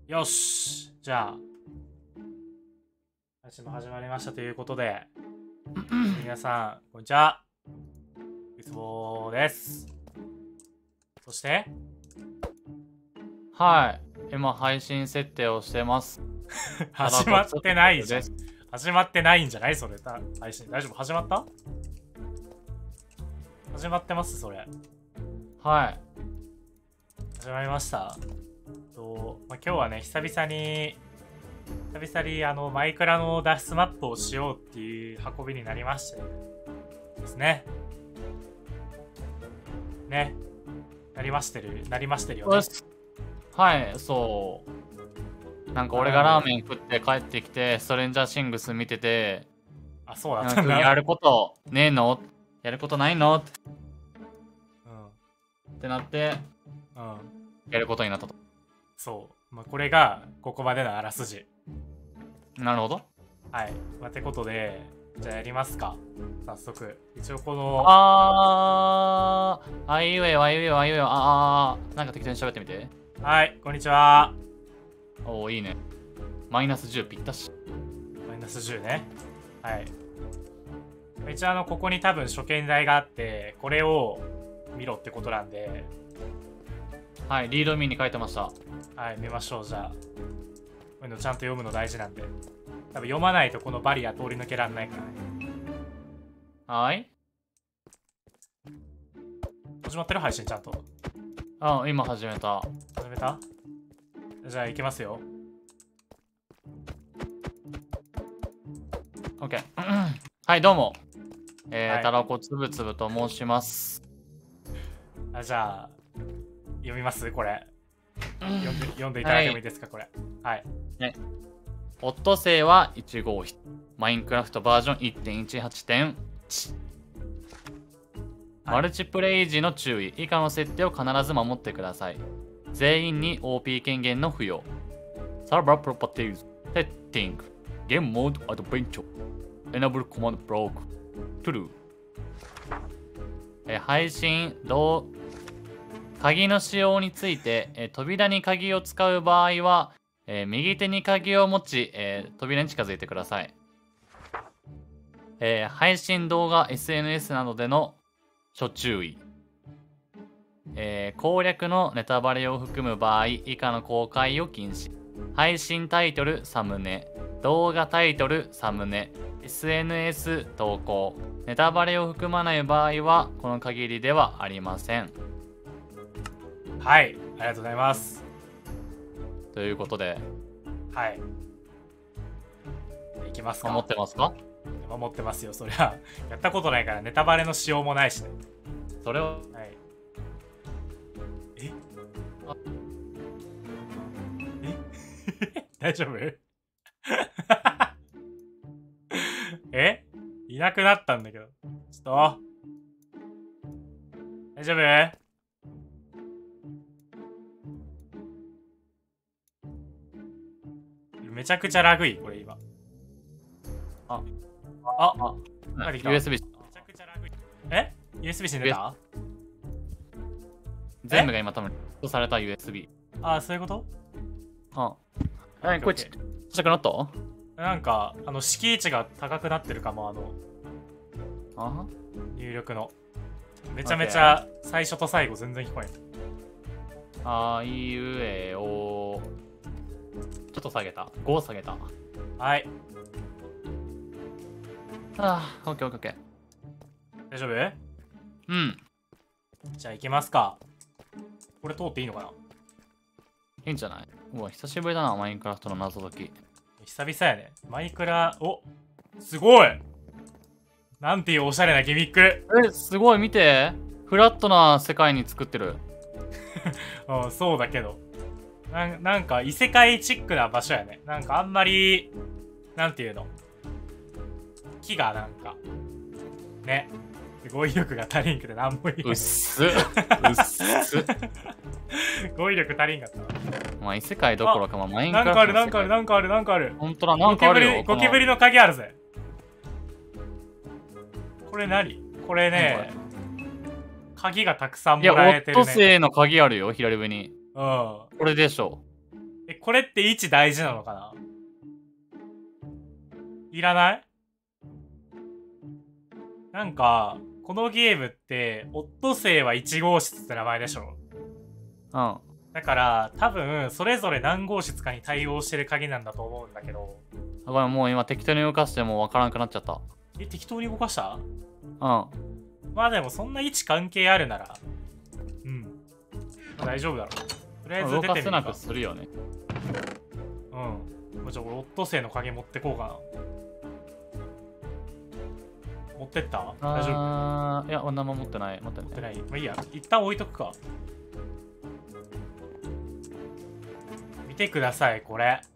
よし。じゃあ、私も始まりましたということで、皆さん、こんにちは。いつもです。そして、 はい。今、配信設定をしてます。 始まってないじゃん。 です。 始まってないんじゃないそれ。配信。大丈夫始まった？始まってますそれ。 はい。 始まりました。今日はね、久々にマイクラの脱出マップをしようっていう運びになりましてですね。ね。なりましてるよね。 はい、そう。なんか俺がラーメン食って帰ってきて、ストレンジャーシングス見てて、 あ、そうだっなんたんだ。 かやることねえのやることないのってなって、 うん。 やることになったと。 そう。これが、ここまでのあらすじ。 なるほど。 はい。ってことで、じゃあやりますか。早速。一応この、 あいうえよ、あいうえよ、あいうえよ、なんか適当に喋ってみて。 はい、こんにちは。 おー、いいね。マイナス10ぴったし。 マイナス10ね。はい。一応ここに多分初見台があって、これを見ろってことなんで、 はい、リードミーに書いてました。 はい、見ましょう、じゃあ。こういうのちゃんと読むの大事なんで。多分読まないとこのバリア通り抜けらんないからね。 はい。 始まってる配信ちゃんと。 今始めた。 始めた？じゃあ行きますよ。 OK。はい、どうも。 はいたらこつぶつぶと申します。 じゃあ、読みますこれ。読んでいただいてもいいですか、これ。はい。 ね。オットセイは1号室。マインクラフトバージョン 1.18.1。マルチプレイ時の注意。以下の設定を必ず守ってください。全員に OP 権限の付与。サーバープロパティーズ。セッティング。ゲームモードアドベンチャー。エナブルコマンドブローク。トゥルー。配信、鍵の使用について、扉に鍵を使う場合は、右手に鍵を持ち、扉に近づいてください。配信動画 SNS などでの諸注意。攻略のネタバレを含む場合以下の公開を禁止。配信タイトルサムネ、動画タイトルサムネ、SNS 投稿、ネタバレを含まない場合はこの限りではありません。 はい、ありがとうございます。 ということで、 はい。いきますか。 守ってますか？ 守ってますよ、そりゃ。やったことないからネタバレのしようもないしね。 それを、 はい。え大丈夫いなくなったんだけど。ちょっと。大丈夫？めちゃくちゃラグい、これ今。 USB。 めちゃくちゃラグい。USB 死んでた？ 全部が今多分、とされた USB。 そういうこと？ これちっちゃくなった？ なんか、敷地が高くなってるかも、入力の。めちゃめちゃ最初と最後全然聞こえん。 あいうえお。ちょっと下げた。5下げた。 はい。 オッケーオッケー。 大丈夫？ うん。 じゃあ行きますか。これ通っていいのかな？ いいんじゃない？うわ、久しぶりだな、マインクラフトの謎解き。 久々やね。マイクラ、すごい！なんていうおしゃれなギミック。 すごい、見て。フラットな世界に作ってる。 うん、そうだけど。なんか異世界チックな場所やね。なんかあんまり、なんていうの。木がなんか、ね。語彙力が足りんくてなんも言えない。 うっす。 語彙力足りんかったわ。 まあ異世界どころか、マインクラフト。 なんかある。 ほんとだ、なんかあるよ。 ゴキブリの鍵あるぜ。これ何？これね、鍵がたくさんもらえてるね。 オットセイの鍵あるよ、左上に。 うん。 これでしょ。 これって位置大事なのかな？いらない？なんか、このゲームって、オットセイは1号室って名前でしょ？ うん。 だから、多分、それぞれ何号室かに対応してる鍵なんだと思うんだけど。 あ、ごめん、もう今適当に動かしてもうわからなくなっちゃった。 適当に動かした？ うん。 まあでも、そんな位置関係あるなら、うん。まあ大丈夫だろう。とりあえず出てみるか。 動かせなくするよね。 うん。じゃあ俺、オットセイの鍵持ってこうかな。持ってった？大丈夫？ いや、何も持ってない。持って持ってない。まあいいや。一旦置いとくか。見てください、これ。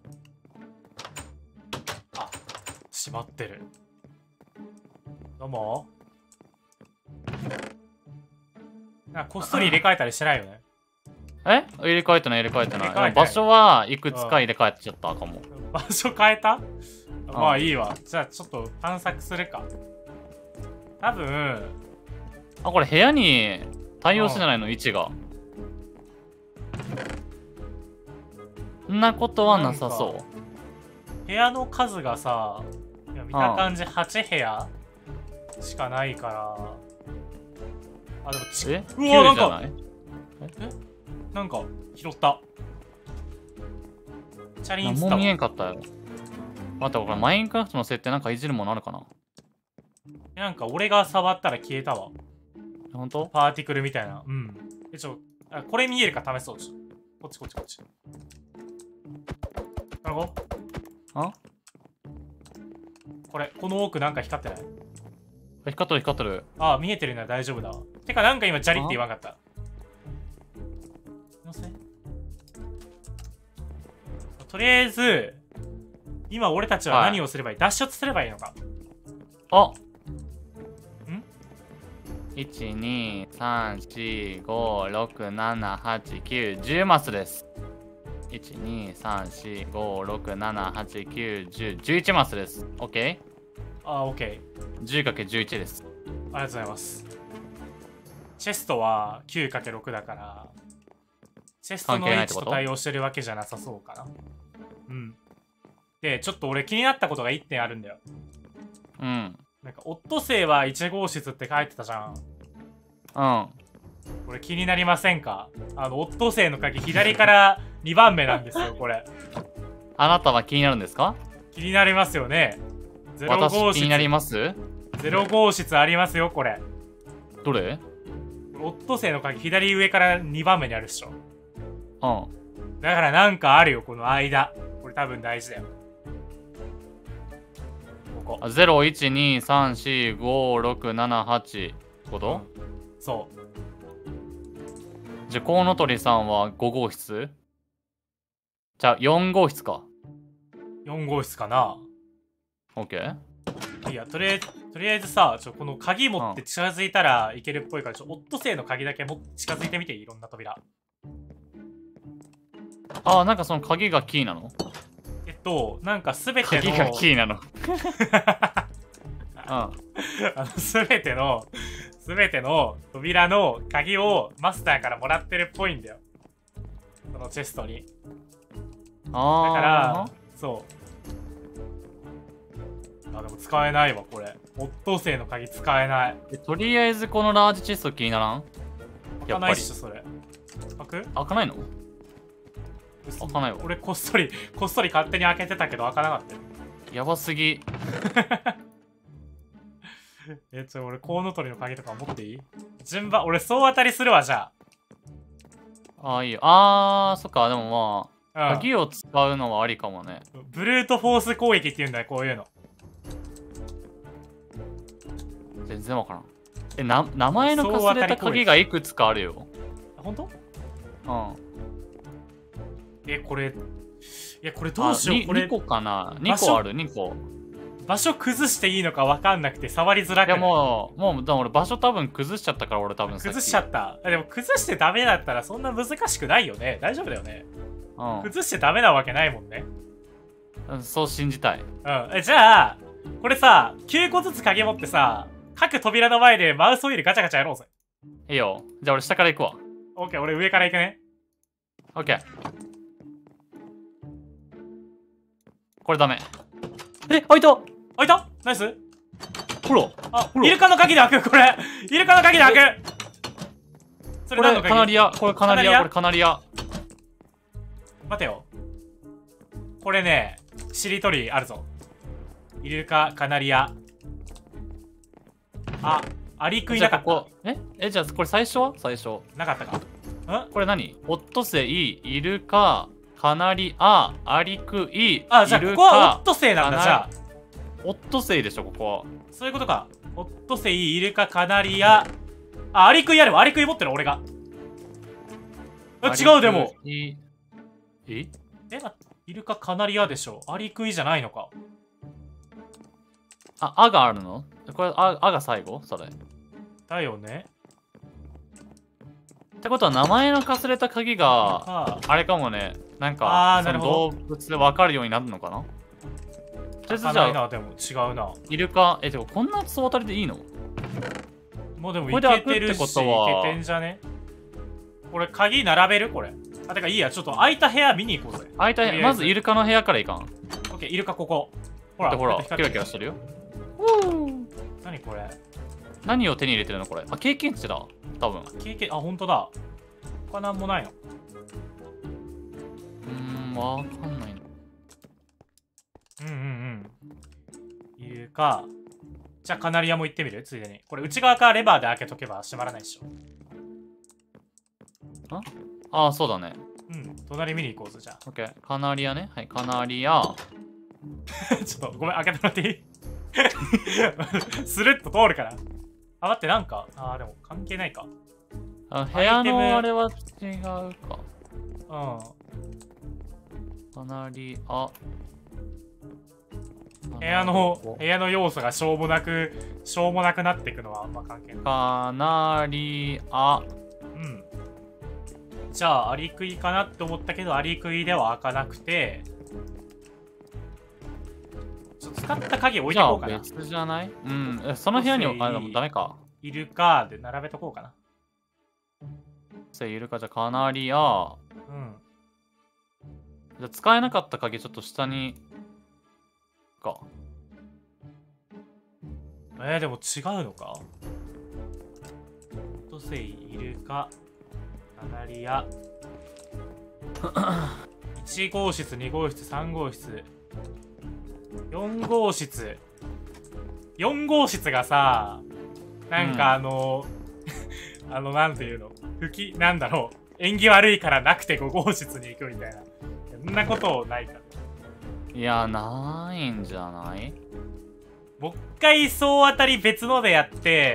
あ、閉まってる。どうも。なんかこっそり入れ替えたりしてないよね。 入れ替えてない、入れ替えてない。 入れ替えてない場所はいくつか入れ替えちゃったかも。 場所変えた？まあいいわ。じゃあちょっと探索するか。多分。 あ、これ部屋に対応してないの、位置が。そんなことはなさそう。 部屋の数がさ、いや見た感じ8部屋しかないから。あ、でもうわ、なんかなんか拾った。チャリンスタ。 何も見えんかったよ。待って、これマインクラフトの設定なんかいじるものあるかな？ なんか俺が触ったら消えたわ。 ほんと？ パーティクルみたいな。うん。これ見えるか試そう。こっちこっちこっち。この奥なんか光ってない？ 光ってる光ってる。 ああ、見えてるなら大丈夫だわ。てかなんか今ジャリって言わんかった。とりあえず、今俺たちは何をすればいい？脱出すればいいのか？ あ、 ん 1、2、3、4、5、6、7、8、9、10マスです。1、2、3、4、5、6、7、8、9、10、11マスです。OK？ ああ、OK。 10×11 です。 ありがとうございます。チェストは 9×6 だから、チェストの位置と対応してるわけじゃなさそうかな。うん。で、ちょっと俺気になったことが1点あるんだよ。 うん。 なんか、オットセイは1号室って書いてたじゃん。 うん。 これ気になりませんか？オットセイの鍵左から2番目なんですよ、これ。 あなたは気になるんですか？ 気になりますよね。 私気になります？ 0 号室ありますよ、これ。 どれ？ オットセイの鍵左上から2番目にあるっしょ。 うん。 だからなんかあるよ、この間。これ多分大事だよ。ここ。 0、1、2、3、4、5、6、7、8こと？ そう。 じゃあ、コウノトリさんは5号室？じゃあ、4号室か。 4号室かな。 OK？ いや、とりあえずさ、この鍵持って近づいたらいけるっぽいから、オットセイの鍵だけ近づいてみて、いろんな扉。 あ、なんかその鍵がキーなの？ なんかすべての鍵がキーなの。 すべての扉の鍵をマスターからもらってるっぽいんだよ。そのチェストに。だから、そう。あ、でも使えないわ、これ。オットセイの鍵使えない。 とりあえずこのラージチェスト気にならん？ 開かないっしょ、それ。開かないの？開かないわ。 俺こっそり勝手に開けてたけど開かなかったよ。 やばすぎ。 俺コウノトリの鍵とか持っていい？順番、俺総当たりするわ、じゃあ。あ、いいよ。そっか、でもまあ、鍵を使うのはありかもね。 ブルートフォース攻撃って言うんだよ、こういうの。 全然わからん。名前のかすれた鍵がいくつかあるよ。 ほんと？ うん。 これどうしよう。これ 2個かな。2個ある、2個。 場所崩していいのか分かんなくて触りづらくない？ いやもう俺場所多分崩しちゃったから俺多分崩しちゃった。でも崩してダメだったらそんな難しくないよね。大丈夫だよね。 うん。 崩してダメなわけないもんね。 そう信じたい。 うん。じゃあ、これさ、9個ずつ鍵持ってさ、各扉の前でマウスオイルガチャガチャやろうぜ。 いいよ。じゃあ俺下から行くわ。 オッケー、俺上から行くね。 オッケー。 これダメ。開いた。 開いたナイス。 ほら。 あ、イルカの鍵で開くこれ。イルカの鍵で開く。それこ何の鍵？ れカナリア。これカナリア。これカナリア。 待てよ。これね、しりとりあるぞ。イルカ、カナリア。あ、アリクイなかった。 ここじゃあこれ最初は最初。 なかったか。 これ何？オットセイ、イルカ、カナリア、アリクイ、 あ、じゃあここはオットセイなんだ、じゃあ。 オットセイでしょ、ここは。 そういうことか。オットセイ、イルカ、カナリア。あ、アリクイあるわ。アリクイ持ってる、俺が。違う、でも。イルカ、カナリアでしょ。アリクイじゃないのか。 あがあるの？これ、あが最後それ。 だよね。 ってことは、名前のかすれた鍵が、あれかもね。なんか、その動物で分かるようになるのかな？とりあえずじゃあ、 でも違うな。 イルカ、てかこんな総当たりでいいの？ もうでもいけてるし、いけてんじゃね？これ鍵並べるこれ。あ、てかいいや、ちょっと空いた部屋見に行こうぜ。 空いた部屋、まずイルカの部屋から行かん。 オッケー、イルカここ。ほら、キラキラしてるよ。 何これ？ 何を手に入れてるのこれ？あ、経験値だ。多分。 経験、あ、ほんとだ。他なんもないの。 わかんないの。 イルカ。じゃあカナリアも行ってみる？ついでに。これ内側からレバーで開けとけば閉まらないでしょ。 あ、そうだね。 隣見に行こうぜ、じゃあ。 オッケー。カナリアね。はい、カナリア。 ちょっとごめん、開けてもらっていい？スルッと通るから。あ、待って、なんか。あ、でも関係ないか。 部屋のあれは違うか。カナリア。 部屋の要素がしょうもなくなっていくのはあんま関係ない。 カナリア。 じゃあ、アリクイかなって思ったけど、アリクイでは開かなくて、ちょっと使った鍵置いてこうかな。 別じゃない？その部屋に、でもダメか。 イルカで並べとこうかな。 イルカじゃカナリア。じゃ使えなかった鍵ちょっと下に。か。 でも違うのか？オットセイ、イルカ、カナリア。1号室、2号室、3号室。4号室。4号室がさ、なんかなんていうの？なんだろう。縁起悪いからなくて5号室に行くみたいな。そんなことないから。 いや、ないんじゃない？ もう一回総当たり別のでやって、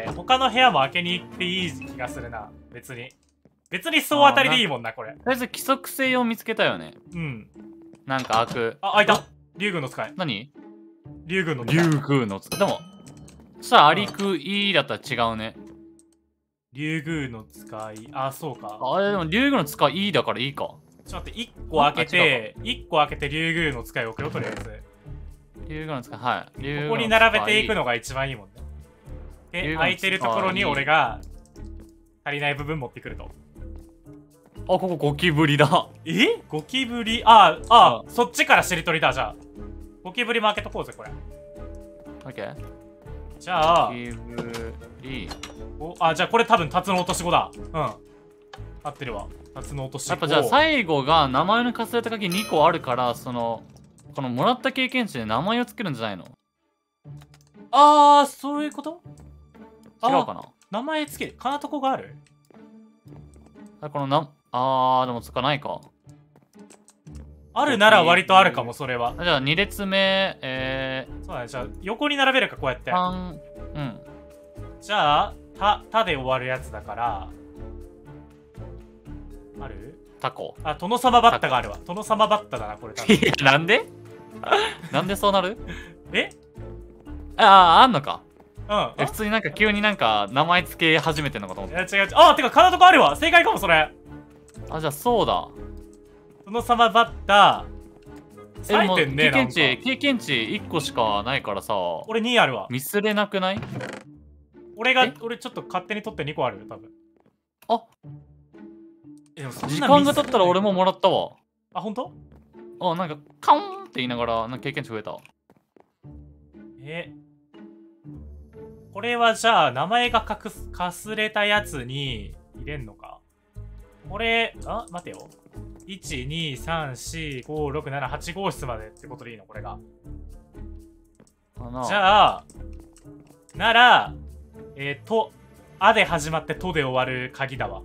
他の部屋も開けに行っていい気がするな。別に総当たりでいいもんな、これ。 とりあえず規則性を見つけたよね。なんか開く。 あ、開いた。竜宮の使い。 何？ 竜宮の使い。 竜宮の使い。でも、そしたらアリクイだったら違うね。 竜宮の使い。あ、そうか。 でも竜宮の使いだからいいか。 ちょっと待って、1個開けて、竜宮の使い置くよ、とりあえず。 竜宮の使い、はい。 ここに並べていくのが一番いいもんね。で、空いてるところに俺が足りない部分持ってくると。 ここゴキブリだ。 ゴキブリ？そっちからしりとりだ、じゃあ。ゴキブリも開けとこうぜ、これ。 オッケー。 じゃあ、 ゴキブリ。 じゃあこれ多分、タツノオトシゴだ。合ってるわ。タツノオトシゴ。 やっぱじゃあ最後が名前のかすれた鍵2個あるから、このもらった経験値で名前をつけるんじゃないの？ そういうこと？ 違うかな？ 名前つける。かなとこがある？ でもつかないか。 あるなら割とあるかも、それは。 じゃあ2列目、 そうだね。じゃあ横に並べるか、こうやって。じゃあ、たで終わるやつだから、ある？ タコ。 殿様バッタがあるわ。殿様バッタだな、これ多分。 なんでなんでそうなる？ あんのか。普通になんか急になんか名前つけ始めてんのかと思った。 違う。てか、かなとこあるわ。正解かも、それ。 じゃあそうだ。 殿様バッタ。 でも経験値1個しかないからさ。 俺2あるわ。 ミスれなくない？ 俺ちょっと勝手に取って2個あるよ、多分。 時間が経ったら俺ももらったわ。 本当？ なんかカウンっ言いながらなんか経験値増えた。 これはじゃあ名前がかすれたやつに入れんのか。これ、待てよ。1、2、3、4、5、6、7、8号室までってことでいいのこれが。じゃあ、なら、あで始まってとで終わる鍵だわ。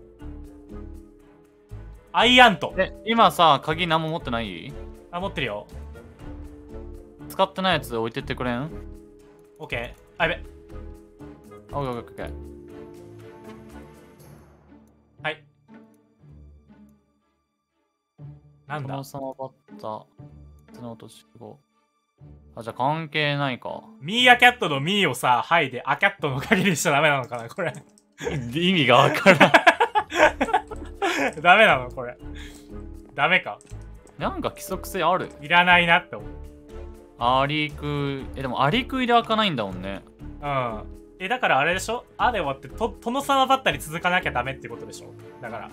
アイアント。 今さ、鍵何も持ってない？ 持ってるよ。 使ってないやつ置いてってくれん？ オッケー。やべ。 オッケー。 はい。なんだ？ 殿様バッタ、角落とし子。じゃあ関係ないか。 ミーアキャットのミーをさ、はいでアキャットの鍵にしちゃダメなのかな、これ。 意味がわからん。 ダメなのこれ。ダメか。 なんか規則性ある？ いらないなって思う。 アリクイ、でもアリクイで開かないんだもんね。 うん。だからあれでしょ？あで終わって殿様バッタに続かなきゃダメってことでしょ？だから。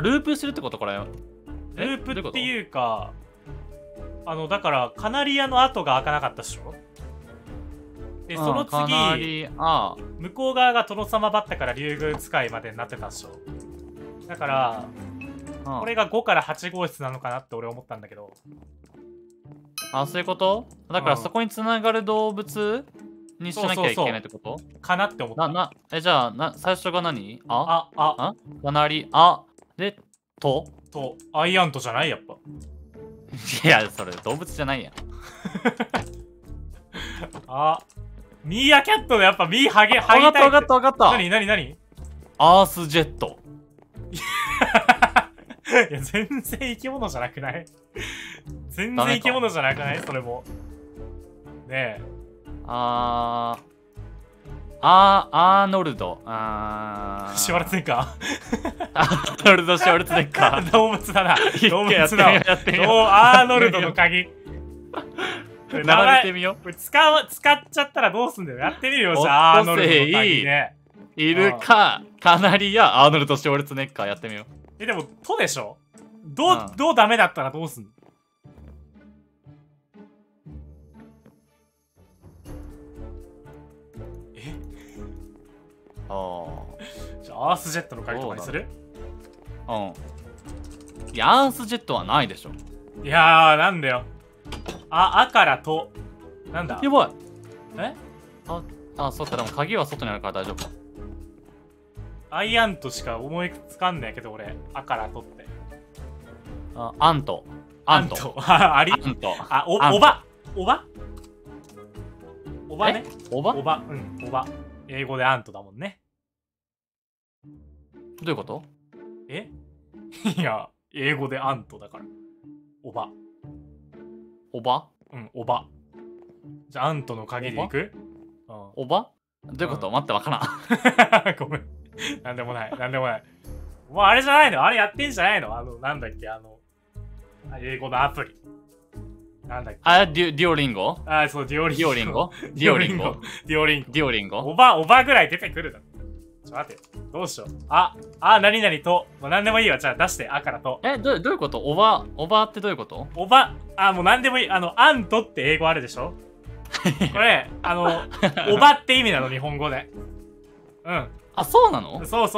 ループするってこと？これループっていうか、だからカナリアの後が開かなかったでしょ？で、その次、向こう側が殿様バッタから竜宮使いまでになってたでしょ？だから、これが5から8号室なのかなって俺思ったんだけど。 そういうこと？だからそこにつながる動物にしなきゃいけないってこと？ かなって思った。 じゃあ最初が何？ かなり、で、 アイアントじゃないやっぱ。 いや、それ動物じゃないやん。 ミーアキャットのやっぱミーハゲ、 わかった。 何アースジェット。 いや、全然生き物じゃなくない？全然生き物じゃなくない？それも。ねえ。 アーノルド。 シュワルツェネッカー。 アーノルド・シュワルツェネッカー。 動物だな。動物だ。アーノルドの鍵。 並べてみよう。 使っちゃったらどうすんだよ。やってみるよ、じゃあ、アーノルドの鍵ね。 いるか、カナリやアーノルド・シュワルツェネッカーやってみよう。でも、とでしょ？どうダメだったらどうすんの？じゃあ、アースジェットの鍵とかにする？ いや、アースジェットはないでしょ。 いやー、なんだよ。からと。なんだ？ やばい。そっか、でも鍵は外にあるから大丈夫か。 アイアントしか思いつかんねえけど、俺。からとって。 アント。 あり？おばね。おば。英語でアントだもんね。 どういうこと？ いや、英語でアントだから。おば。おば。じゃあ、アントの鍵でいく？ おば？どういうこと？待って、わからん。ごめん。なんでもない。もうあれじゃないの？あれやってんじゃないの？なんだっけ、英語のアプリ。なんだっけ？ デュオリンゴ？ そう、デュオリンゴ。おばぐらい出てくるだろ。ちょっと待って。どうしよう。何々と。なんでもいいわ。じゃあ出して。からと。 どういうこと？おばってどういうこと？ もうなんでもいい。アントって英語あるでしょ？これ、おばって意味なの、日本語で。うん。 そうなの？ そう。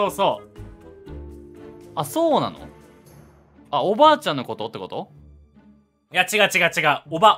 そうなの？おばあちゃんのことってこと？ いや、違う。おば。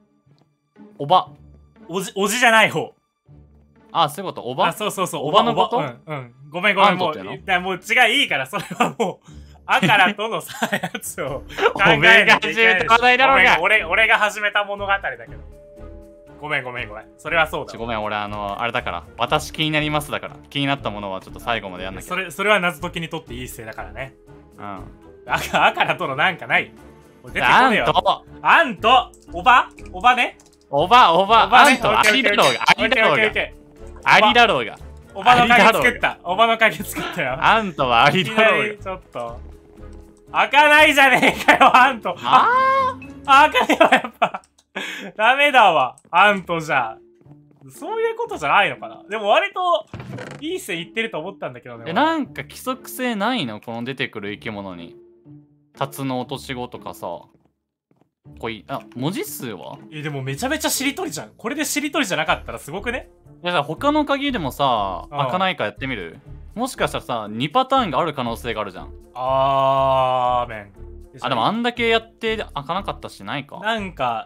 おじじゃない方。 そういうこと？おば？ そう。 おばのこと？ うん。ごめん。もう違いいいから、それはもう、からとのさ、やつを考えなきゃいけない。俺が始めた物語だけど。ごめん。それはそうだ。 ごめん、俺あれだから。私気になりますだから。気になったものはちょっと最後までやんなきゃ。 それは謎解きにとっていい姿勢だからね。 うん。 からとのなんかない。出てこねえよ。アントおばね。 おばアント、ありだろうが。ありだろうが。 おばの鍵作ったよ。 アントはありだろうが。 ちょっと。開かないじゃねえかよ、アント。開かねえわ、やっぱ。ダメだわ、アントじゃ。そういうことじゃないのかな。でも割と、いい線いってると思ったんだけどね。 なんか規則性ないの？この出てくる生き物に。タツノオトシゴとかさ。 こいい。あ、文字数は？ でもめちゃめちゃしりとりじゃん。これでしりとりじゃなかったらすごくね？ いや、他の鍵でもさ、 うん開かないかやってみる？もしかしたらさ、2パターンがある可能性があるじゃん。 あーめん。 あ、でもあんだけやって開かなかったしないか。 なんか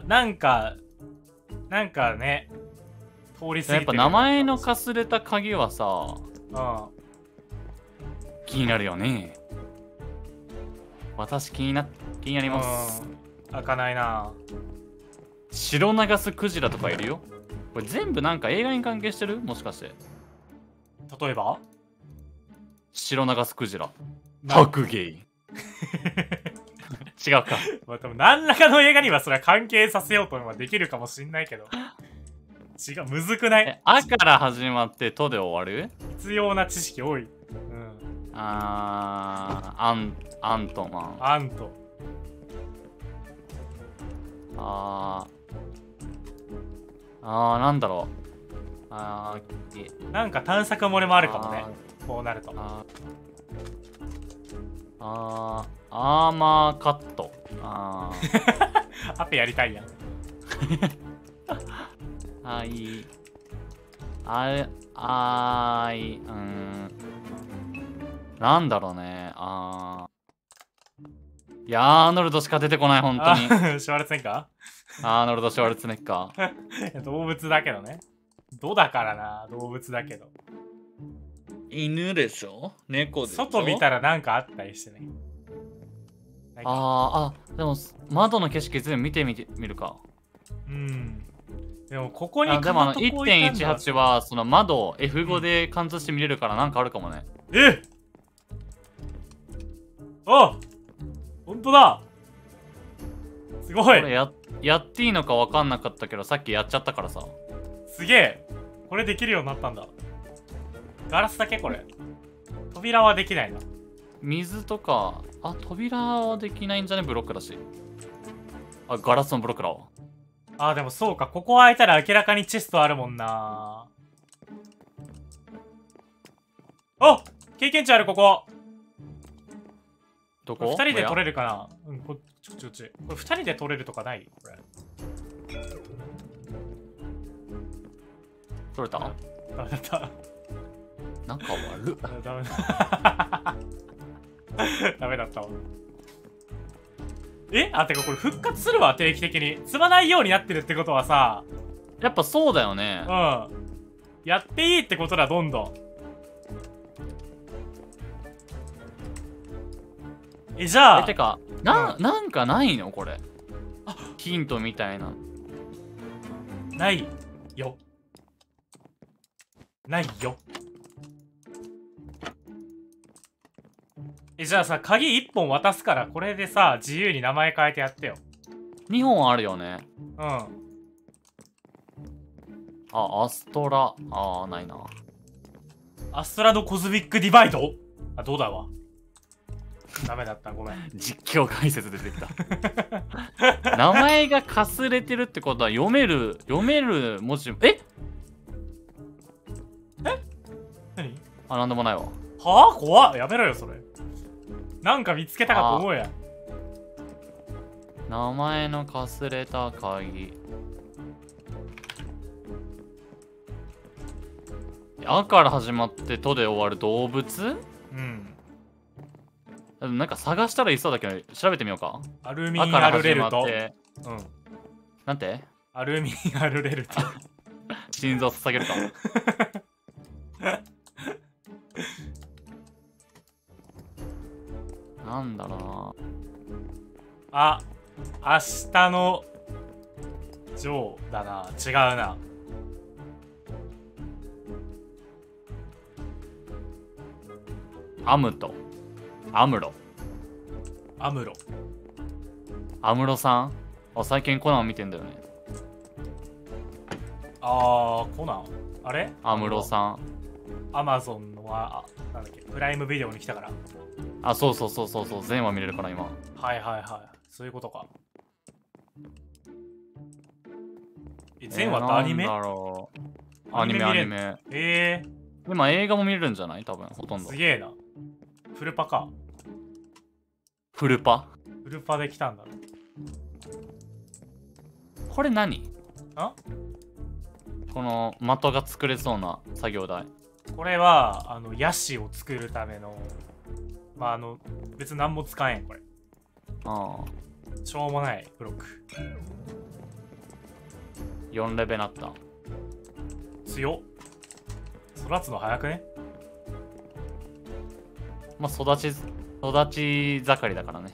ね、通り過ぎてる。 やっぱ名前のかすれた鍵はさ、 うん。 気になるよね。私気になります。 開かないな。 白流すクジラとかいるよ。これ全部なんか映画に関係してる？もしかして。 例えば白流すクジラ。白ゲイ。違うか。 まあ、多分何らかの映画にはそれは関係させようとはできるかもしんないけど。違う、むずくない？ あから始まってとで終わる？ 必要な知識多い。うん。 アントマン。 アント。 なんだろう。 なんか探索漏れもあるかもね。こうなると。 アーマーカット。 アペやりたいやん。 なんだろうね。いやアーノルドしか出てこない、本当に。 シュワルツェネッガー？アーノルド・シュワルツェネッガー。動物だけどね。ドだからな、動物だけど。 犬でしょ？猫でしょ？ 外見たらなんかあったりしてね。 でも窓の景色全部見てみるか。 でもここにでも1.18 はその窓を F5 で貫通して見れるからなんかあるかもね。 あ、ほんとだ。すごい。 これやっていいのか分かんなかったけどさっきやっちゃったからさ。 すげえ。これできるようになったんだ。ガラスだけこれ。扉はできないな。 水とか、扉はできないんじゃね？ブロックだし。ガラスのブロックだわ。 でもそうか。ここ開いたら明らかにチェストあるもんな。経験値ある、ここ。 どこ？ 2人で取れるかな？こっち。これ2人で取れるとかない？これ。 取れた？ ダメだった。 なんか悪っ。 ダメだ。ダメだったわ。てかこれ復活するわ、定期的に。積まないようになってるってことはさ。 やっぱそうだよね。 やっていいってことだ、どんどん。じゃあ。 てか、なんかないのこれ。ヒントみたいな。 ないよ。ないよ。じゃあさ、鍵1本渡すから、これでさ、自由に名前変えてやってよ。 2本あるよね。アストラ。ないな。 アストラのコズミックディバイド？どうだわ。ダメだった、ごめん。 実況解説出てきた。名前がかすれてるってことは読める文字。 何？ なんでもないわ。 怖っ。やめろよ、それ。なんか見つけたかと思うや。 名前のかすれた鍵。から始まってとで終わる動物？なんか探したらいそうだけど調べてみようか。 アルミンアルレルト。 なんて？ アルミンアルレルト。 心臓捧げるか。なんだろうな。 明日のジョーだな。違うな。 アムロ。アムロさん？最近コナン見てんだよね。 コナン？あれ？ アムロさん。 アマゾンのなんだっけ、プライムビデオに来たから。 そう、全話見れるから今。 はい。そういうことか。全話ってアニメ？ なんだろう。アニメ。今映画も見れるんじゃない？多分、ほとんど。 すげえな。フルパか。 フルパで来たんだ。 これ何？ あこの的が作れそうな作業台。 これはヤシを作るためのまあ別に何も使えんこれ。 ああ。 しょうもないブロック。 4レベルなった。 強っ。育つの早くね？ まあ育ち盛りだからね。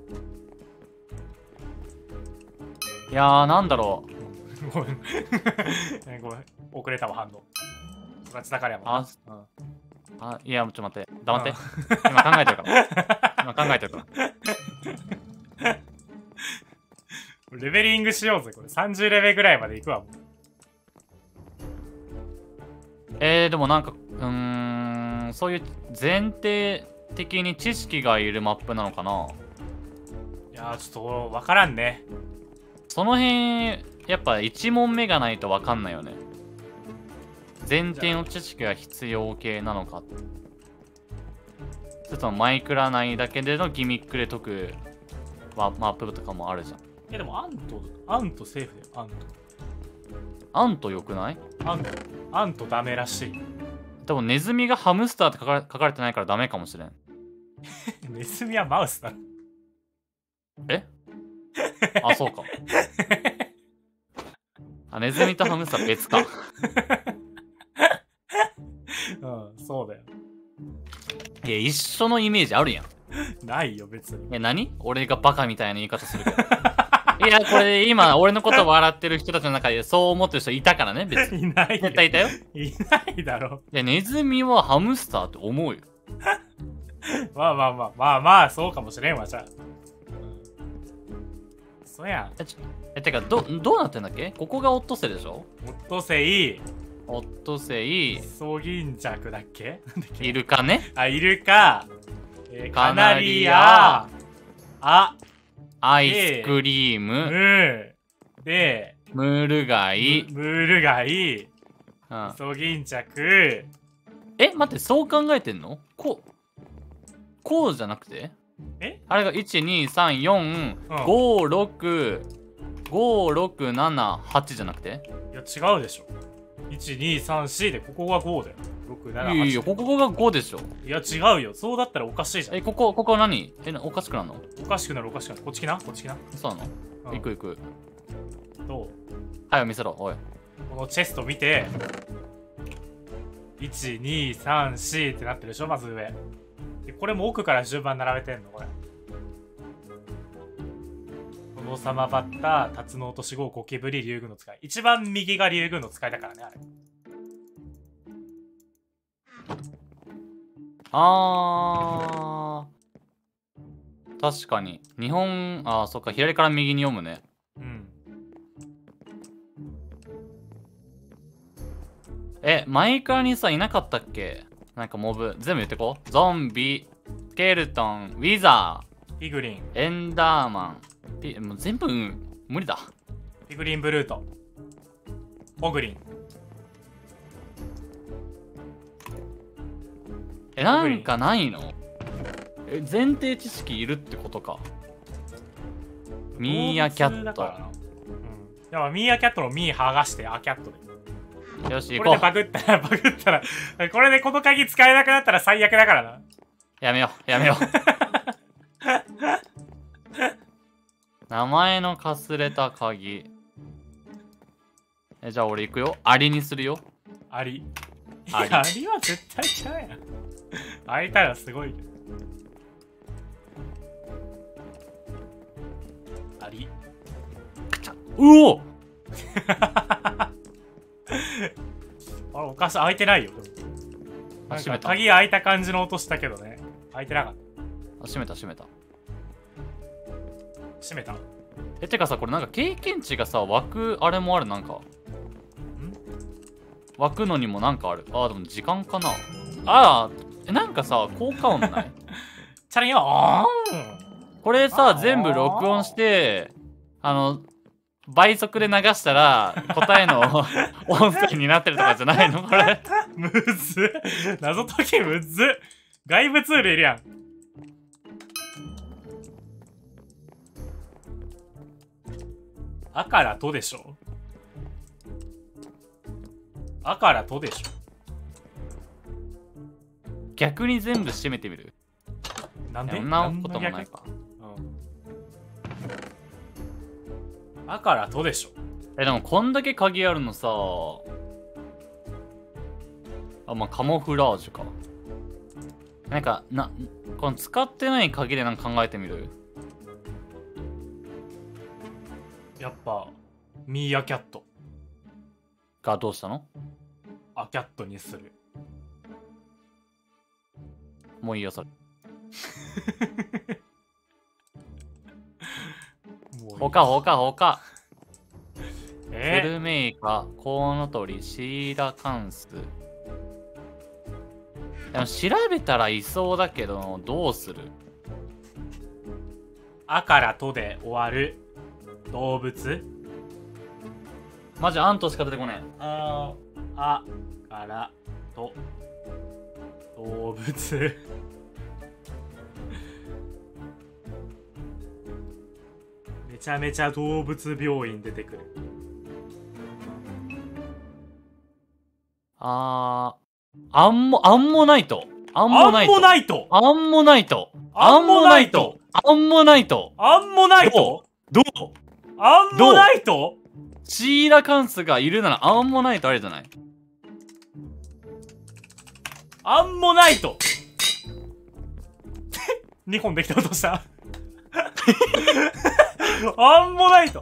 いやー、なんだろう。 ごめんごめん、遅れたわ反応。育ち盛りやもんな。 いや、ちょっと待って。黙って。今考えてるから。今考えてるから。 レベリングしようぜ、これ。30レベルぐらいまでいくわ。 でもなんか、そういう前提的に知識がいるマップなのかな。 いやー、ちょっとわからんね。 その辺、やっぱ1問目がないとわかんないよね。前提の知識が必要系なのか。ちょっとマイクラ内だけでのギミックで解くマップとかもあるじゃん。 でもアントセーフだよ、 アント良くない？ アントダメらしい。 でもネズミがハムスターって書かれてないからダメかもしれん。 ネズミはマウスだ。 えあ、そうか。あ、ネズミとハムスター別か。 うん、そうだよ。 いや、一緒のイメージあるやん。 ないよ、別に。 何？俺がバカみたいな言い方するけど。いや、これ今、俺のこと笑ってる人たちの中でそう思ってる人いたからね、別に。 いないよ。 絶対いたよ。 いないだろ。 いや、ネズミはハムスターって思うよ。 まあ、そうかもしれんわ、じゃあ。そうやん。 てか、どうなってんだっけ？ここがオットセイでしょ？ オットセイ、 オットセイ、 ソギンチャクだっけ？ イルカね。 あ、イルカ、カナリア、 アイスクリーム、 で、 ムール貝、 ムール貝、 うん、 ソギンチャク。 待って、そう考えてんの？こうじゃなくて？あれが1、2、3、4、5、6、7、8じゃなくて？ いや、違うでしょ。1、2、3、4で、ここが5だよ。6、7、8。 いや、ここが5でしょ。 いや、違うよ。そうだったらおかしいじゃん。 ここ何？おかしくなるの？ おかしくなる。こっち来な。 そうなの？行く。 どう？ はい、見せろ、おい。 このチェスト見て、1、2、3、4ってなってるでしょ、まず上。で、これも奥から順番並べてんの、これ。殿様バッタ、タツノオトシゴ、ゴキブリ、竜宮の使い。一番右が竜宮の使いだからね、あれ。 確かに。日本、そっか、左から右に読むね。 うん。 マイクラにさ、いなかったっけ？なんかモブ。全部言ってこう。ゾンビ、スケルトン、ウィザー、ピグリン、 エンダーマン。もう全部、無理だ。 ピグリンブルート、モグリン。 なんかないの？前提知識いるってことか。ミーアキャット。 でもミーアキャットのミー剥がしてアキャットで。 よし、行こう。 これでバグったら、これでこの鍵使えなくなったら最悪だからな。 やめよう。名前のかすれた鍵。じゃあ俺行くよ。アリにするよ。 アリは絶対ちゃうやん。開いたらすごいけど。アリ。 うおあれ、おかしい。開いてないよ。なんか鍵開いた感じの音したけどね。開いてなかった。 閉めた。 閉めた。 てかさ、これなんか経験値がさ、湧くあれもある、なんか。湧くのにもなんかある。でも時間かな。なんかさ、効果音ない？ チャレンよ。 これさ、全部録音して、倍速で流したら答えの音声になってるとかじゃないの？これ。 むずっ。謎解きむずっ。外部ツールいるやん。 あからとでしょ。あからとでしょ。 逆に全部閉めてみる。 なんでそんなこともないか。 うん。あからとでしょ。 でもこんだけ鍵あるのさ。まあカモフラージュか。なんかこの使ってない鍵でなんか考えてみる。 やっぱミーアキャットがどうしたの？ アキャットにする。 もういいよそれ。 もういい。 他。スえルメイカ、コウノトリ、シーラカンス。でも調べたらいそうだけど、どうする？ あからとで終わる動物。 マジアントしか出てこねあからと動物。めちゃめちゃ動物病院出てくる。 アンモナイト。アンモナイト。 アンモナイト。 アンモナイト。 アンモナイト。 アンモナイト。 アンモナイト。 どう？ アンモナイト。 シーラカンスがいるならアンモナイトあれじゃない？ アンモナイト。2本できた音した。アンモナイト。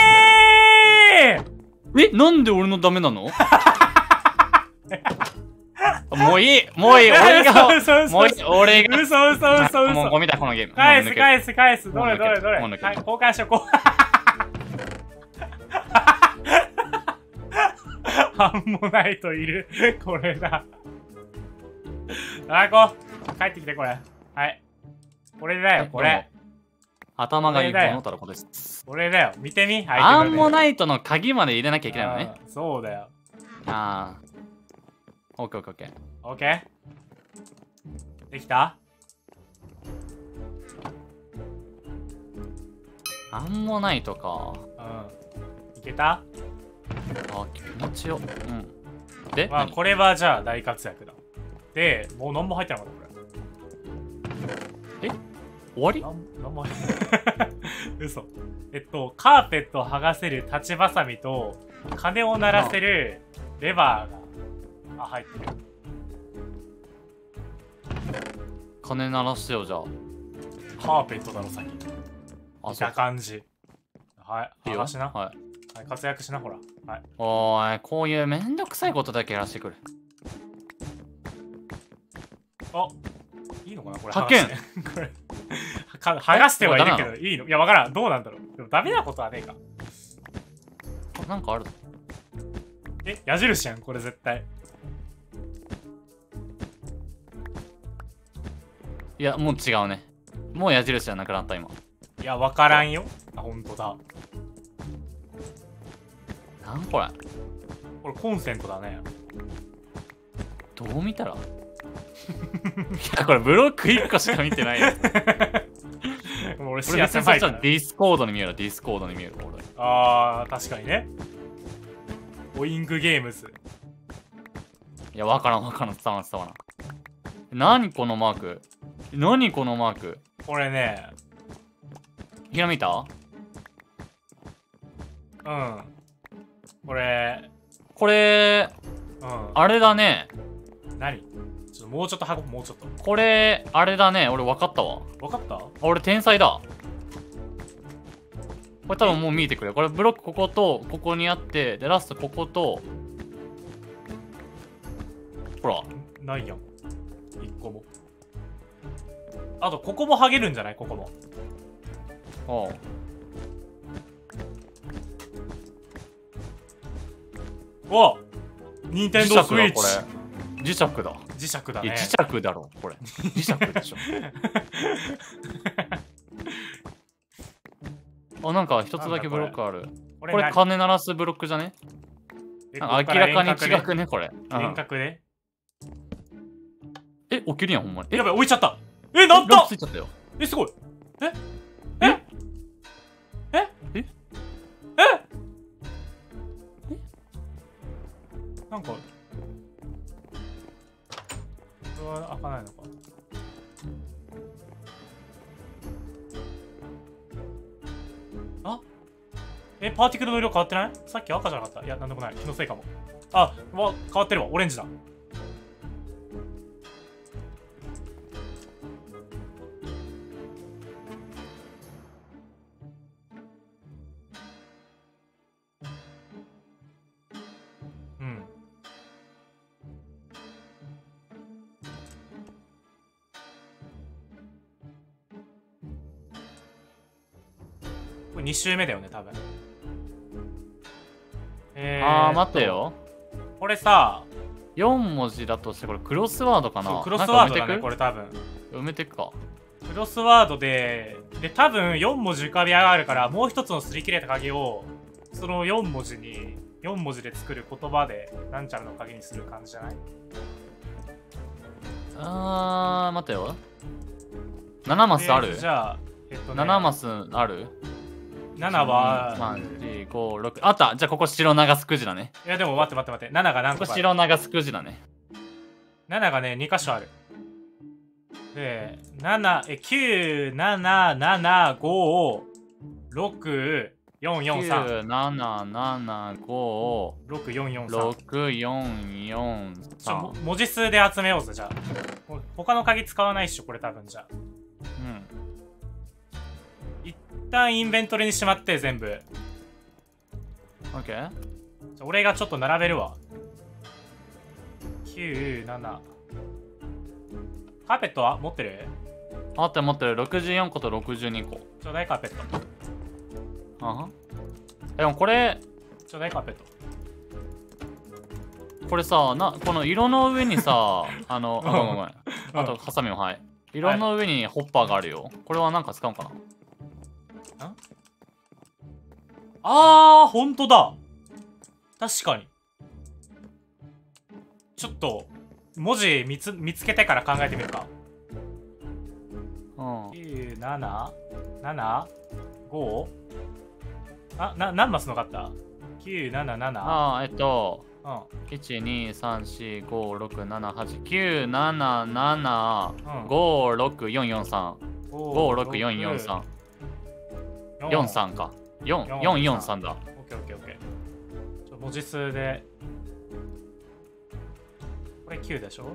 なんで俺のダメなの？もういい俺がもういい俺が嘘もうゴミだこのゲーム。 返すどれはい交換しよう。アンモナイトいる。これだ。帰ってきてこれ。はい。これだよこれ。 頭がいいこのたらこです。 これだよ。見てみ。 アンモナイトの鍵まで入れなきゃいけないのね。 そうだよ。 オッケー。 オッケー。できた？ アンモナイトか。 いけた？ 気持ちよ。で、 これはじゃあ大活躍だ。で、もう何も入ってなかったこれ。終わり？ 何も入ってない。嘘。カーペットを剥がせる立ちばさみと鐘を鳴らせるレバーが入ってる。 鐘鳴らしてよじゃあ。 カーペットだろさっき。見た感じ。はい。 いいよ。 はい。活躍しなほら。はい。 おーい、こういうめんどくさいことだけやらせてくる。 いいのかなこれ。 発見。 これ剥がしてはいるけどいいの？いやわからん。どうなんだろう。でもダメなことはねえか。 なんかある。 矢印やんこれ絶対。 いやもう違うね。もう矢印じゃなくなった今。 いやわからんよ。ほんとだ。 なんこれ。 これコンセントだね。 どう見たら？いやこれブロック1個しか見てないよ。 俺視野狭いから。 ディスコードに見える。俺。 確かにね。オイングゲームズ。 いやわからん伝わらん。何このマーク。 これね。 ひらめいた？これあれだね。 何？もうちょっと運ぶ。もうちょっと。 これあれだね。俺分かったわ。 分かった？ 俺天才だ。これ多分もう見えてくる。これブロックこことここにあって、でラストこことほらないやん。1個も。あとここも剥げるんじゃない？ここも。ニンテンドースイッチ。 磁石だ。 磁石だね。 磁石だろこれ。磁石でしょ。なんか一つだけブロックある。これ鐘鳴らすブロックじゃね？明らかに違くねこれ。 遠隔で。 起きるやんほんまに。 やばい置いちゃった。なった。 ついちゃったよ。 すごい。 なんかこれは開かないのか。あ、パーティクルの色変わってない？さっき赤じゃなかった。いや、なんでもない。気のせいかも。あ、変わってるわ。オレンジだ。うん。これ2周目だよね、多分。 待ってよ。 これさ、 4文字だとしてこれクロスワードかな。 クロスワードだね、これれ多分。 埋めてくか。 クロスワードで多分4文字浮かび上がるから、もう一つの擦り切れた鍵をその4文字で作る言葉でなんちゃらの鍵にする感じじゃない？ 待ってよ。7マスある？ じゃあ、 7マスある ？7は 4、5、6。あった。じゃあここ白長すくじだね。 いやでも待って。7が何個かある。 ここ白長すくじだね。 7がね、2箇所ある。で、9、7、7、5、6、4、4、3。 9、7、7、5、 6、4、4、3。 6、4、4、3。 文字数で集めようぜ、じゃあ。他の鍵使わないっしょ、これ多分じゃあ。 うん。 一旦インベントリにしまって、全部。 オッケー。 俺がちょっと並べるわ。9、7。カーペットは持ってる？ 持ってる。64個と62個。 ちょうだいカーペット。 でもこれ、 ちょうだいカーペット。 これさ、この色の上にさ、ごめん。あと、ハサミもはい。色の上にホッパーがあるよ。これは何か使うかな？ ほんとだ。確かに。ちょっと、文字見つけてから考えてみるか。9、7、7、5？何マスのかった？ 9、7、7。 1、2、3、4、5、6、7、8、9、7、7、5、6、4、4、3。5、6、4、4、3。4、3か。4、4、4、3だ。 オッケー。文字数で。これ9でしょ？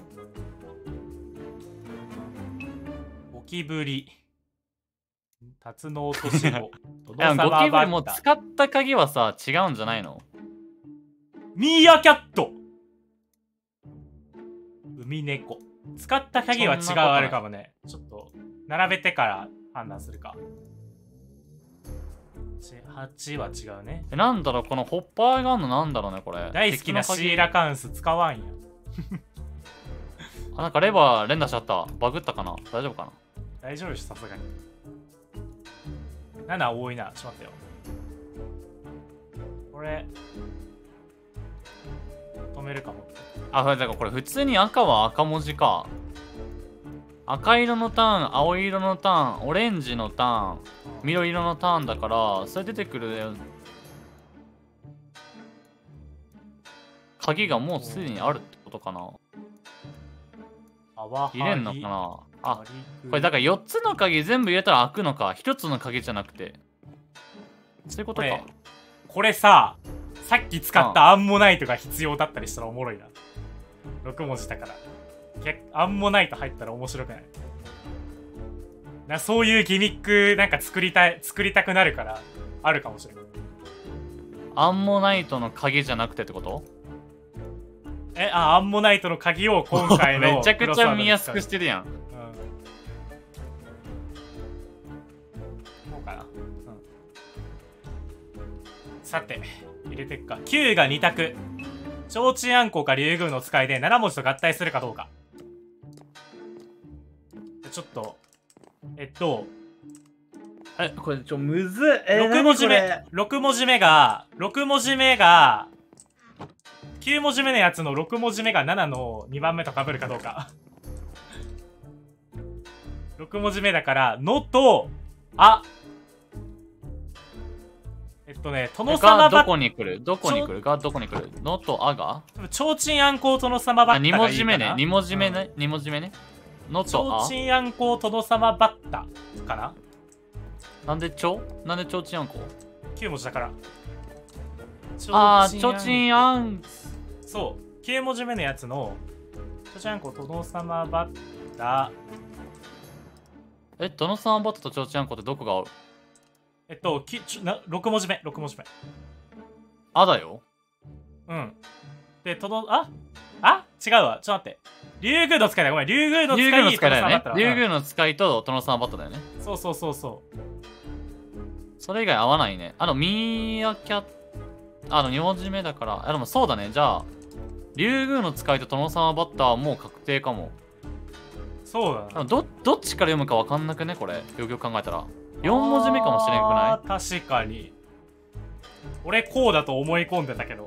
ゴキブリ。タツノオトシゴ。 ゴキブリも使った鍵はさ、違うんじゃないの？ ミーアキャット。ウミネコ。使った鍵は違うあるかもね。ちょっと並べてから判断するか。8は違うね。 なんだろう、このホッパーがあるのなんだろうね、これ。 大好きなシーラカンス使わんや。 なんかレバー連打しちゃった。バグったかな？大丈夫かな？ 大丈夫でしょ、さすがに。7多いな。ちょっと待ってよ。これ止めるかも。 だからこれ普通に赤は赤文字か。赤色のターン、青色のターン、オレンジのターン、緑色のターンだから、それ出てくる鍵がもうすでにあるってことかな。入れんのかな。これだから4つの鍵全部入れたら開くのか。1つの鍵じゃなくて。そういうことか。 これさっき使ったアンモナイトが必要だったりしたらおもろいな。6文字だから。アンモナイト入ったら面白くない？そういうギミックなんか作りたくなるからあるかもしれない。 アンモナイトの鍵じゃなくてってこと？ アンモナイトの鍵を今回のめちゃくちゃ見やすくしてるやん。 こうかな。さて入れてっか。9が2択。チョウチアンコかリュウグウの使いで7文字と合体するかどうか。ちょっとこれむずっ。 6文字目9文字目のやつの6文字目が7の2番目と被るかどうか。6文字目だから「の」と「あ」 殿様バッがどこに来るどこに来るがどこに来るのとあがちょうちんあんこう殿様バッタがいいかな。 2文字目ね。2文字目ね。2文字目ね。のちょとあうちんあんこう殿様バッタかな。 なんでちょうちんあんこ 9文字だから。 ちょうちんあん。 そう。9文字目のやつの、ちょうちんあんこう殿様バッタ。 殿様バッタとちょうちんあんこってどこが合う 6文字目、6文字目。 あだよ。 うん。で、違うわ。ちょっと待って。竜宮の使いだ。ごめん。竜宮の使い竜宮の使いだよね。竜宮宮の使いと殿様バッタだよね。 そうそうそうそう。 それ以外合わないね。ミーアキャ2文字目だから。でもそうだね。じゃあ、竜宮の使いと殿様バッタはもう確定かも。 そうだな。 どっちから読むか分かんなくねこれ。よくよく考えたら。4文字目かもしれんくない？ 確かに。俺こうだと思い込んでたけど。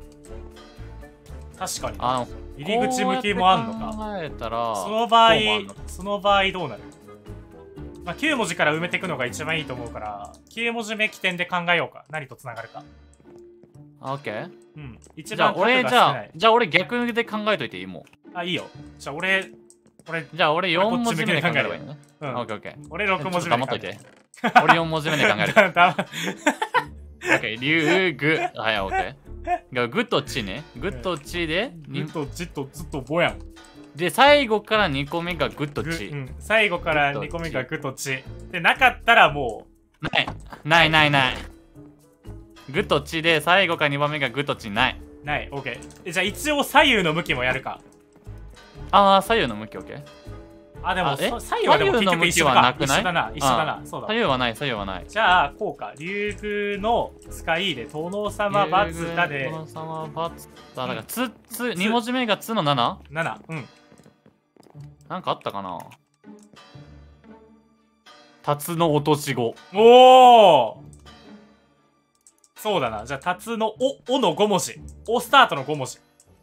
確かに。入り口向きもあんのか。 考えたらその場合どうなる？まあ、9文字から埋めていくのが一番いいと思うから、9文字目起点で考えようか。何とつながるか。 オッケー。 うん。一じゃあ番角が少ない。 じゃあ俺逆で考えといていいもん。 いいよ。じゃあ俺 4文字目で考えればいいね。 うん。 オッケーオッケー。 俺6文字目で黙っといて。俺4文字目で考える。オッケー。竜具。はい、オッケー。グとチね。グとチで。 グとチとずっとボやん。 で、最後から2個目がグとチ。 最後から2個目がグとチ。で、なかったらもう。ない。グとチで、最後から2番目がグとチない。 ない、オッケー。じゃあ一応左右の向きもやるか。 左右の向きオッケー。 でも左右はでも結局一緒か。一緒だな。そうだ。 左右はない。 じゃあ、こうか。竜宮の使いで、殿様バツタで。 殿様バツタだから、2文字目がつの 7？7。 うん。 なんかあったかな。タツの落とし子。 おお。そうだな。じゃあ、タツのおの5文字。おスタートの5文字。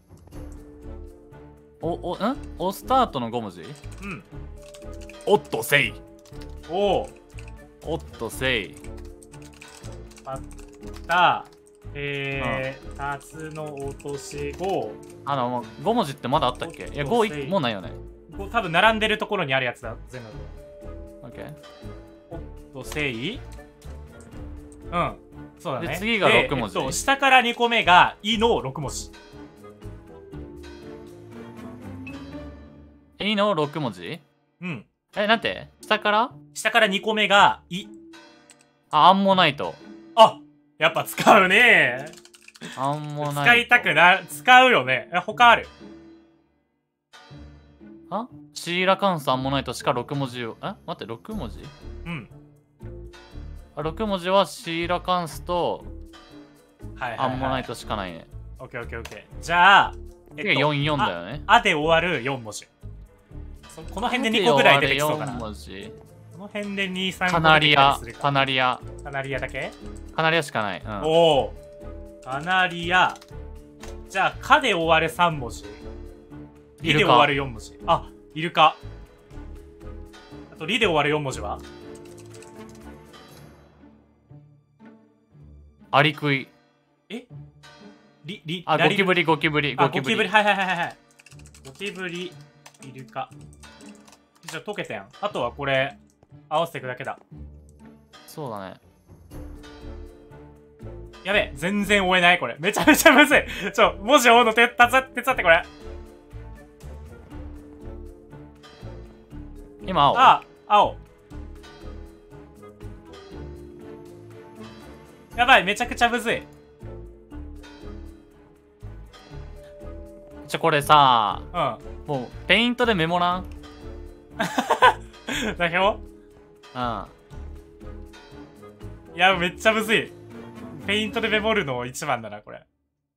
おスタートの5文字？ うん。 おっとせい。 おっとせい。 あった。タツの落とし子。 5文字ってまだあったっけ？いや、5もうないよね。 多分並んでるところにあるやつだ。全部。 オッケー。 おっとせい。うん。そうだね。 で、次が6文字。 下から2個目がいの6文字。 いの6文字？ うん。 なんて？下から 2個目がい。 アンモナイト。 やっぱ使うね。 アンモナイト。 使いたく使うよね。他ある？ シーラカンスアンモナイトしか6文字を。待って、6文字？ うん。 6文字はシーラカンスとアンモナイトしかないね。 オッケー。じゃあ、 44だよね。 で終わる4文字。この辺で2個ぐらい出てきそうかな。この辺で2、3個出てきたりするか。カナリアだけ？ カナリアしかない。 おお。カナリア。じゃあ、カで終わる3文字。リで終わる4文字。イルカ。あと、リで終わる4文字は？ アリクイ。ゴキブリ。 ゴキブリ、はい。ゴキブリ、イルカ。じゃあ、解けたやん。あとはこれ、合わせていくだけだ。 そうだね。 やべえ、全然追えない、これ。めちゃめちゃむずい。文字追うの手伝ってこれ。 今、 青。やばい、めちゃくちゃむずい。 これさ、 もうペイントでメモらん？ 代表？いや、めっちゃむずい。ペイントでメモるの一番だな、これ。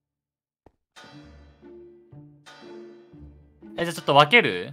じゃあちょっと分ける？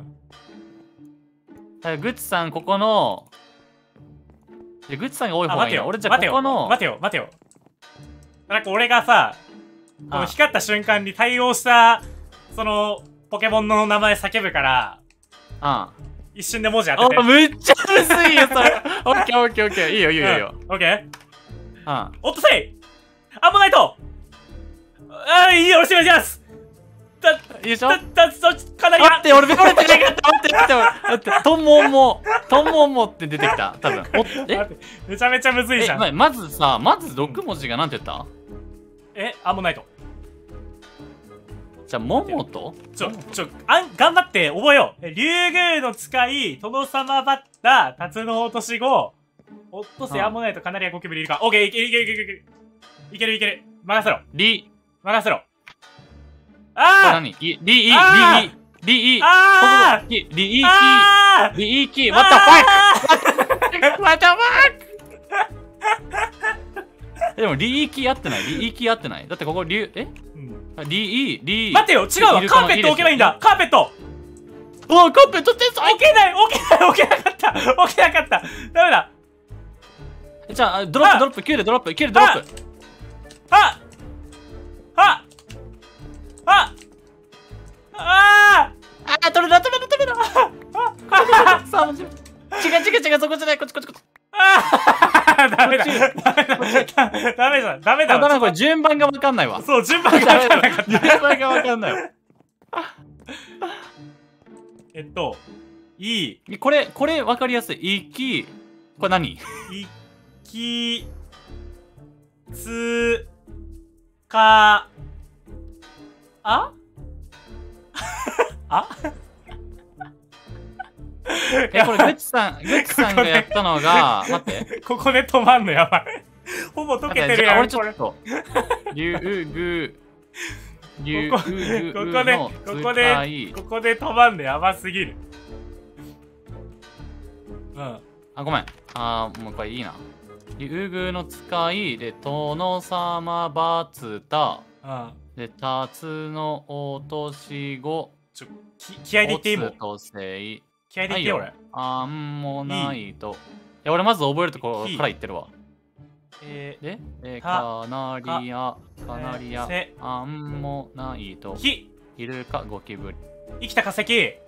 グッチさん、ここの、グッチさんが多い方がいいな。俺じゃあここの。 待てよ。なんか俺がさ、この光った瞬間に対応した、その、ポケモンの名前叫ぶから、一瞬で文字当てて。 めっちゃむずいよ、それ。オッケー。いいよ。 オッケー？ オットセイアンモナイトいいよろしくお願いしますいいでしょ。 かなり待って、俺メモれてないかった。待って、トンモンモって出てきた。多分。 めちゃめちゃむずいじゃん。 まず6文字がなんて言った？ アンモナイト。 じゃあ、モモと頑張って覚えよう。竜宮の使い、殿様バッタ、タツノオトシゴ、オットセイ、アンモナイト、カナリア、ゴキブリいるか。オッケー、いける。任せろ。任せろ。 何？リイキー、what the fuck でもリイキー合ってない。だってここリ待ってよ、違うわ。カーペット置けばいいんだ。カーペットカーペットってさ、 置けなかった。ダメだ。 じゃあ、ドロップ、9でドロップ。取れた。さあ、違う、そこじゃない、こっち。 ダメだ。 これ順番がわかんないわ。 そう、順番がわかんなかった。 順番がわかんないわ。これわかりやすい。これ何？ つかこれグッチさんがやったのが、待って。 ここで止まんのやばい。ほぼ溶けてるやん。 俺ちょっと。竜宮ここで止まんのやばすぎる。 ごめん。もうこれいいな。竜宮の使いで、殿様バツタ。で、タツノオトシゴ。 気合で言っていいもん。 気合で言ってよ、俺。アンモナイト。俺まず覚えるとこから言ってるわ。カナリア、アンモナイト。イルカ、ゴキブリ。 生きた化石。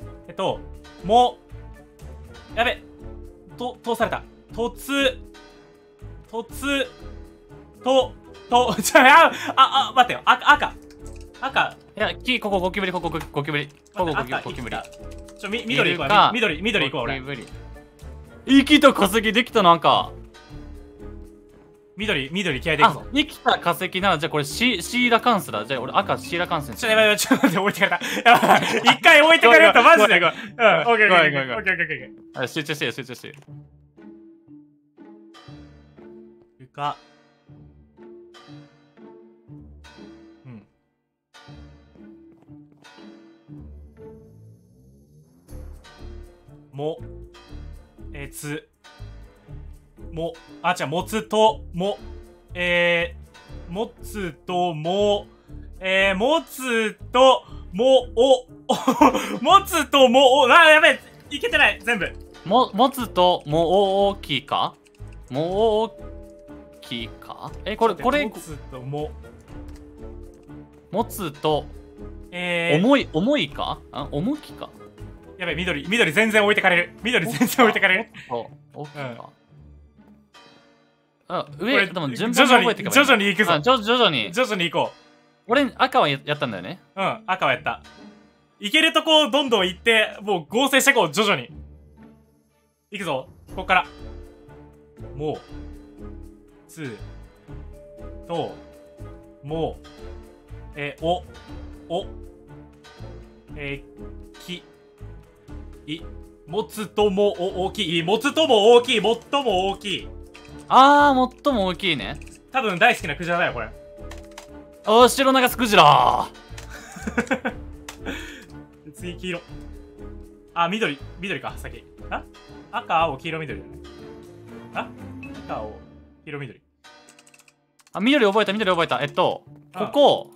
やべ。通された。待ってよ。赤。 いや、ここゴキブリ。 緑行こう。緑行こう、俺。 生きた化石できた、なんか。 緑気合でいくぞ。 生きた化石なら、じゃあこれシーラカンスだ。じゃあ俺赤シーラカンスに。 ちょっと待って、置いてかれた。一回置いてかれるとマジで。オッケー。 集中して。 床。もつともやべえ、いけてない、全部。 もつともおきかこれ。もつと重いか重きか。 やべえ、緑全然置いてかれる。 上、でも順番覚えてく徐々に行くぞ。 徐々に行こう。俺、赤はやったんだよね。 赤はやった。行けるとこどんどん行って、もう合成してこう、徐々に。行くぞ、ここから。もつとも大きい。最も大きい。 最も大きいね。 多分大好きなクジラだよ、これ。 白長スクジラ次、黄色。緑か、先。赤、青、黄色、緑だね。赤、青、黄色、緑。 緑覚えた。ここ。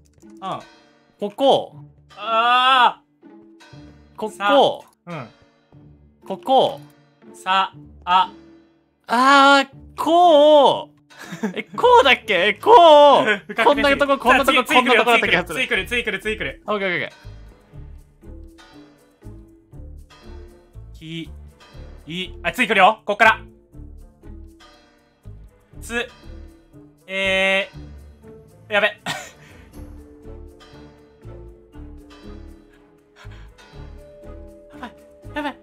こうだっけ？こんなとこだった気がする。 次来る。 オッケー。 次来るよ、こっから。 やべ。やばい。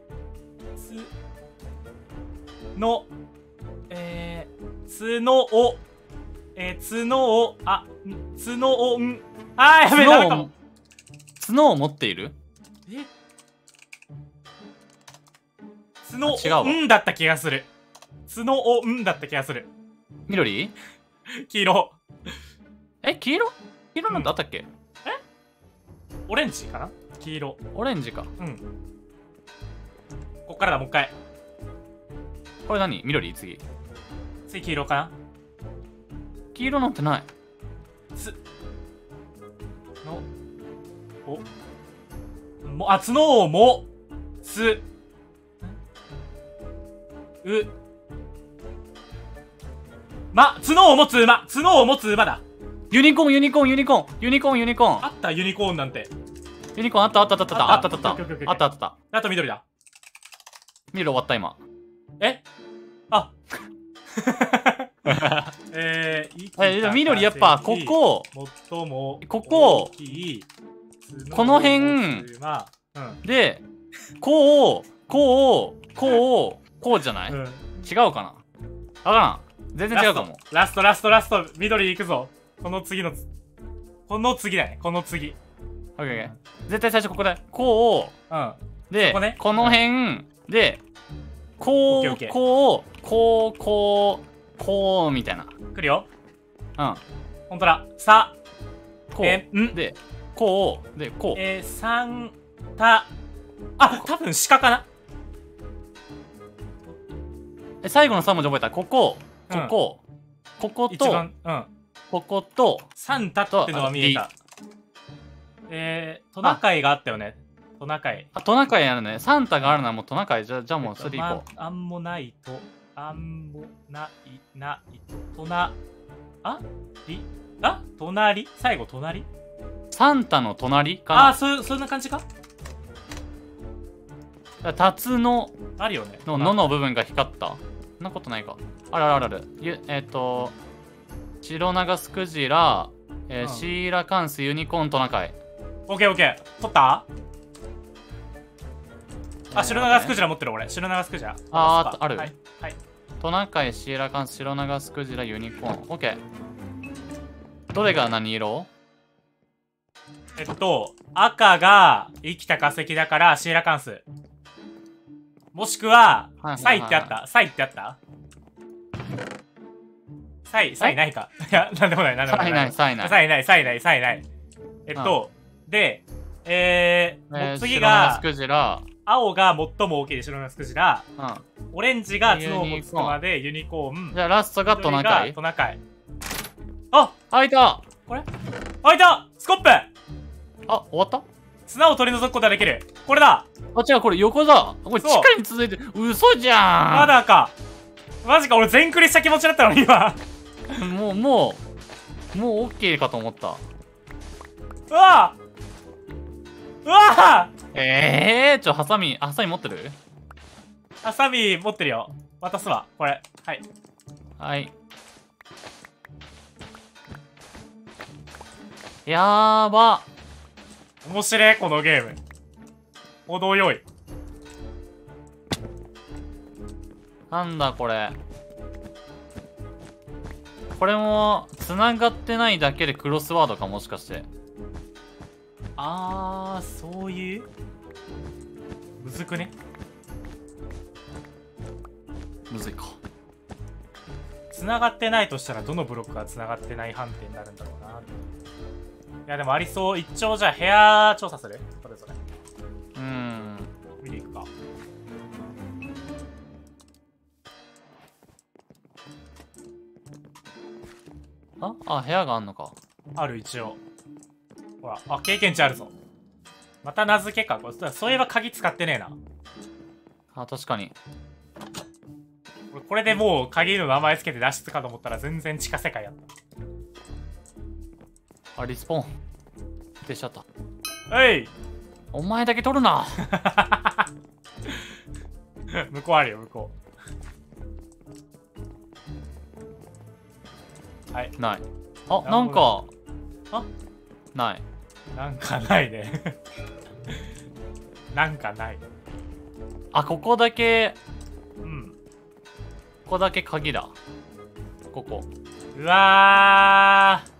やべえ、ダメかも。 角を持っている？ 角違うわをだった気がする。角をだった気がする。 緑？ 黄色。 黄色？黄色なんてあったっけ？ オレンジかな？黄色。 オレンジか。 うん。こっからだ、もう一回。 これ何？緑？次黄色かな？ 黄色なんてない。 角をもつ角を持つ馬だ。 ユニコーン、ユニコーン、ユニコーン、ユニコーン、ユニコーン。 あったユニコーンなんて。 ユニコーンあったあったあったあったあったあったオッケーオッケーオッケーあったあった。 あと緑だ。 緑終わった今。 あでも緑やっぱここ、 最もここ大きいこの辺でこうじゃない？違うかな？わからん。全然違うかも。 ラスト緑行くぞ。この次だね。この次。 オッケーオッケー。絶対最初ここでこうでこの辺でこうみたいな。 来るよ。 ほんとだ。 こうでこうでこう。 多分鹿かな。 最後の3文字覚えた。こことこことサンタってのは見えた。トナカイがあったよね。トナカイ。 トナカイあるね。サンタがあるのはもうトナカイ。じゃあもうそれ行こう。 アンモナイト。隣最後隣サンタの隣かな。 そんな感じか。 タツノあるよね。 のの部分が光った。そんなことないか。ある。シロナガスクジラ、シーラカンス、ユニコーン、トナカイ。 オッケー。取った？シロナガスクジラ持ってる俺。シロナガスクジラ。 ある。 はい。 トナカイ、シーラカンス、シロナガスクジラ、ユニコーン。オッケー。どれが何色？ 赤が生きた化石だからシーラカンス。もしくは、サイってあったサイないか。いや、なんでもない。 サイない。 で、次シロナガスが、 クジラ。 青が最も大きいシロナガスクジラ。オレンジが角を持つまでユニコーン。 じゃあラストがトナカイ。開いた。 これ開いた。スコップ。 終わった？ 砂を取り除くことができる。これだ。 違う、これ横だ。これ地下に続いてる。嘘じゃん。 まだか。マジか、俺全クリした気持ちだったのに今。 もう OK かと思った。 うわハサミ持ってる？ ハサミ持ってるよ。渡すわ、これ。 はい。やーば。 面白い、このゲーム。程よい。 なんだこれ。これも繋がってないだけでクロスワードか、もしかして。 そういうむずくね。 むずいか。 繋がってないとしたらどのブロックが繋がってない判定になるんだろうな。いやでもありそう。一応じゃあ部屋調査する？それぞれ見に行くか。 部屋があんのか。 ある、一応。ほら、経験値あるぞ。また名付けか。そういえば鍵使ってねえな。 確かに。 これでもう鍵の名前つけて脱出かと思ったら全然地下世界やった。 リスポーンでしちゃった。お前だけ取るな。 向こうあるよ、向こう。 はい。 ない。あ、なんか。 あ、 ない。 なんかないね。なんかない。 あ、ここだけ。 うん。 ここだけ鍵だ。ここ。 うわー。い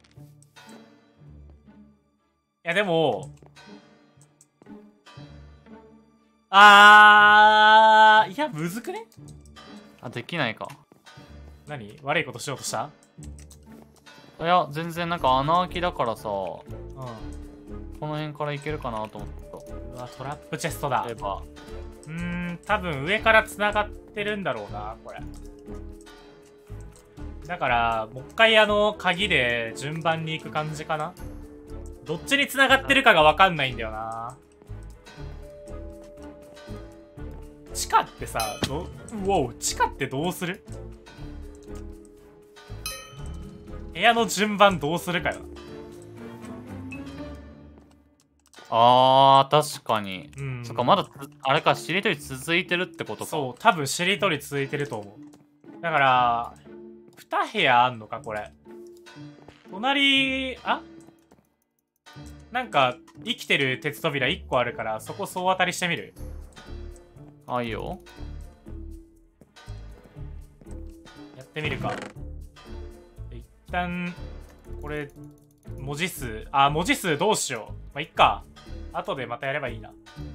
や、でも、いや、むずくね？ あ、できないか。 何？悪いことしようとした？ いや、全然なんか穴開きだからさ、こうん。 の辺からいけるかなと思った。 うわ、トラップチェストだ。 例えば。 多分上から繋がってるんだろうな、これ。だから、もう一回鍵で順番に行く感じかな。どっちに繋がってるかがわかんないんだよな。地下ってさ、地下ってどうする？部屋の順番どうするかよ。 確かに。そっか、まだ、あれか、しりとり続いてるってことか。 そう、多分しりとり続いてると思う。だから、2部屋あんのか、これ。隣、なんか、生きてる鉄扉1個あるから、そこ総当たりしてみる？ いいよ。 やってみるか。一旦、これ、文字数どうしよう。まあ、いっか。後でまたやればいいな。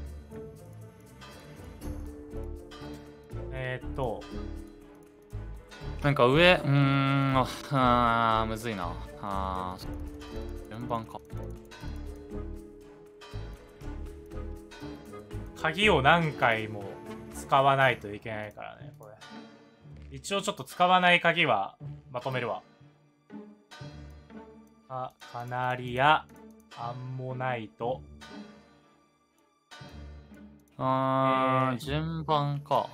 なんか上、むずいな。順番か。 鍵を何回も使わないといけないからね、これ。一応ちょっと使わない鍵はまとめるわ。カナリア、アンモナイト。 順番か。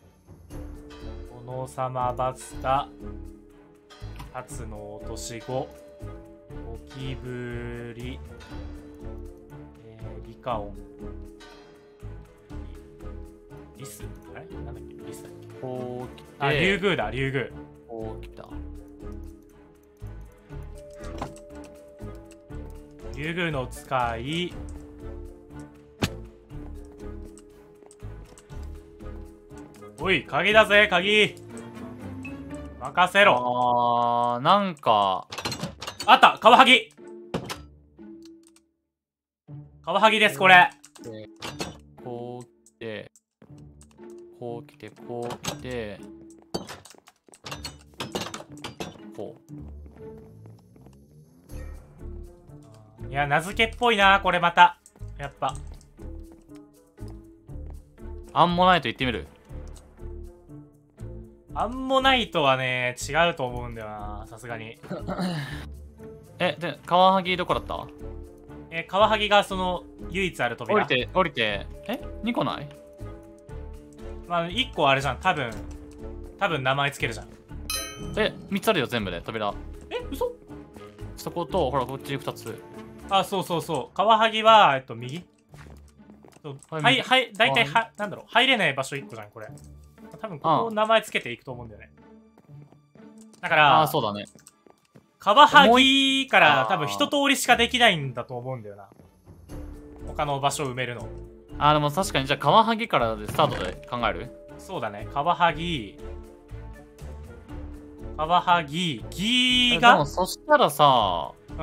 殿様バスタ、初の落とし子、ゴキブリ、リカオン、リス？あれなんだっけ？リスだっけ？ こう来て。 リュウグウだ、リュウグウ。 こう来た。 リュウグウの使い。おい、鍵だぜ、鍵。任せろ。 なんか。 あった、カワハギ。カワハギです、これ。 こう来て、こう来て、こう来て、こう。いや、名付けっぽいな、これまた。やっぱ。 アンモナイト行ってみる？ アンモナイトはね、違うと思うんだよな、さすがに。 で、カワハギどこだった？ カワハギがその、唯一ある扉。 降りて、2個ない？ まあ、1個あれじゃん、多分名前つけるじゃん。 3つあるよ、全部で、扉。 嘘？ そこと、ほら、こっち2つ。 そうそうそう。カワハギは、右？はい、大体なんだろう、入れない場所1個じゃん、これ。多分ここ名前つけていくと思うんだよね。だから、 そうだね。 カワハギから多分一通りしかできないんだと思うんだよな。他の場所を埋めるの。 でも確かに、じゃあカワハギからでスタートで考える？ そうだね。カワハギ、ギが。 でもそしたらさ、 うん。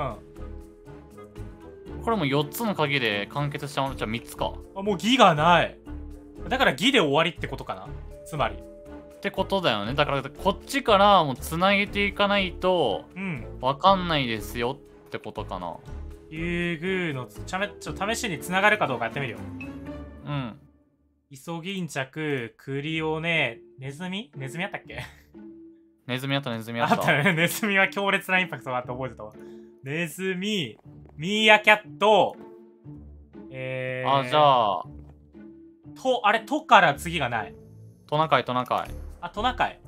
これも4つの鍵で完結したものじゃあ3つか。 もうギがない。だからギで終わりってことかな。つまり。 ってことだよね。だからこっちからもう繋げていかないと、わかんないですよってことかな。 リュウグウのちょっと試しに繋がるかどうかやってみるよ。イソギンチャク、クリオネ、ネズミあったっけ？ ネズミあった。 あったね。ネズミは強烈なインパクトがあって覚えてたわ。ネズミ、ミーアキャット、 じゃあ。 トから次がない。 トナカイ。 トナカイ。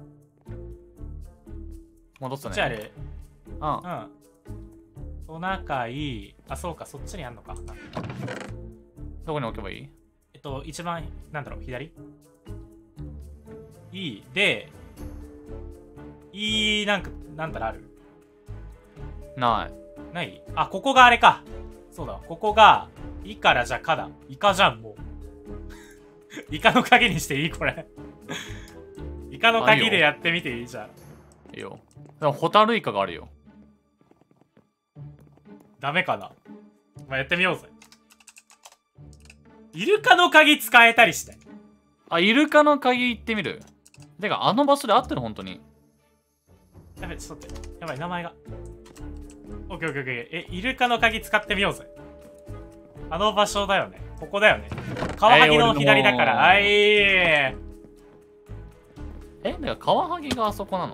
戻すね。 こっちある？トナカイ、そうか、そっちにあんのか。 どこに置けばいい？ 一番、なんだろう、左？で、なんだろある？ ない。 ないあ、ここがあれか。そうだ、ここが、いからじゃかだ。イカじゃん、もう。イカの鍵にしていいこれ。イカの鍵でやってみていいじゃん。 いいよ。でもホタルイカがあるよ。 ダメかな。まあ、やってみようぜ。イルカの鍵使えたりして。 あ、イルカの鍵行ってみる。てか、あの場所で合ってる、本当に。 やべ、ちょっと待って。やばい、名前が。オッケーオッケーオッケー。え、イルカの鍵使ってみようぜ。あの場所だよね。ここだよね。カワハギの左だから。あいー。 だからカワハギがあそこなの？ うん。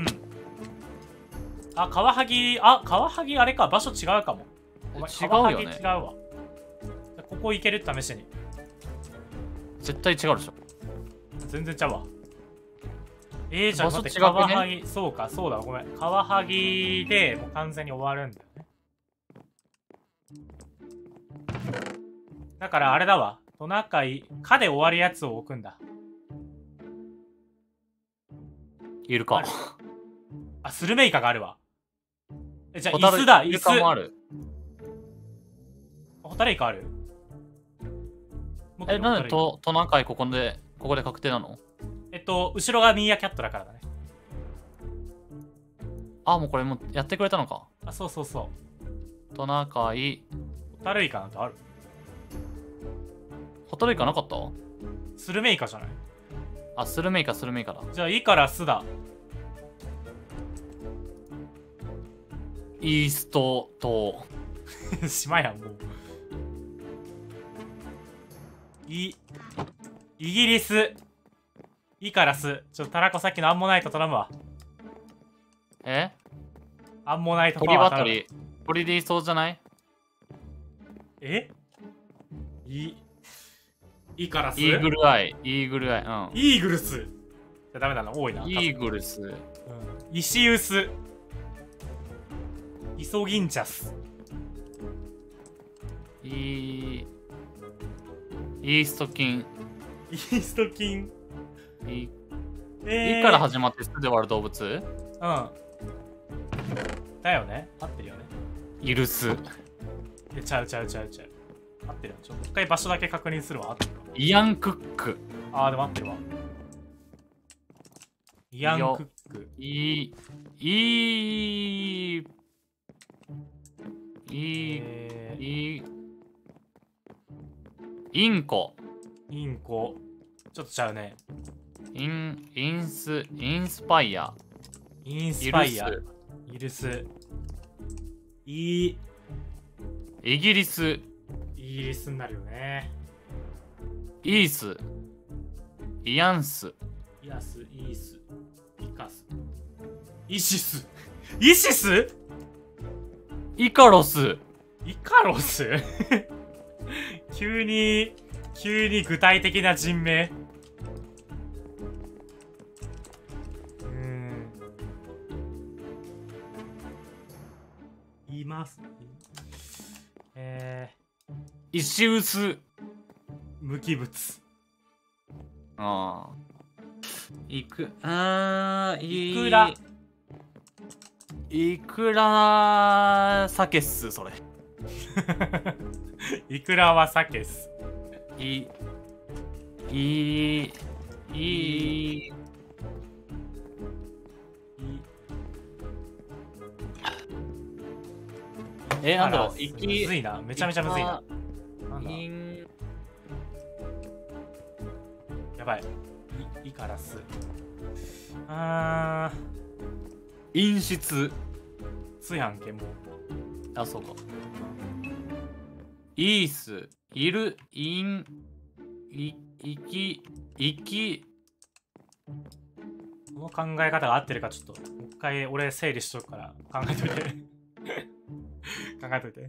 あ、カワハギ、あ、カワハギあれか。場所違うかも。 違うよね。 カワハギ違うわ。ここ行けるって試しに。 絶対違うでしょ。 全然ちゃうわ。じゃあ待って、 場所違くね？ カワハギ、そうか、そうだ、ごめん。カワハギでもう完全に終わるんだよね。だからあれだわ。トナカイ、カで終わるやつを置くんだ。 イルカ。 あ、スルメイカがあるわ。じゃあ、 ホタル椅子だ、 イ椅子。 ルカもある。 ホタルイカある？ なんでトナカイここで確定なの？ 後ろがミーアキャットだからだね。 あ、もうこれもうやってくれたのか。 あ、そうそうそトナカイ。 う。ホタルイカなんてある？ ホタルイカなかった？ スルメイカじゃない？ あ、スルメイカだ。 じゃあ、イからスだ。 イースト島。 島やん、もう。イギリス。イからス。タラコさっきのアンモナイト頼むわ。アンモナイトパ鳥はワー頼む。 鳥でいそうじゃない？ イからス。 イーグルアイ。うん。 イーグルス。じゃダメだな、多いな。 イーグルス。 うん、イシウス。イソギンチャス。 イースト菌。 イースト菌。 イから始まってスで終わる動物？ うん。だよね。合ってるよね。 イルス。 ちゃう。合ってるよ。もう一回場所だけ確認するわ。合ってるわ。 イアンクック。 あー、でも合ってるわ。イアンクック。インコ。ちょっとちゃうね。 インスパイア。 イルス。イギリスになるよね。 イース。イアンス。 イアス、イース。イカス。イシス。イシス？ イカロス。 急に具体的な人名。います。 イシウス。 無機物。 イクラサケス、それ。 イクラはサケス。 なんだろう、 むずいな。めちゃめちゃむずいな。やばい。イカラス。 陰湿。 つやんけ、もう。 あ、そうか。イース。イル、イン、イキ。 この考え方が合ってるかちょっと、もう一回俺整理しとくから考えといて。考えといて。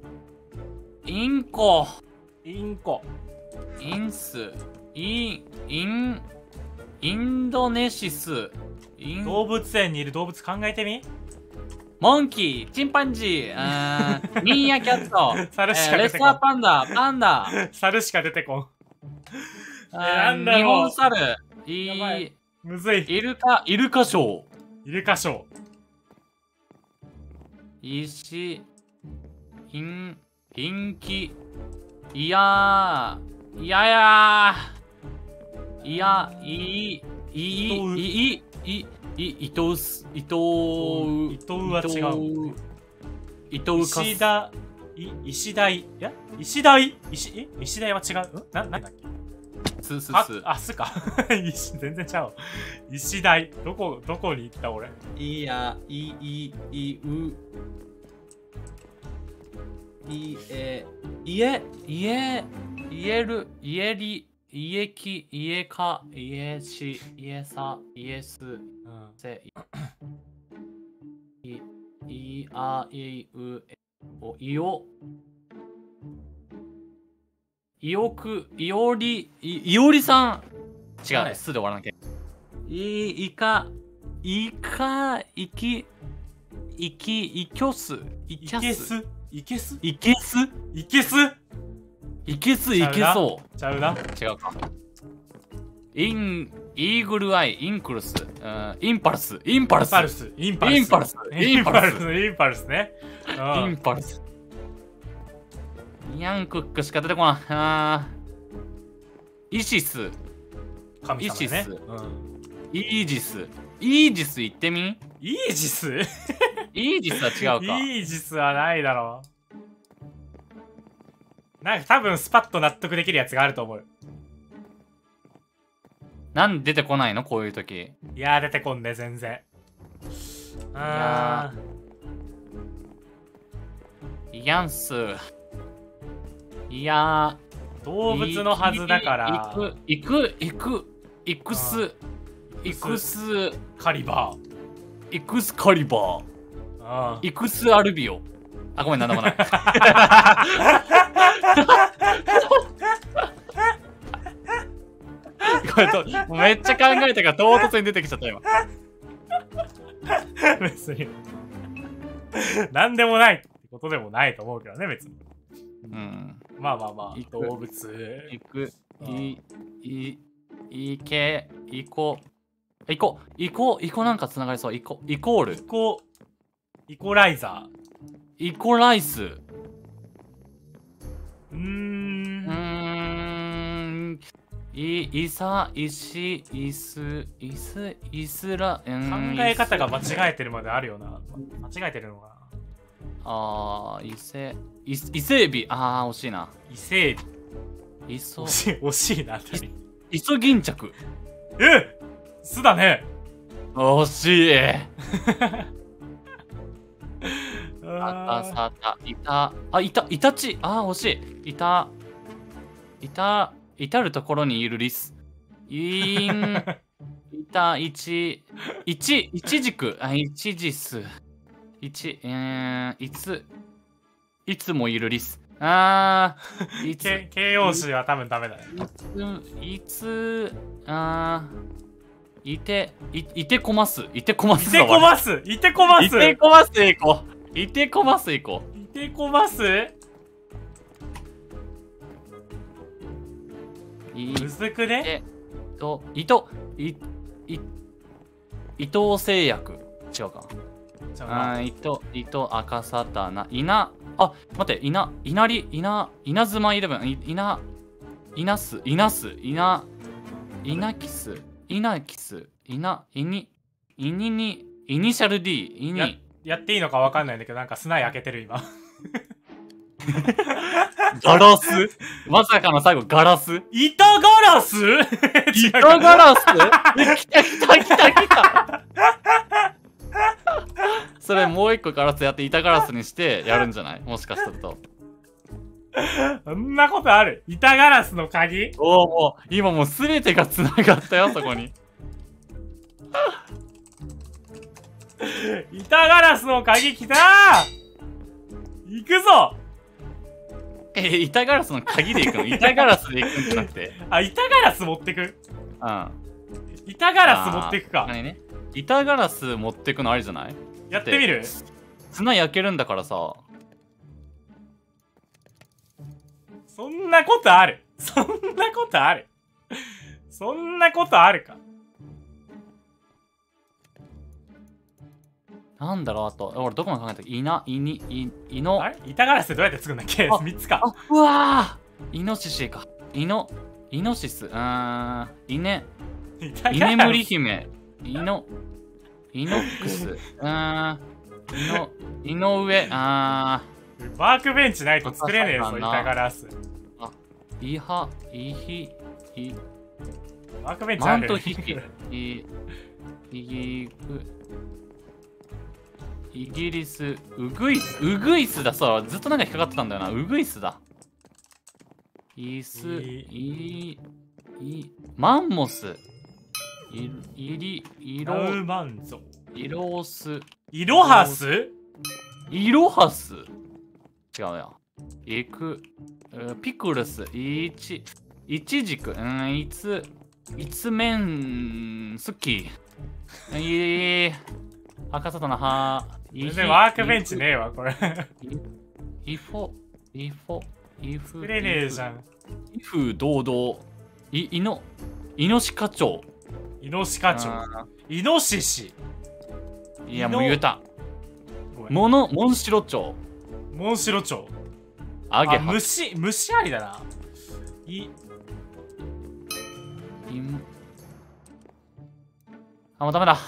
インコ。 インコ。 インス。イインドネシス。 動物園にいる動物考えてみ。 モンキー、チンパンジー、ミーアキャット、 猿しかレッ出てこん。 サーパンダ、パンダ、 猿しか出てこん。なんだろう。 日本猿、 やばいむずい。 イルカショウ、 イルカショウ。 石、インキ、いや、伊藤は違う。 伊藤石田、石田いや石田は違う。なんだっけ。すか。全然ちゃう。石田どこに行った俺。 いおりさん。違う、すで終わらなきゃ。いかす。いけそう。 ちゃうな。 違うか。イーグルアイ、インクルス、インパルスね。 インパルス。 ヤンクックしか出てこない。イシス。 神様ね。 イージス。イージス言ってみ。 イージスは違うか。 イージスはないだろう。なんか多分スパッと納得できるやつがあると思う。 なんで出てこないのこういう時。 いやー出てこんね全然。 ヤンス。いやー動物のはずだからイクスカリバー、イクスカリバー、イクスアルビオ。あ、ごめん、なんでもない。これめっちゃ考えたから唐突に出てきちゃった今。 別になんでもないってことでもないと思うけどね別に。まあ動物イコなんかつながりそう。イコールイコライザー。 イコライス。イスラ、 考え方が間違えてるまであるよな。間違えてるのかな。 伊勢エビ。惜しいな。 伊勢エビ。惜しいな。 イソギンチャク。 すだね。 惜しい。イタチ。惜しい。至るところにいるリス。イチジク。イチジス。いつもいるリス。 形容詞は多分ダメだね。 いてこます。 いてこますむずくね。 伊藤製薬。違うか。伊藤赤サタナ。待って、稲妻イレブン。稲キス。イニシャル D。 やっていいのかわかんないんだけど、なんか砂焼けてる今。 ガラス。まさかの最後ガラス。 板ガラス。 板ガラス。来た。それもう一個ガラスやって板ガラスにしてやるんじゃない？もしかすると。 そんなことある？板ガラスの鍵？ もう今もう全てがつながったよそこに。 板ガラスの鍵きたー！行くぞ！ 板ガラスの鍵で行くの？板ガラスで行くんじゃなくて。 板ガラス持ってく。 うん板ガラス持っていくか。 何ね、板ガラス持ってくのありじゃない？ やってみる？ 砂焼けるんだからさ。 そんなことある？そんなことある？そんなことあるか？ なんだろう、あと俺どこまで考えた？いな、いに、いの。 あれ板ガラスってどうやって作るんだっけ？ 3 つか。 うわー、イノシシか。イノシス。イネ。 板居眠りガラス。 姫。イノックス。井上。 ワークベンチないと作れねえぞ、板ガラス。 イハ、イヒ、 ワークベンチある。 マントヒキ。イギリス、ウグイスだ。そう、ずっとなんか引っかかってたんだよな。ウグイスだ。マンモス。 ラウマンゾ。 イロス。 イロハス？ イロハス。違うよ。ピクルス。イチジク。いつめんすき。赤さとなは。 全然ワークベンチねえわ、これ。作れねえじゃん。 威風堂々。イノシカチョウ。 イノシカチョウ。イノシシ。 いや、もう言うた。 ごめん。 モンシロチョウ。 モンシロチョウ。 アゲハ。 虫ありだな。 もうダメだ。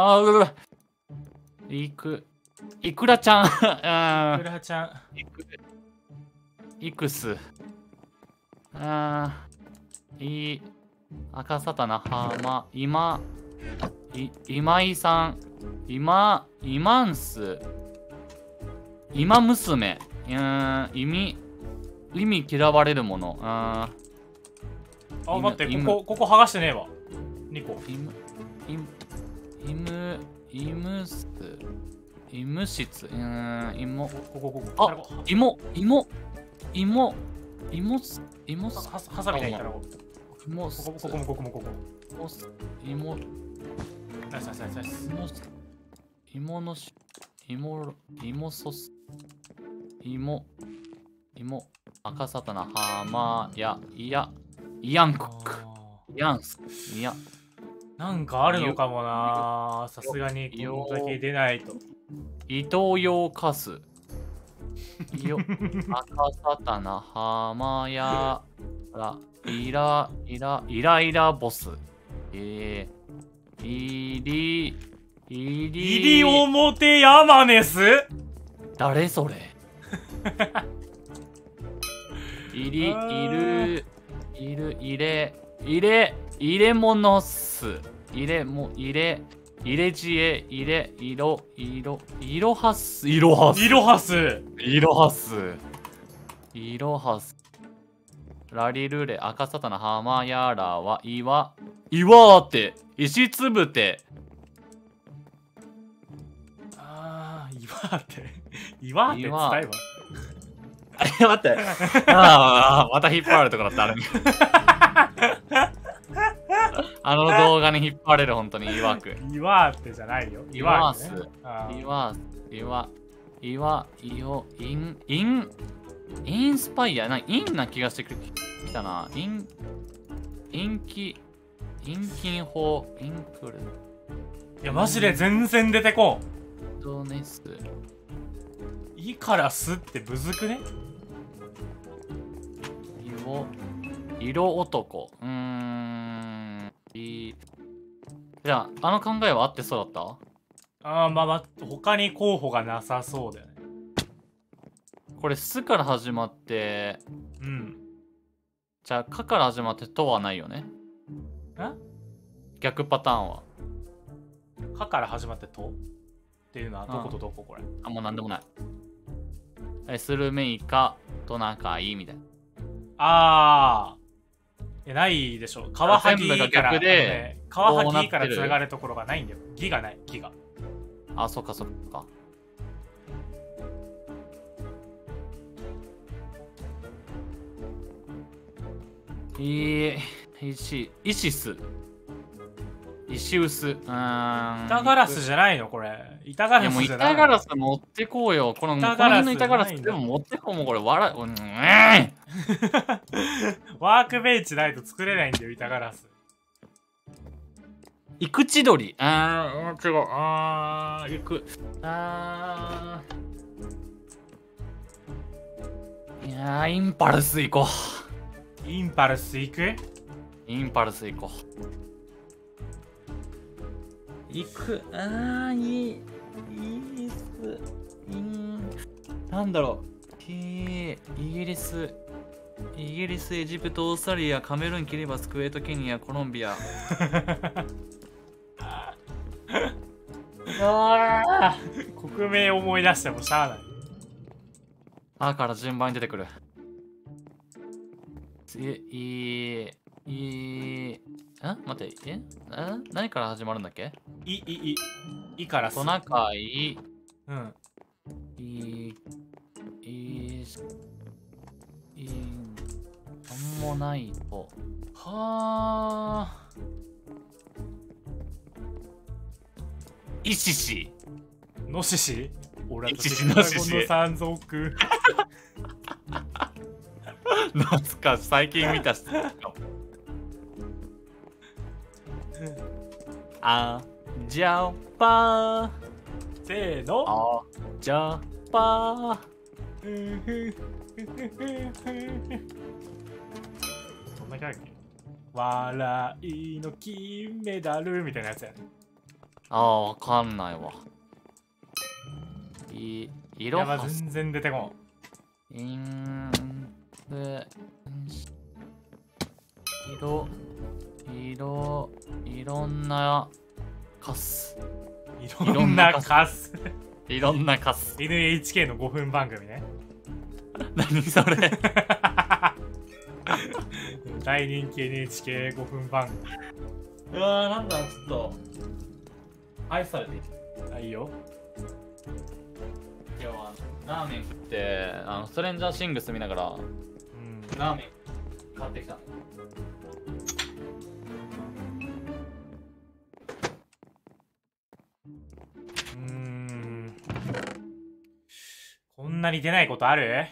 イクラちゃん。 イクラちゃん。 イクス。赤サタナハマ。今井さん。今んす。今娘。意味嫌われるもの。 あ、待って、ここ剥がしてねえわ。2個。 イム室。 ハサミないから。ここ。ナイス。 赤サタナハマヤイヤンコック。ヤンス。いや。 なんかあるのかもな。さすがにこんだけ出ないと。 イトーヨーカス。赤サタナハマヤライラボス。イリオモテヤマネス？ 誰それ？入れ物す。いろはす。ラリルレ、赤サタナ、ハマヤラは、岩ーて、石つぶて。 岩って伝えば。 待って。また引っ張られるところだった。あの動画に引っ張れる、本当に岩く。 岩ってじゃないよ。 岩インスパイアインな気がしてきたな。インキン法インクル。 いや、マジで全然出てこん。 ドネス。 いいからすってむずくね？ 色男。じゃあ、あの考えは合ってそうだった？ まあ、他に候補がなさそうだよね。 これ、すから始まって、 うん。 じゃあ、かから始まってとはないよね。逆パターンは。 かから始まってとっていうのはどことどここれ？ もうなんでもない。スルメイカと仲いいみたいな。 ないでしょ。カワハギから、カワハギからつながるところがないんだよ。ギがない、ギが。 そっか。 イシス。石臼。 板ガラスじゃないのこれ。板ガいやもうラスじゃない板ガラス持ってこうよ。この板ガラスこの辺の板ガラスでも持ってこう。もうこれ笑う。 ワークベンチないと作れないんだよ、板ガラス。 イクチドリ。違う。イク。いやー、インパルス行こインパルス行く？ う。インパルス行こう。行く。なんだろう。イギリス、エジプト、オーストラリア、カメルーン、キリバス、クウェート、ケニア、コロンビア。 国名思い出してもしゃあない。 あから順番に出てくる。待って、何から始まるんだっけ？ いからす。 トナカイ、 うん。 なんもないと。はあ。イシシ。 ノシシ？俺らとイシシノシシの山賊。 懐かしい、最近見たし。ジャパー。 せーの。 ジャパー。 そんなキャラっけ？笑いの金メダルみたいなやつやね。 わかんないわ。色やば、全然出てこん。 いろんなカス。 いろんなカス。 いろんなカス。 NHK の5分番組ね。 何それ。 大人気 NHK5 分番組。 なんだ、ちょっと愛されている。 いいよ。 今日はラーメン食ってストレンジャーシングス見ながら、ラーメン買ってきた。 こんなに出ないことある？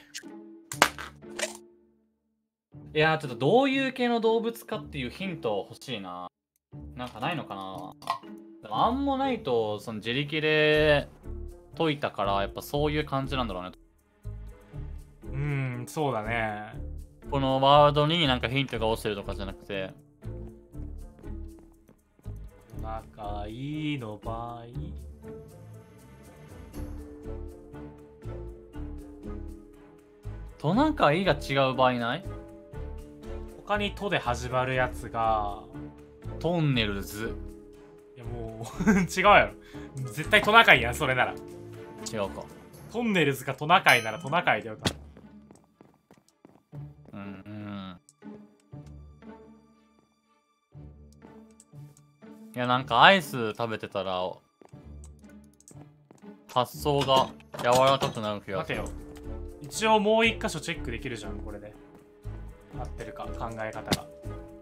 いやちょっとどういう系の動物かっていうヒント欲しいな。なんかないのかな。でもアンモナイトその自力で解いたからやっぱそういう感じなんだろうね。 そうだね。 このワードになんかヒントが落ちてるとかじゃなくて。 仲いいの場合。 トナカイが違う場合ない？ 他に「と」で始まるやつがトンネルズ。 いやもう違うやろ。絶対トナカイやん、それなら。 違うか。 トンネルズかトナカイならトナカイだよ。 いやなんかアイス食べてたら発想が柔らかくなる気がする。 待てよ。一応もう一箇所チェックできるじゃん、これで。合ってるか、考え方が。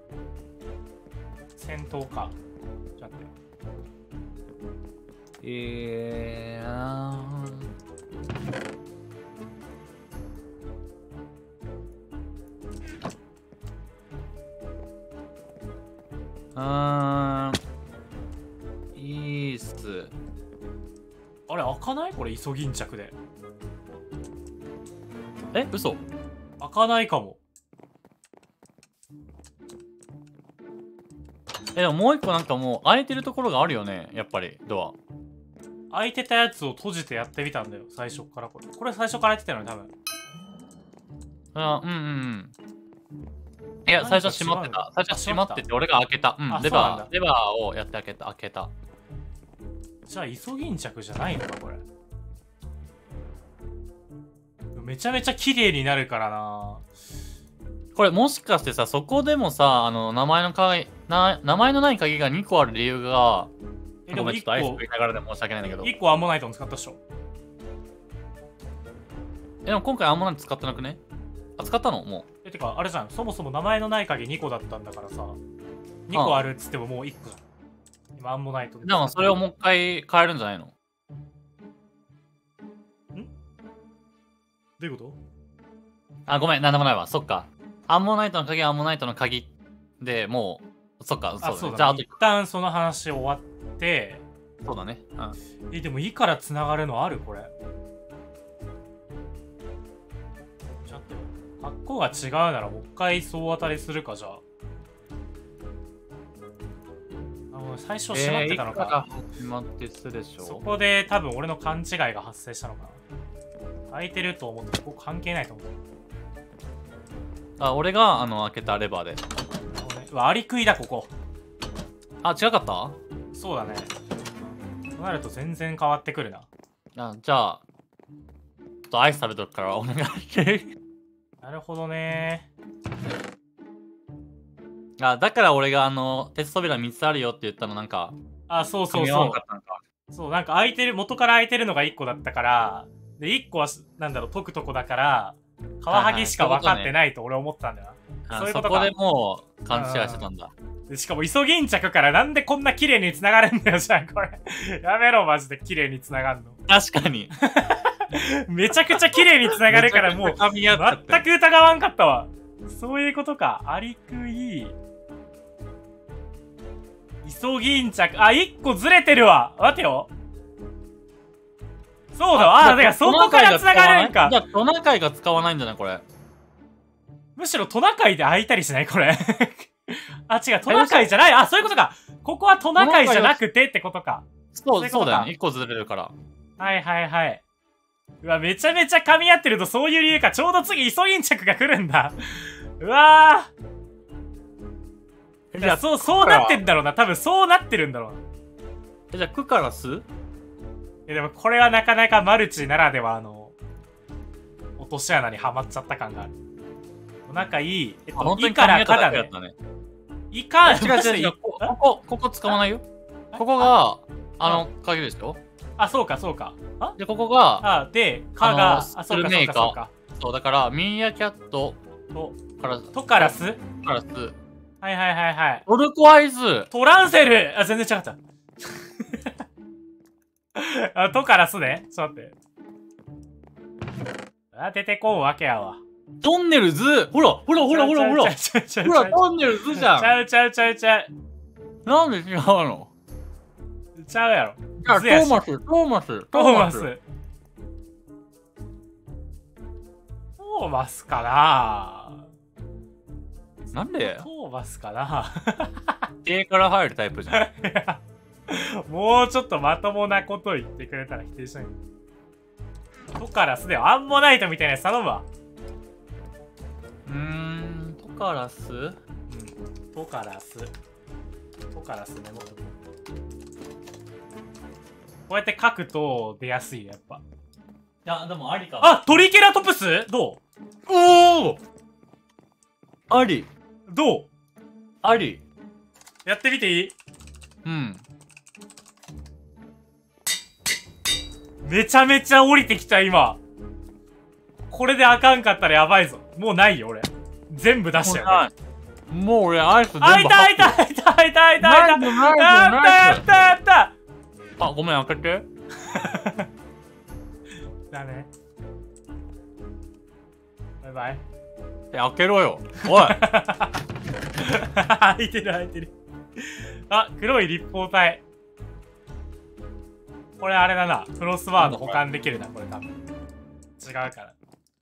戦闘か。ちょっと待って。 いいっす。 あれ、開かない？これ、イソギンチャクで。 嘘？ 開かないかも。 でももう一個なんかもう開いてるところがあるよね、やっぱりドア。開いてたやつを閉じてやってみたんだよ、最初から。これ最初から開いてたのに、多分。 いや、最初閉まってた。最初閉まってて、俺が開けた。レバーをやって開けた。 じゃあ、イソギンチャクじゃないのか、これ。めちゃめちゃ綺麗になるからな。 これもしかしてさ、そこでもさ、名前のない鍵が2個ある理由が、 でもちょっとアイス食いながらで申し訳ないんだけど。 1個アンモナイトの使ったっしょ。 でも今回アンモナイト使ってなくね？ あ、使ったのもてかあれじゃん、そもそも名前のない鍵2個だったんだからさ、2個あるっつってももう1個じゃん。今アンモナイトう。でもそれをもう一回変えるんじゃないの？ どういうこと？ あ、ごめん、なんでもないわ。そっか。アンモナイトの鍵はアンモナイトの鍵でもう、そっか、そうだね。じゃあ、 一旦その話終わって、 そうだね。うん。 でもいいから繋がるのあるこれ。ちょっと、格好が違うならもう一回総当たりするか、じゃあ。最初閉まってたのか。 始まってすでしょ。 そこで多分俺の勘違いが発生したのかな。開いてると思って、ここ関係ないと思って。 あ、俺が開けたレバーで。 うわ、アリクイだ、ここ。 あ、違かった？ そうだね。となると全然変わってくるな。 あ、じゃあ、ちょっとアイス食べとくからお願いして。 なるほどね。 あ、だから俺が鉄扉3つあるよって言ったのなんか、 あ、そうそう噛み合そう。 わなかったのか。 そう、なんか空いてる、元から空いてるのが1個だったから、で、1個は、なんだろう、解くとこだから、カワハギしか分かってないと俺思ってたんだよな。そういうことか。 そこでもう勘違いしてたんだ。 でしかもイソギンチャクからなんでこんな綺麗に繋がるんだよ、じゃん、これ。やめろ、マジで綺麗に繋がるの。 確かに。 めちゃくちゃ綺麗に繋がるからもう、全く疑わんかったわ。そういうことか。アリクイ。イソギンチャク。あ、1個ずれてるわ。待てよ。そうだわ。あ、だからそこから繋がるんか。 じゃあトナカイが使わないんじゃないこれ。 むしろトナカイで開いたりしないこれ。あ、違う、トナカイじゃない。あ、そういうことか。ここはトナカイじゃなくてってことか。 そうだよね。1個ずれるから。 はいはいはい。うわ、めちゃめちゃ噛み合ってるとそういう理由か。ちょうど次イソギンチャクが来るんだ。うわー。じゃあ、そうなってんだろうな。多分そうなってるんだろうな。 じゃあ、クカラス？ でもこれはなかなかマルチならでは落とし穴にはまっちゃった感がある。お腹いい。いからかだね。いか、 違う。ここ使わないよ。ここが、鍵ですよ。 あ、そうか、そうか。 で、ここが、 で、かが、あ、 そうか、そうか。そう、だから、ミーアキャットとカラスはいはいはいはい。 トルコアイズトランセルあ、全然違った。あ、トカラスね。ちょっと待って。あ、出てこんわけやわ。 トンネルズほらほらトンネルズじゃんちゃう。 なんで違うの？ ちゃうやろ。 トーマスかな。 なんで？ トーマスかな。 A から入るタイプじゃん。 もうちょっとまともなこと言ってくれたら否定しない。トカラスだよ。アンモナイトみたいなやつ頼むわ。 トカラス？うん、 トカラスね。こうやって書くと出やすいよ、やっぱ。いや、でもありかも。 あ、トリケラトプスどう？ おおあり。 どう？ あり。 やってみていい？ うん。 めちゃめちゃ降りてきた、今。これであかんかったらやばいぞ。もうないよ、俺。全部出したよ。 もう俺、アイス全部開いたあ、ごめん、開けて。 だね。バイバイ。 開けろよ。おい。 開いてる。あ、黒い立方体。これあれだな。クロスワード保管できるな、これ多分。違うから。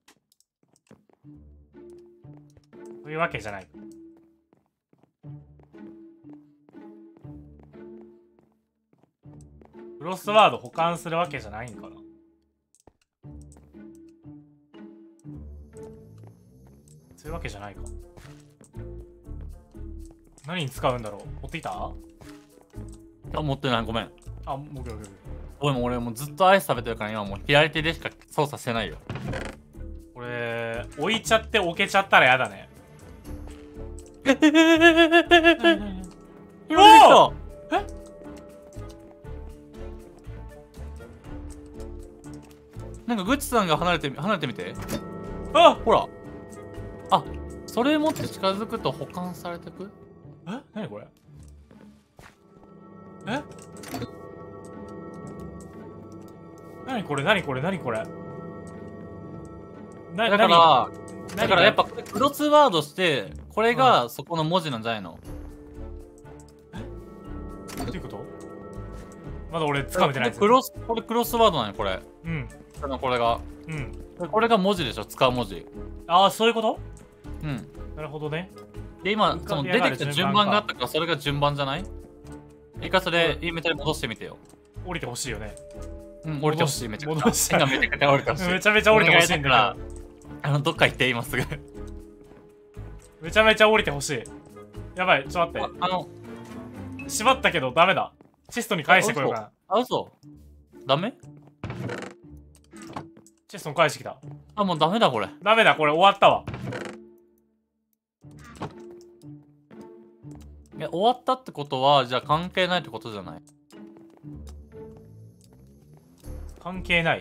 そういうわけじゃない。クロスワード保管するわけじゃないんかな。そういうわけじゃないか。何に使うんだろう。持ってきた？ あ、持ってない。ごめん。 あ、もうごめん、俺もうずっとアイス食べてるから今もう左手でしか操作してないよ。 これ、置いちゃって置けちゃったらやだね。 おお！なんかグッチさんが離れてみて。 あ、 ほら。 あ、それ持って近づくと保管されてく？ 何これ？え？何これ何これ何これ？ だからやっぱクロスワードして、これがそこの文字なんじゃないの？ どういうこと？まだ俺掴めてないです。 これクロスワードなのこれ。 うん。 これが。うん。これが文字でしょ、使う文字。 ああ、そういうこと？ うん。 なるほどね。 で、今、その出てきた順番があったから、それが順番じゃない？一回それ、インベントリ戻してみてよ。 降りてほしいよね。 うん、降りてほしい、めちゃくちゃ。 戻した。 めちゃくちゃ降りてほしい。 めちゃめちゃ降りてほしいんだから。 どっか行って、今すぐ。 めちゃめちゃ降りてほしい。やばい、ちょっと待って。縛ったけどダメだ。チェストに返してこようかな。 あ、嘘？ダメ？ チェストに返してきた。 あ、もうダメだこれ。 ダメだ、これ終わったわ。 いや、終わったってことは、じゃあ関係ないってことじゃない？ 関係ない。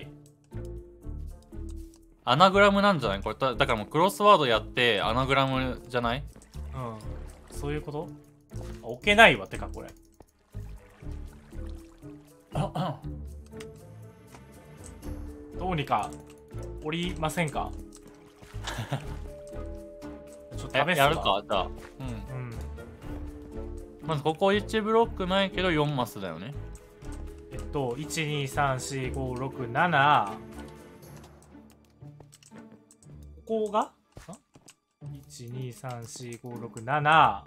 アナグラムなんじゃないこれ？だからもうクロスワードやってアナグラムじゃない？ うん。そういうこと？置けないわ、てかこれ。どうにか降りませんか？ちょっと試すやるか、じゃあ。うん。まずここ1ブロックないけど4マスだよね。 1、2、3、4、5、6、7。ここが ?1、2、3、4、5、6、7。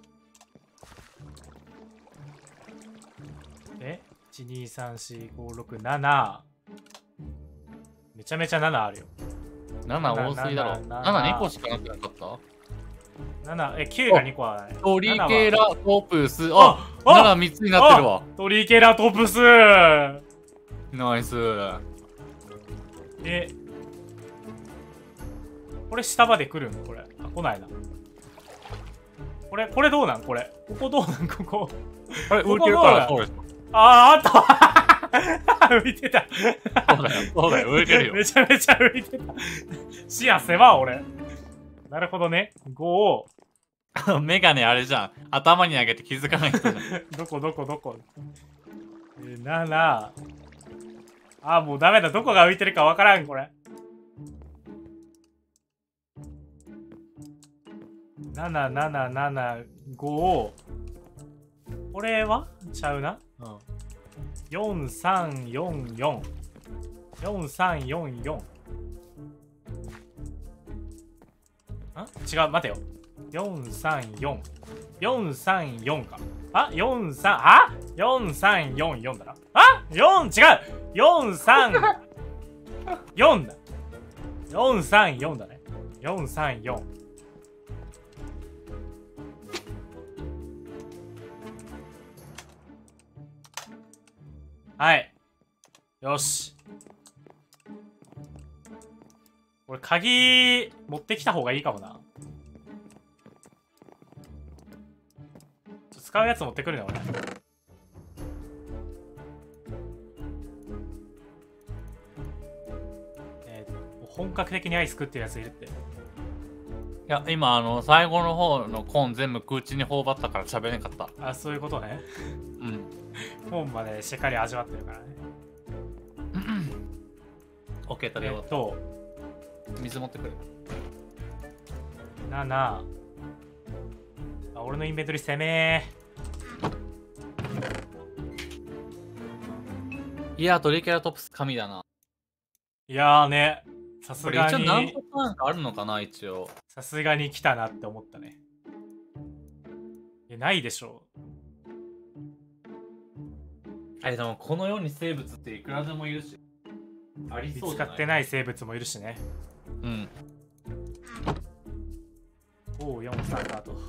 で、1、2、3、4、5、6、7。めちゃめちゃ7あるよ。 7多すぎだろ。7、2個しかなくなかった？ 7、9が2個はね。 トリケラトプス。あ、7、3つになってるわ。 トリケラトプス。 ナイス。 これ下まで来るん？これ。あ、来ないな。これどうなん？これ。ここどうなん？ここ。 これ浮いてるからそうです。 あった浮いてた。 そうだよ、浮いてるよ。 めちゃめちゃ浮いてた。視野狭俺。なるほどね。5。 メガネあれじゃん。頭に上げて気づかない人じゃん。 どこ7。あ、もうダメだ。どこが浮いてるかわからん、これ。7、7、7、5。これはちゃうな。うん。4、3、4、4。4、3、4、4。違う、待てよ。4、3、4。4、3、4か。あ ?4、3、あ ?4、3、4、4だな。あ ?4、違う !4、3、4だ。4、3、4だね。4、3、4。はい。よし。これ鍵持ってきた方がいいかもな。使うやつ持ってくるね俺。本格的にアイス食ってるやついるって。いや今最後の方のコーン全部口に頬張ったから喋れなかった。 あ、そういうことね。 うん。 コーンまでしっかり味わってるからね。 オッケー、食べよう。水持ってくる。 7。あ、俺のインベントリ攻めいや、トリケラトプス神だな。 いやーね、さすがに。 一応何パターンかあるのかな、一応。 さすがに来たなって思ったね。ないでしょでもこのように生物っていくらでもいるし。ありそうじゃない？ 見つかってない生物もいるしね。 うん。 5、4、3かと。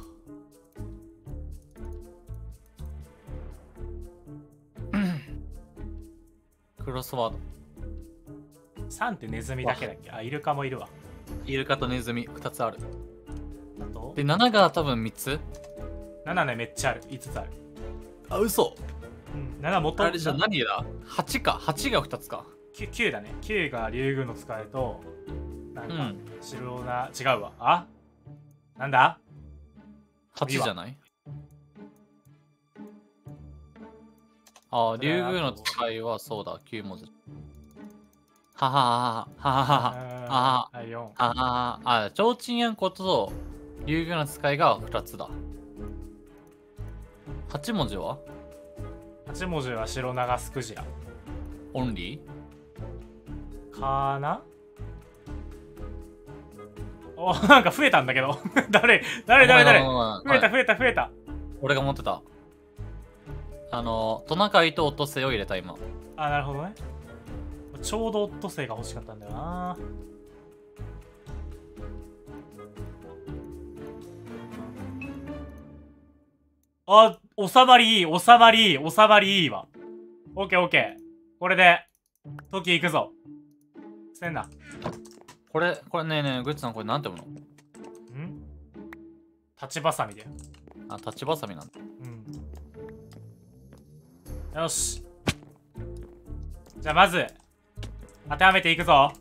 クロスワード。 3ってネズミだけだっけ？あ、イルカもいるわ。 イルカとネズミ2つある。 あとで、7が多分3つ？ 7 ね、めっちゃある。5つある。 あ、嘘。 うん、7もっと。 あれじゃ何だ？ 8 か。8が2つか。 9だね。9が竜宮の使いと、なんか、白な、違うわ。あなんだ 8じゃない？ああ、竜宮の使いはそうだ、9文字。はははははははあ、4。 ははあ、ちょうちんやんこと竜宮の使いが2つだ。8文字は 8文字は白長スクジラ。 オンリーかな。お、なんか増えたんだけど。誰増えた。 俺が持ってた。トナカイとオットセイを入れた今。 あ、なるほどね。ちょうどオットセイが欲しかったんだよな。あ、収まりいいわ。オッケー。これで、時行くぞ。せんな。 これねえねえ、グッチさんこれなんて読むの？ 立ちばさみで。 あ、立ちばさみなんだ。 よし。じゃあまず、当てはめていくぞ。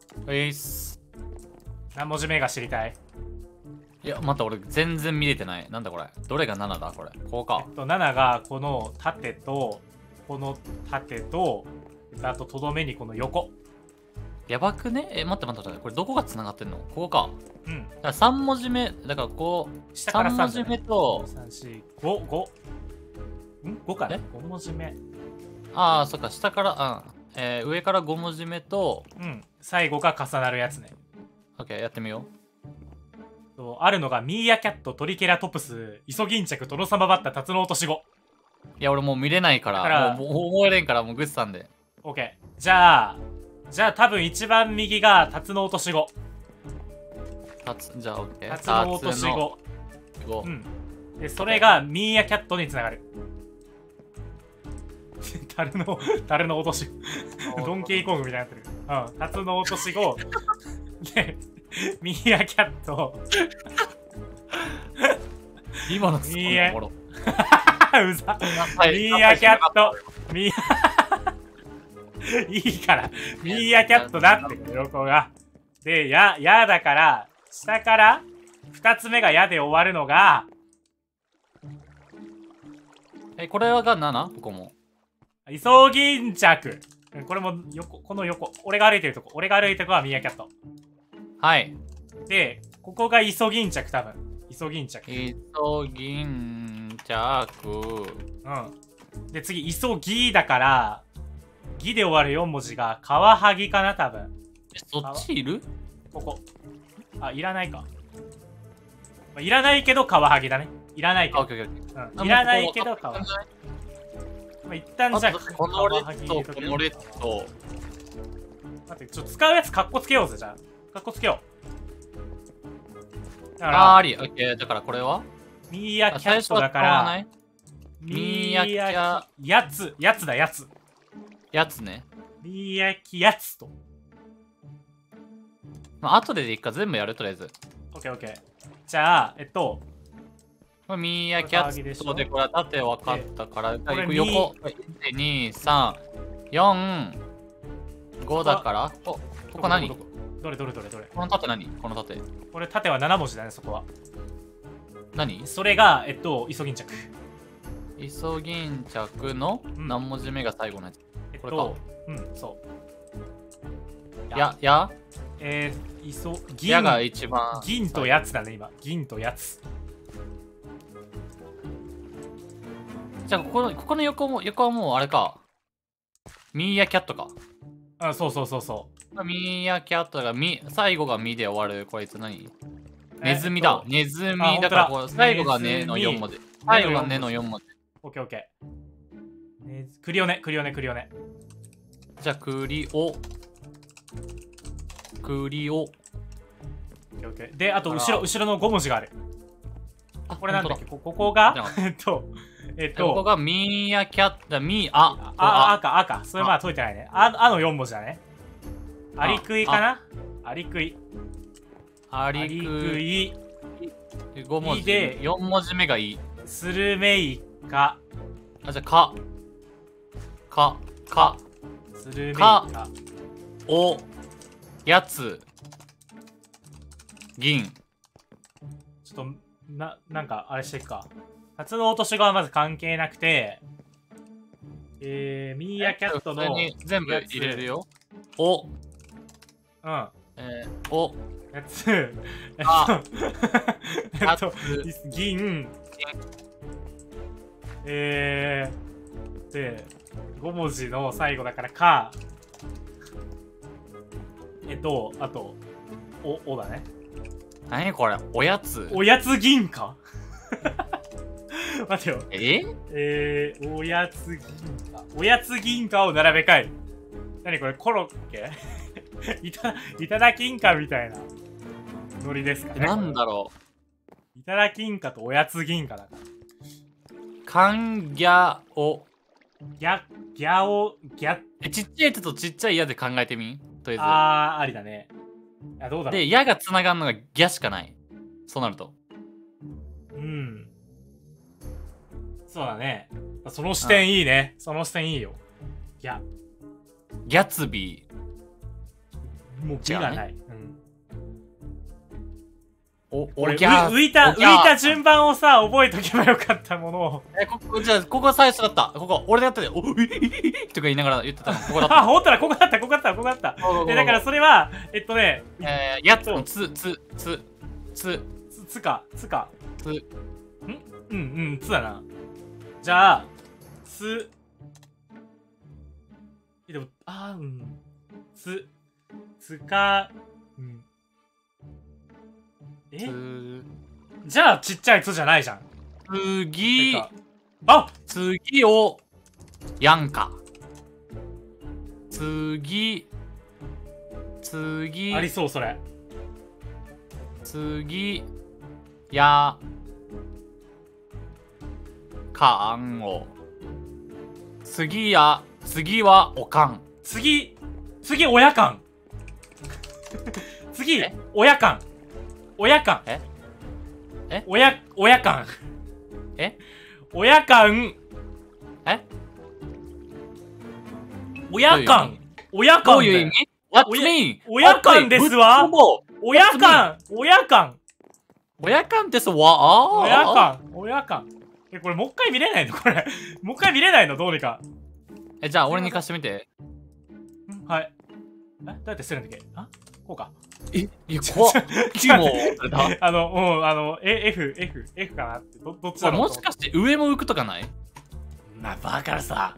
何文字目が知りたい？ いや、待って、俺全然見れてない。なんだこれ。どれが7だこれ。こうか。 7がこの縦と、この縦と、あととどめにこの横。 やばくね？待って。これどこが繋がってんの？ここか。 うん。 だから3文字目、だからこう、 下から 3文字目と、 3、4、5。5かな？ 5 文字目。 ああ、そっか、下から、上から5文字目と、 最後が重なるやつね。 オッケー、やってみよう。あるのがミーアキャット、トリケラトプス、イソギンチャク、トノサマバッタ、タツノオトシゴ。 いや、俺もう見れないから、もう覚えれんから、もうグッさんで。 オッケー。じゃあ多分一番右がタツノオトシゴ。 じゃあ、オッケー。 タツノオトシゴ。で、それがミーアキャットにつながる。樽の落としドンキーコングみたいになってる。タツノオトシゴでミーアキャット今のツッコミおもろ。 うざ。ミーアキャットいいからミーアキャットだって横が。で、やだから、下から2つ目がやで終わるのが、 これが 7？ ここも。 イソギンチャク。これもこの横。俺が歩いてるとこはミーアキャット。 はい。 で、ここがイソギンチャク、多分。イソギンチャク。で、次、イソギーだから、ギで終わる4文字が、カワハギかな、多分。 そっちいる？ ここ。あ、いらないか。いらないけど、カワハギだね。いらないけど。いらないけど、カワハギ。一旦じゃあ、 このレッド、このレッド。 待って、使うやつカッコつけようぜ、じゃあ。カッコつけよう。 あり。オッケー。だからこれはミーアキャットだから、 ミーアキャやつだ、やつ。 やつね。 ミーアキやつと。 まあ、後でいいか、全部やる、とりあえず。 オッケー。じゃあ、 ミーアキャットでこれは縦分かったから、横、2、3、4、5だから、ここ何？ どれこの縦何？この縦。 これ縦は7文字だね、そこは。 何？ それが、イソギンチャク。 イソギンチャクの何文字目が最後のやつ？これか。 そう。 やが一番。 銀とやつだね、今。銀とやつ。 じゃあ、ここの横はもうあれか。ミーアキャットか。 そう。 ミーアキャットが最後がミで終わる。こいつ何？ネズミだ。ネズミだから、最後がねの4文字。最後がねの4文字。 オッケー。クリオネ。 じゃあ、クリオ。 で、あと後ろの5文字がある。これなんだっけ？ここがここがミーアキャット、 赤。それまだ解いてないね。あの4文字だね。アリクイかな？アリクイ。5 文字で、4文字目がいい。 スルメイカ。 じゃあ、 スルメイカ。 お、やつ、銀。 ちょっと、なんか、あれしていくか。タツノオトシゴはまず関係なくて、ミーアキャットの。 普通に全部入れるよ。お。 うん。 お。 やつ。 あ銀。で、5文字の最後だから、か。あと、おだね。 何これ、おやつ。 おやつ銀貨待てよ。おやつ銀貨。おやつ銀貨を並べ替える。何これ、コロッケいただ金貨みたいなノリですかね。 なんだろう。いただ金貨とおやつ銀貨だから。 カンギャオ。 ギャオ。 ちっちゃい手とちっちゃい矢で考えてみとりあえず。 ありだね。どうだろう。 で、矢がつながるのがギャしかない。そうなると。 うん。そうだね。その視点いいね。その視点いいよ。ギャツビー。もう字がない。浮いた順番をさ、覚えとけばよかったものを。 じゃあ、ここ最初だった。ここ、俺でやったで。とか言いながら言ってたの。ここだった。 あ、ほんとだ、ここだった。だからそれは、 やつのつか。つだな。じゃあ、でも、つか、じゃあちっちゃいつじゃないじゃん。 次をやんか。次ありそうそれ。 次やかんを。次はおかん。 次親かん。次親かん。親かん。親かん。親かん。親かん。親かん。 どういう意味？ What mean？ 親かんですわ。親かん。親かんですわ。親かん。これもう一回見れないのこれ。もう一回見れないのどうにか。 じゃあ俺に貸してみて。 はい。どうやってするんだっけ？こうか。 いや、怖っ。 F かなって。どっちだろう。 もしかして上も浮くとかない？ バカらさ。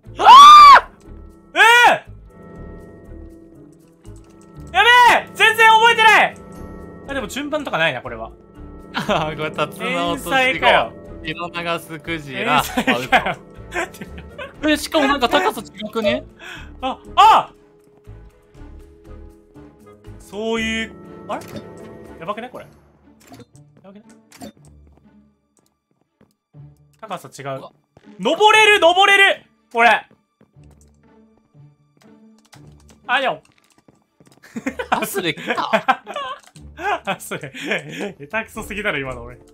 やべえ！全然覚えてない！でも順番とかないな、これは。 これ、タツノオトシゴ。 天才かよ。 血の流すクジラ。しかもなんか高さ違くね？ そういう、あれやばくねこれ。やばくね高さ違う。登れるこれ。よ。 それ来た。 それ、下手くそすぎだろ、今の俺。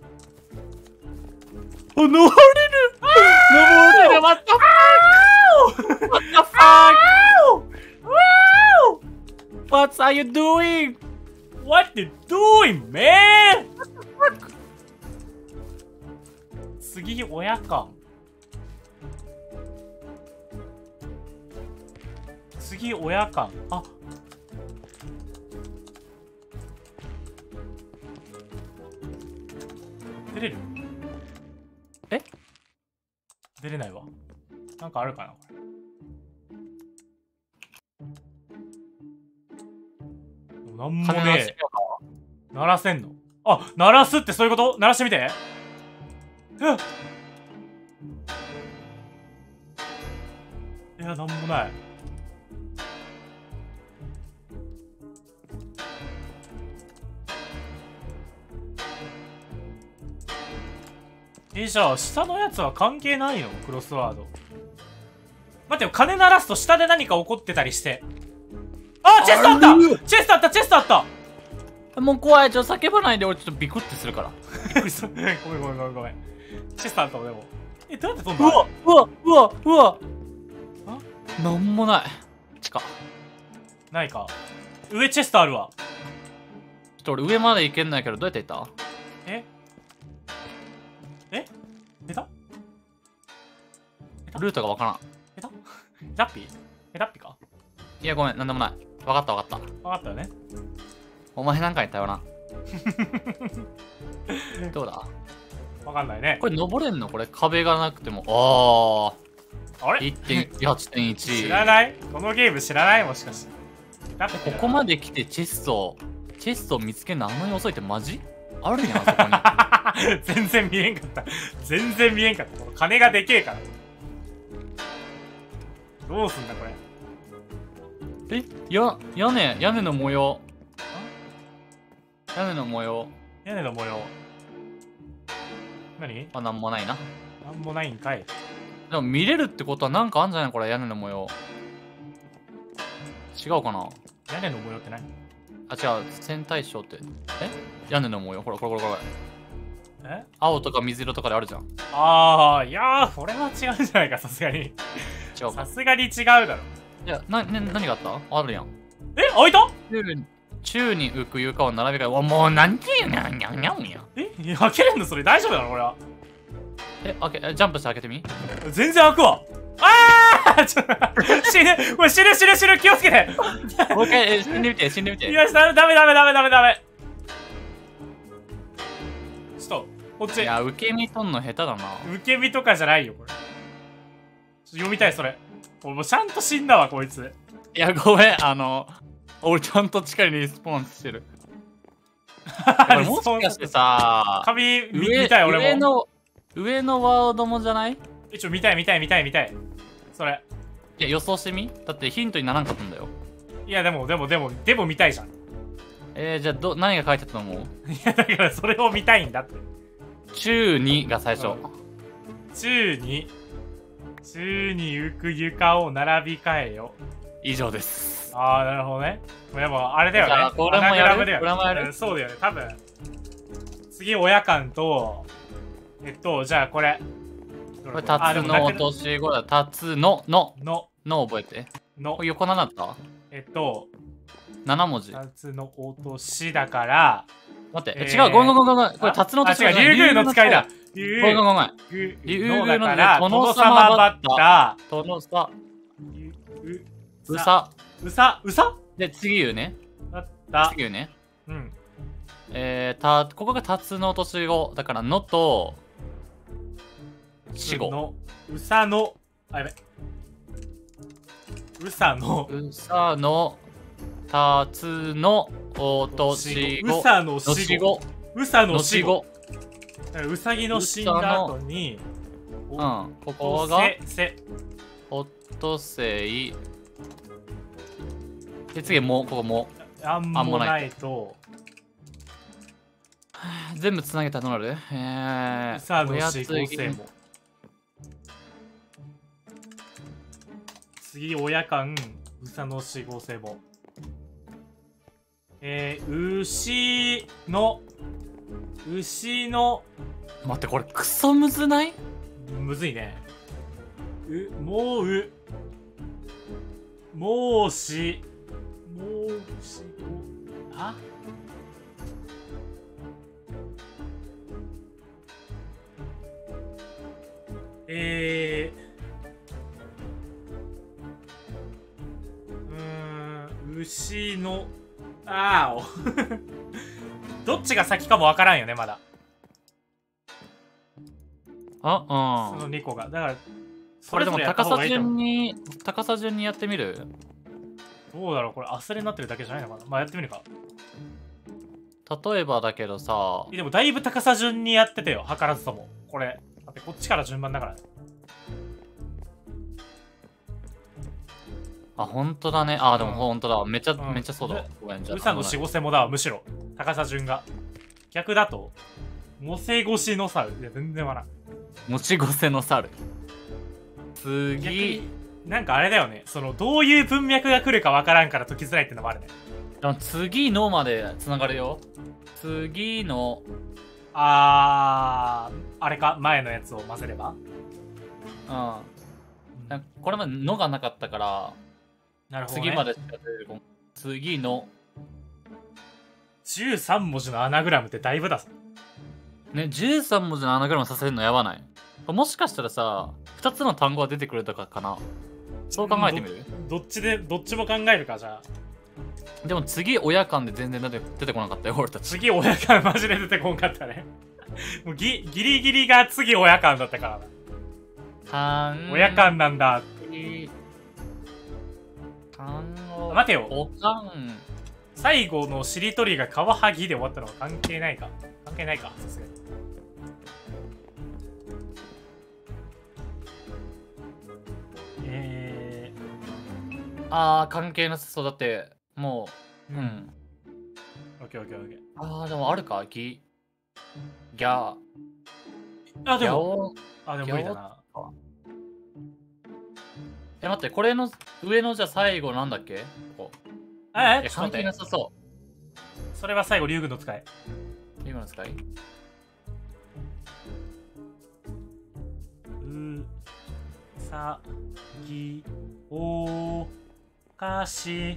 登れる What the fuck What are you doing? What you doing, man? 次、親か。次、親か。出れる？出れないわ。なんかあるかなこれ。なんもねえ。鳴らせんの？鳴らすってそういうこと？鳴らしてみて。いや、なんもない。じゃあ、下のやつは関係ないの？クロスワード。待ってよ、鐘鳴らすと下で何か起こってたりして。チェストあった！チェストあった！ もう怖い、叫ばないで、俺ちょっとビクってするから。 びっくりした。ごめん。チェストあったもん、でも。どうやって飛んだ？ うわなんもない。地下。 ないか。上チェストあるわ。 ちょっと俺上まで行けんないけど、どうやって行った？ え下手ルートがわからん。 下手ラッピーラッピーか。 いや、ごめん、なんでもない。わかったわかった。 分かったよね。 お前なんか言ったよな。どうだ分かんないね。 これ登れんの？これ壁がなくても。 あれ 1.8.1 知らないこのゲーム知らないもしかして。 ここまで来てチェスト見つけるのあんなに遅いってマジあるやん、あそこに。 全然見えんかった。全然見えんかった。この金がでけえから。どうすんだこれ。 屋根の模様。屋根の模様。 屋根の模様。何？ あ、なんもないな。 なんもないんかい。 でも見れるってことはなんかあんじゃないこれ、屋根の模様。違うかな。 屋根の模様って何？ あ、違う。線対称って。屋根の模様。ほら、これ。 え？ 青とか水色とかであるじゃん。 ああ、いやー、これは違うんじゃないか、さすがに。 違うか。 さすがに違うだろ。 いや、何があった？あるやん。 開いた？ 宙に浮く床を並べ替え。もう何て言うにゃんにゃんにゃんにゃん。 開けれんのそれ大丈夫なのこれは。 ジャンプして開けてみ。 全然開くわ。ああ死ぬ。これ死ぬ気をつけて。 もう一回死んでみていや、ダメ。ちょっと、こっち。 いや、受け身とんの下手だな。 受け身とかじゃないよ、これ。読みたい、それ。もうちゃんと死んだわ、こいつ。 いや、ごめん、俺ちゃんと地下にリスポーンしてる。これもしかしてさ、 紙見たい、俺も。 上のワードもじゃない？ 一応見たい。それ。 いや、予想してみ？だってヒントにならんかったんだよ。 いや、でも見たいじゃん。 じゃあ何が書いてあったと思う？ いや、だからそれを見たいんだって。 宙にが最初。 宙に浮く床を並び替えよ。 以上です。 ああ、なるほどね。でも、あれだよね。 これもやる？ これもやる。そうだよね、多分。次、親感と、じゃあこれ。 これ、タツの落とし子だ。タツの覚えて。横7だった？7文字。 タツの落としだから、 待って、違う、ごめん。これ、タツの落としだ。リュウグウの使いだ。 ごめん。 リュウグウだから、殿様バッタ。 殿様。うさで、次言うね。次言うね。 うん。 ここがタツの落とし子。だから、のと、死語。 うさの、あ、やべ。うさの、たつの、おとしご。 うさの死語。うさの死語。うさぎの死んだ後に、 ここが、おっとせい。で、次、ここも。 あんもないと。 全部つなげたらどうなる？ うさの死語せも。次、親感、うさの死語せも。牛の、 待って、これクソむずない？ むずいね。あ？牛の、どっちが先かもわからんよね、まだ。その2個が。だから、 これでも高さ順にやってみる？ どうだろう、これ、アスレになってるだけじゃないのかな。まあ、やってみるか。 例えばだけどさ。 でも、だいぶ高さ順にやっててよ、図らずとも。これ。だって、こっちから順番だからね。 あ、ほんとだね。でもほんとだ。めっちゃそうだ。ごめん、じゃあ。 うさの死後せもだわ、むしろ。高さ順が。逆だと、もせ越しの猿。いや、全然わからん。 もちごせの猿。次。 なんかあれだよね。どういう文脈が来るかわからんから解きづらいってのもあるね。 でも次のまでつながるよ。次の。 あれか、前のやつを混ぜれば？ これまでのがなかったから、 なるほどね、 次までしか出てこない。次の。 13文字のアナグラムってだいぶだぞ。 ね、13文字のアナグラムさせるのやばない？もしかしたらさ、2つの単語が出てくるとかかな。そう考えてみる？ どっちも考えるか、じゃあ。 でも次親間で全然出てこなかったよ、俺たち。 次親間マジで出てこんかったね。もうギリギリが次親間だったからな。親間なんだ。 単語。 待てよ。 おかん。 最後のしりとりがカワハギで終わったのは関係ないか。関係ないか、さすがに。 関係なさそうだって、もう、 オッケーオッケーオッケー。でもあるかギャでも無理だな。 待って、これの上のじゃあ最後なんだっけ？ここ。関係なさそう。 それは最後、竜軍の使い。 竜軍の使い？ さぎおかし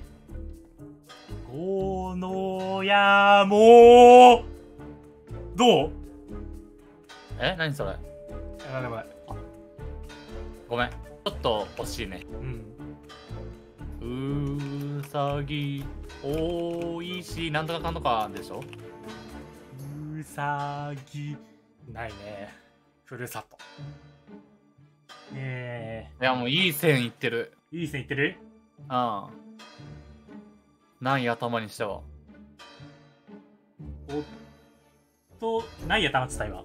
ごのやもどう？ 何それ？ でもない。 ごめん。ちょっと惜しいね。うさぎおいしいなんとかかんとかでしょ？ うさぎないね。ふるさと。 いやもういい線いってる。 いい線いってる？ ない頭にしては。 ない頭つたいわ。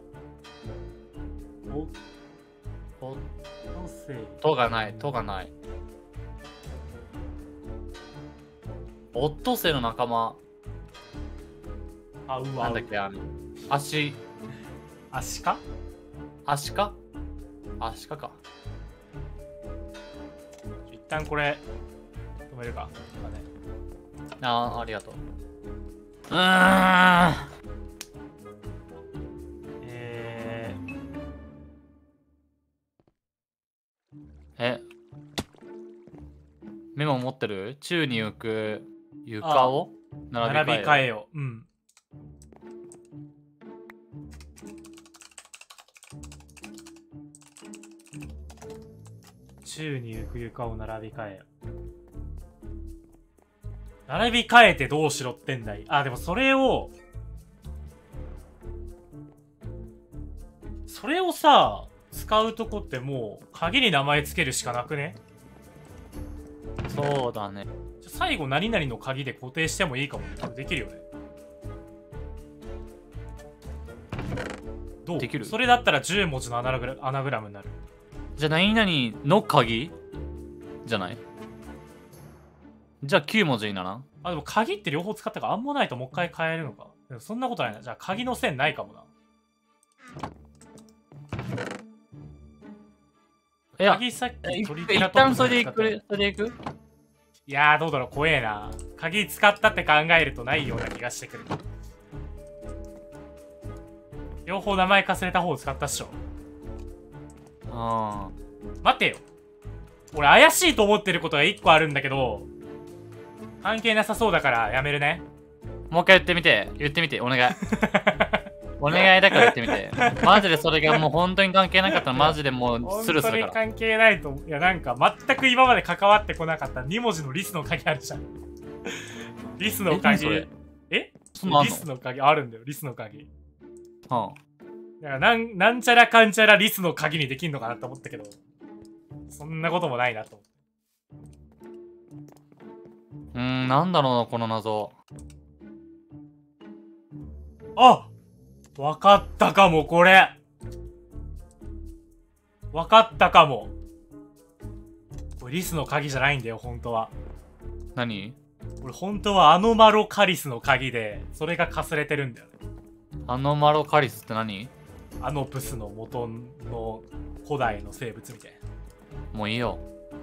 とがない。オットセイの仲間。なんだっけアシカか。 一旦これ止めるか。 ありがとう。メモ持ってる？宙に浮く床を並び替えよ。宙に浮く床を並び替えよ。並び替えてどうしろってんだい。でもそれをさ、使うとこってもう鍵に名前つけるしかなくね？ そうだね。 最後何々の鍵で固定してもいいかもね。できるよね。どう？ できる？ それだったら10文字のアナグラムになる。 じゃあ何々の鍵じゃない？じゃあ9文字にならん？ でも鍵って両方使ったからアンモナイトもう一回変えるのか。でもそんなことないな。じゃあ鍵の線ないかもな。鍵さっき取り一旦それでいく？ いやーどうだろう、怖えな。鍵使ったって考えるとないような気がしてくる。両方名前かすれた方を使ったっしょ。待てよ。俺怪しいと思ってることが1個あるんだけど、関係なさそうだからやめるね。 もう一回言ってみて、お願い。お願いだから言ってみて。マジでそれがもう本当に関係なかったらマジでもうスルするから。 本当に関係ないと。いやなんか全く今まで関わってこなかった2文字のリスの鍵あるじゃん。リスの鍵。リスの鍵あるんだよ、リスの鍵。だからなんちゃらかんちゃらリスの鍵にできんのかなと思ったけど、そんなこともないなと思って。 なんだろうな、この謎。 わかったかも、これ。わかったかも。これリスの鍵じゃないんだよ、本当は。 何？ 俺本当はアノマロカリスの鍵で、それがかすれてるんだよね。 アノマロカリスって何？ アノプスの元の古代の生物みたいな。 もういいよ。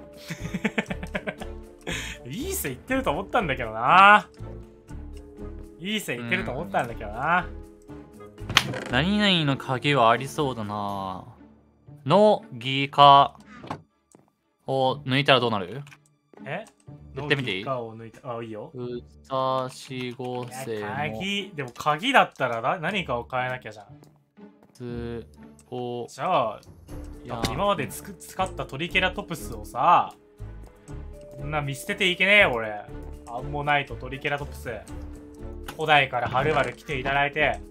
いい線いってると思ったんだけどな。いい線いってると思ったんだけどな。 何々の鍵はありそうだな。のぎかを抜いたらどうなる？言ってみていい？ いいよ。 うさしごせも。 でも鍵だったら何かを変えなきゃじゃん。 つをじゃあ、今まで使ったトリケラトプスをさ、こんな見捨てていけねえよ、俺。アンモナイト、トリケラトプス。古代からはるばる来ていただいて。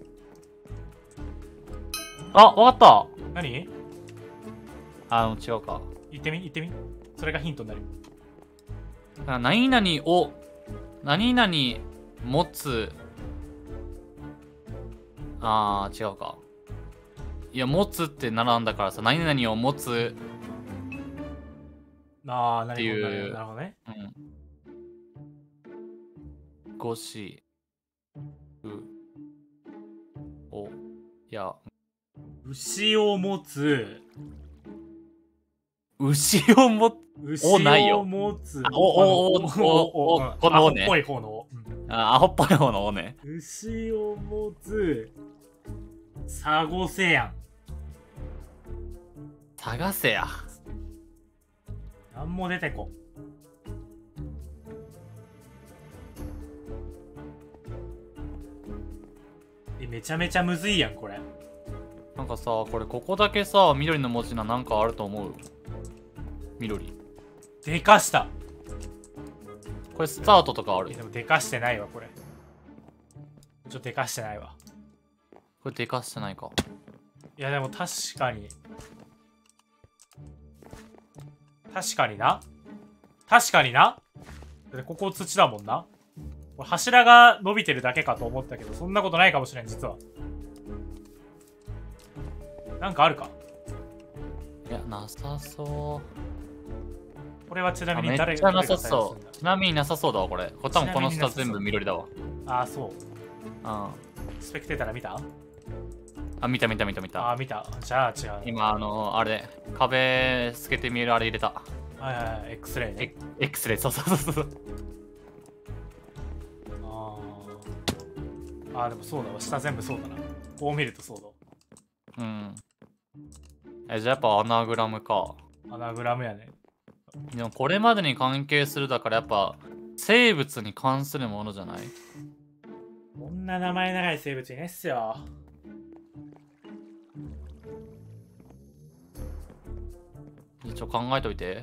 あ、わかっ何？ た。違うか。 言ってみ。それがヒントになる。 何々を、何々持つ。違うか。いや、持つって並んだからさ、何々を持つ。 なるほど、 っていうなるほどね。 ごし、お、や、 牛を持つ。 牛を持つ。 牛ないよを持つ。 このおね。 アホっぽい方の。 アホっぽい方のおね。 牛を持つ。サゴセやん。 探せや。 なんも出てこ。めちゃめちゃむずいやん、これ。 なんかさ、これここだけさ、緑の文字なんかあると思う。緑。 でかした。 これスタートとかある。 でもでかしてないわ、これ。ちょっとでかしてないわ。 これでかしてないか。 いや、でも確かに。確かにな。確かにな。だってここ土だもんな。これ柱が伸びてるだけかと思ったけど、そんなことないかもしれん、実は。なんかあるか？ いや、なさそう。 これはちなみにめっ誰ちゃなさがそう。ちなみになさそうだわ、これ。多分この下全部緑だわ。 ああ、そう。 うん。 スペクテーター見た？ 見た。 ああ、見た。じゃあ違う。 今、あれ、壁透けて見えるあれ入れた。 はいはい、X レイね。 X レイ、そう。 ああ、でもそうだわ。下全部そうだな。こう見るとそうだ。 うん。じゃあやっぱアナグラムか。 アナグラムやね。 でもこれまでに関係するだからやっぱ生物に関するものじゃない？ こんな名前長い生物いねっすよ。 考えといて。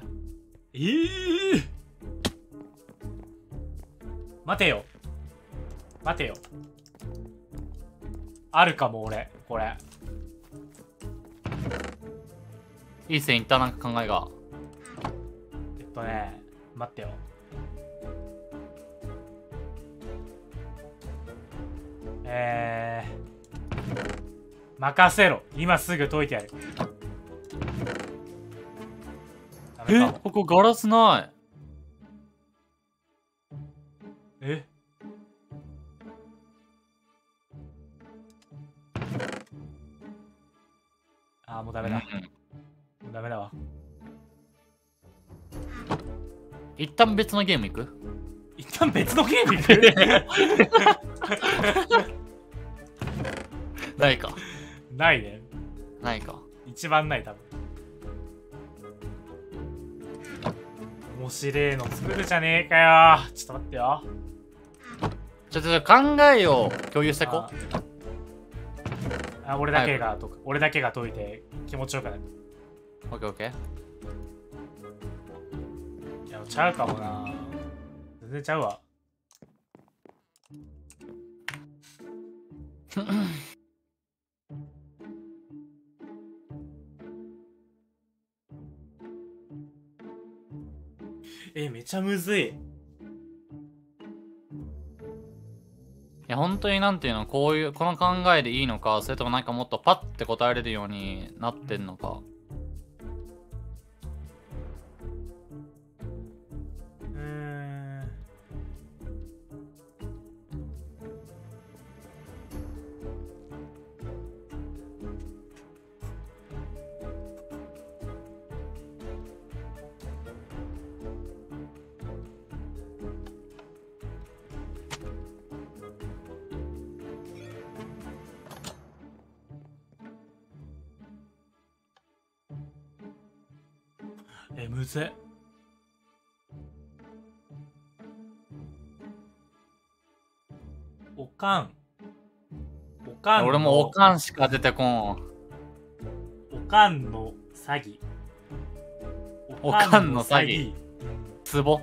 待てよ。あるかも俺、これ。 いい線いったなんか考えが。 待ってよ。任せろ。今すぐ解いてやる。 ここガラスない。 ああ、もうダメだ。もうダメだわ。 一旦別のゲーム行く？ 一旦別のゲーム行く？ ないか。 ないね。 ないか。 一番ない、多分。面白いの作るじゃねえかよ。ちょっと待ってよ。 ちょっと考えよう。共有してこ。 俺だけが解いて気持ちよくなる。 オッケーオッケー。 いや、ちゃうかもな。全然ちゃうわ。めちゃむずい。 いや、本当になんていうの、この考えでいいのか、それともなんかもっとパッて答えれるようになってんのか。 むずっ。おかん。 俺もおかんしか出てこん。 かんの詐欺。 おかんの詐欺。ツボ。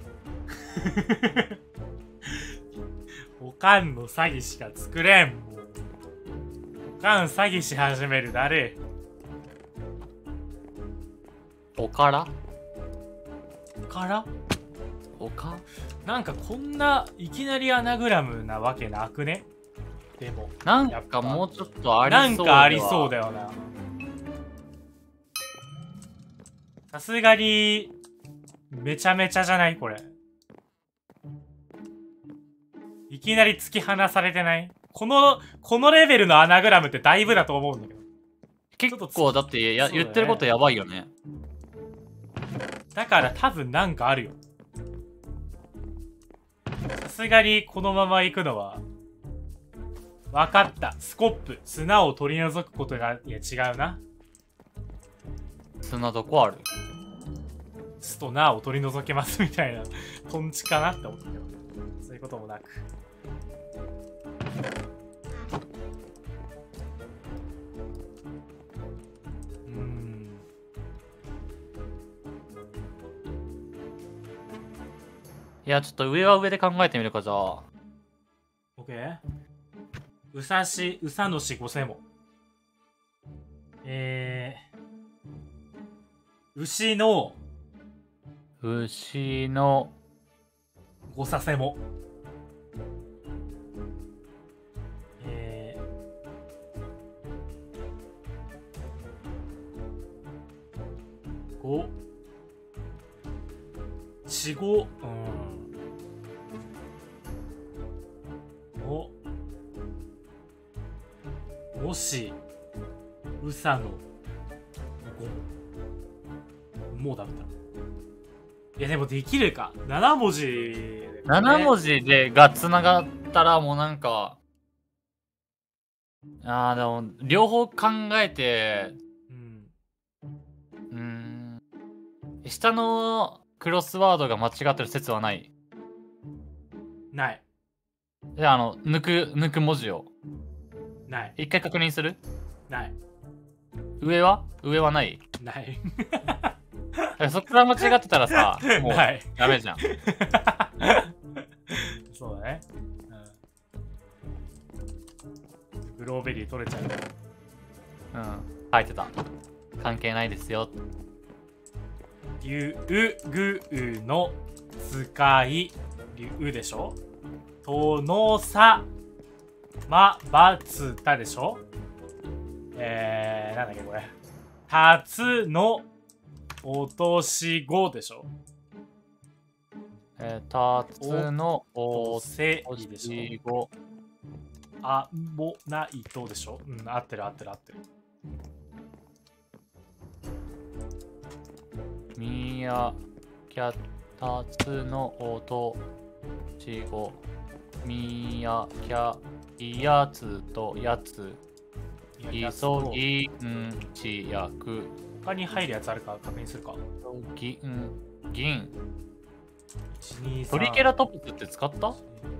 おかんの詐欺しか作れん。もうおかん詐欺し始める誰。 おからからおかなんかこんないきなりアナグラムなわけなくね。でもなんかもうちょっとありそうなんかありそうだよな。さすがにめちゃめちゃじゃないこれ。いきなり突き放されてない？このレベルのアナグラムってだいぶだと思うんだけど。 結構だって言ってることやばいよね。 だから多分なんかあるよ。さすがにこのまま行くのは。わかった。スコップ。砂を取り除くことが、いや違うな。 砂どこある？ スとナを取り除けますみたいな、トンチかなって思ったけど。そういうこともなく。 いや、ちょっと上は上で考えてみるか、じゃあ。 オッケー。うさのしごせも。牛のごさせも。もしうさのもうダメだ。いやでもできるか。7文字、ね、 7文字でがつながったらもうなんかでも両方考えて下のクロスワードが間違ってる説はない？ ない。 じゃあ抜く文字をない。 一回確認する？ ない。 上はない？ ない。 そっから間違ってたらさ、もうダメじゃん。 そうだね。ブローベリー取れちゃう。 書いてた。関係ないですよ。 ゆうぐうの使い、うでしょ。とのさまばつたでしょ。なんだっけこれ。たつの落としごでしょ。 たつのおせいでしょ。あもないとでしょ。合ってる。 みやきゃたつのおとしご。みやきゃいやつとやつ。いそぎんちやく。 他に入るやつあるか確認するか。 銀。トリケラトプスって使った？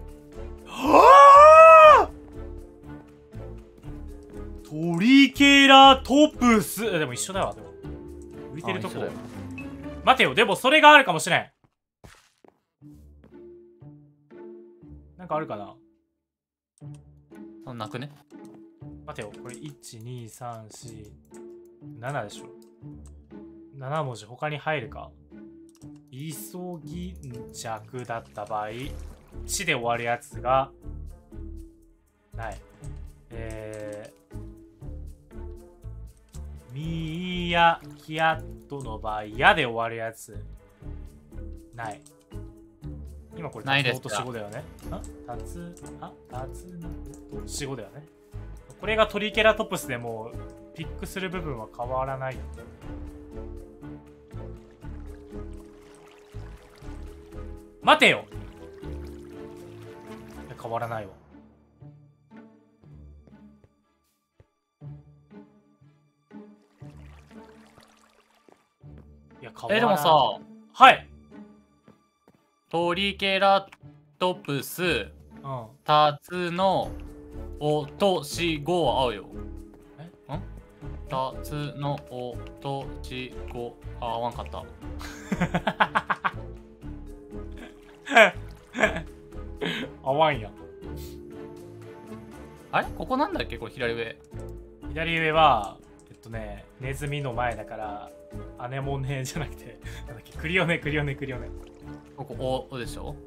トリケラトプス。でも一緒だわ。でも浮いてるとこ。待てよ。でもそれがあるかもしれん。なんかあるかな。 なくね。 待てよ。これ1、2、3、4、7でしょ。7文字他に入るか。急ぎん弱だった場合、ちで終わるやつがない。みやきやっとの場合、やで終わるやつない。今これないですか。 たつの落としごだよね。たつの落としごだよね。これがトリケラトプスでもピックする部分は変わらない。待てよ。変わらないわ。いや変わらない。 でもさ、 はい。 トリケラトプス、タツノオトシゴは合うよ。 たつのおとちこ。あ、合わんかった。 合わんやん。 あれここなんだっけこれ左上。 左上はネズミの前だからアネモネじゃなくてなんだっけ、クリオネ。 ここおでしょ。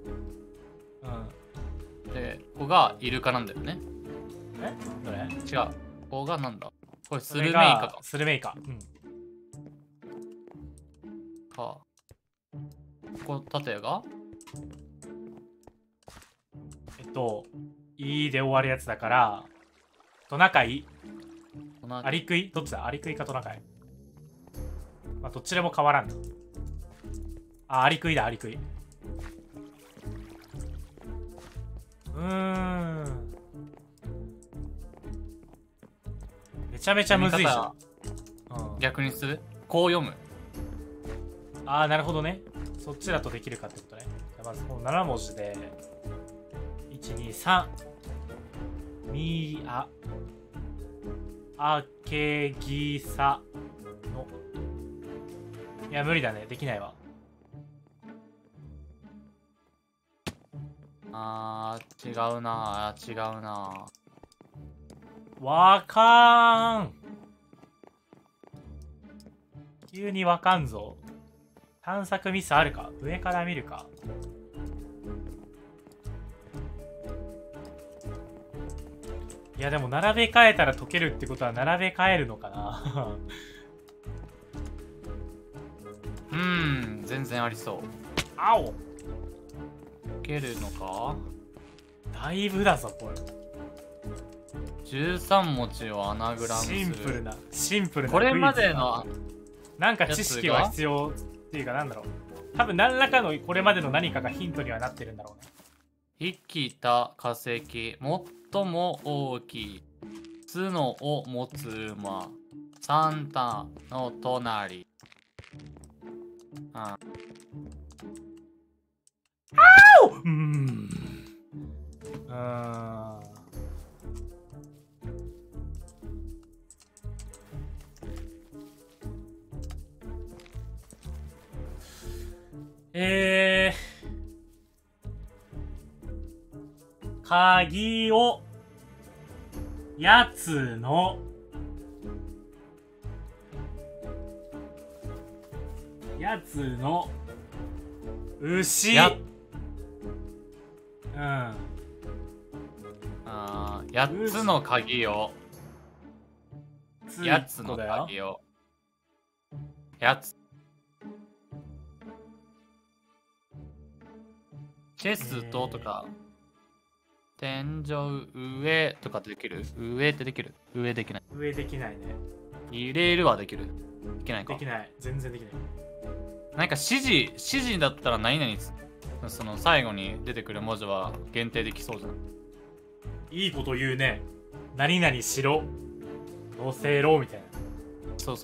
うん。 でここがイルカなんだよね。 どれ？ 違う。ここがなんだこれスルメイカか。 スルメイカ。うん。 か。ここ縦がいいで終わるやつだからトナカイ、アリクイ、どっちだ？アリクイかトナカイ。まあどっちでも変わらんな。あ、アリクイだ、アリクイ。めちゃめちゃむずいじゃん。 逆にする？こう読む。 ああ、なるほどね。そっちだとできるかってことね。じゃあまずこの7文字で123みあけぎさの。いや無理だね、できないわ。 違うな。 わかん。急にわかんぞ。探索ミスあるか？上から見るか？いやでも並べ替えたら解けるってことは並べ替えるのかな。 全然ありそう。 青解けるのか？ だいぶだぞこれ。 13文字をアナグラムする。 シンプルなこれまでのなんか知識は必要っていうか、なんだろう、多分何らかのこれまでの何かがヒントにはなってるんだろうね。 生きた化石、最も大きい角を持つ馬、サンタの隣。 鍵をやつの牛。 8つの鍵を8つの鍵を8つ。チェストとか天井上とかできる？上ってできる？上できない。 上できないね。 入れるはできる？できないか。 できない。全然できない。 なんか指示だったら何々その最後に出てくる文字は限定できそうじゃない？ いいこと言うね。何々しろ、乗せろみたいな。 そう。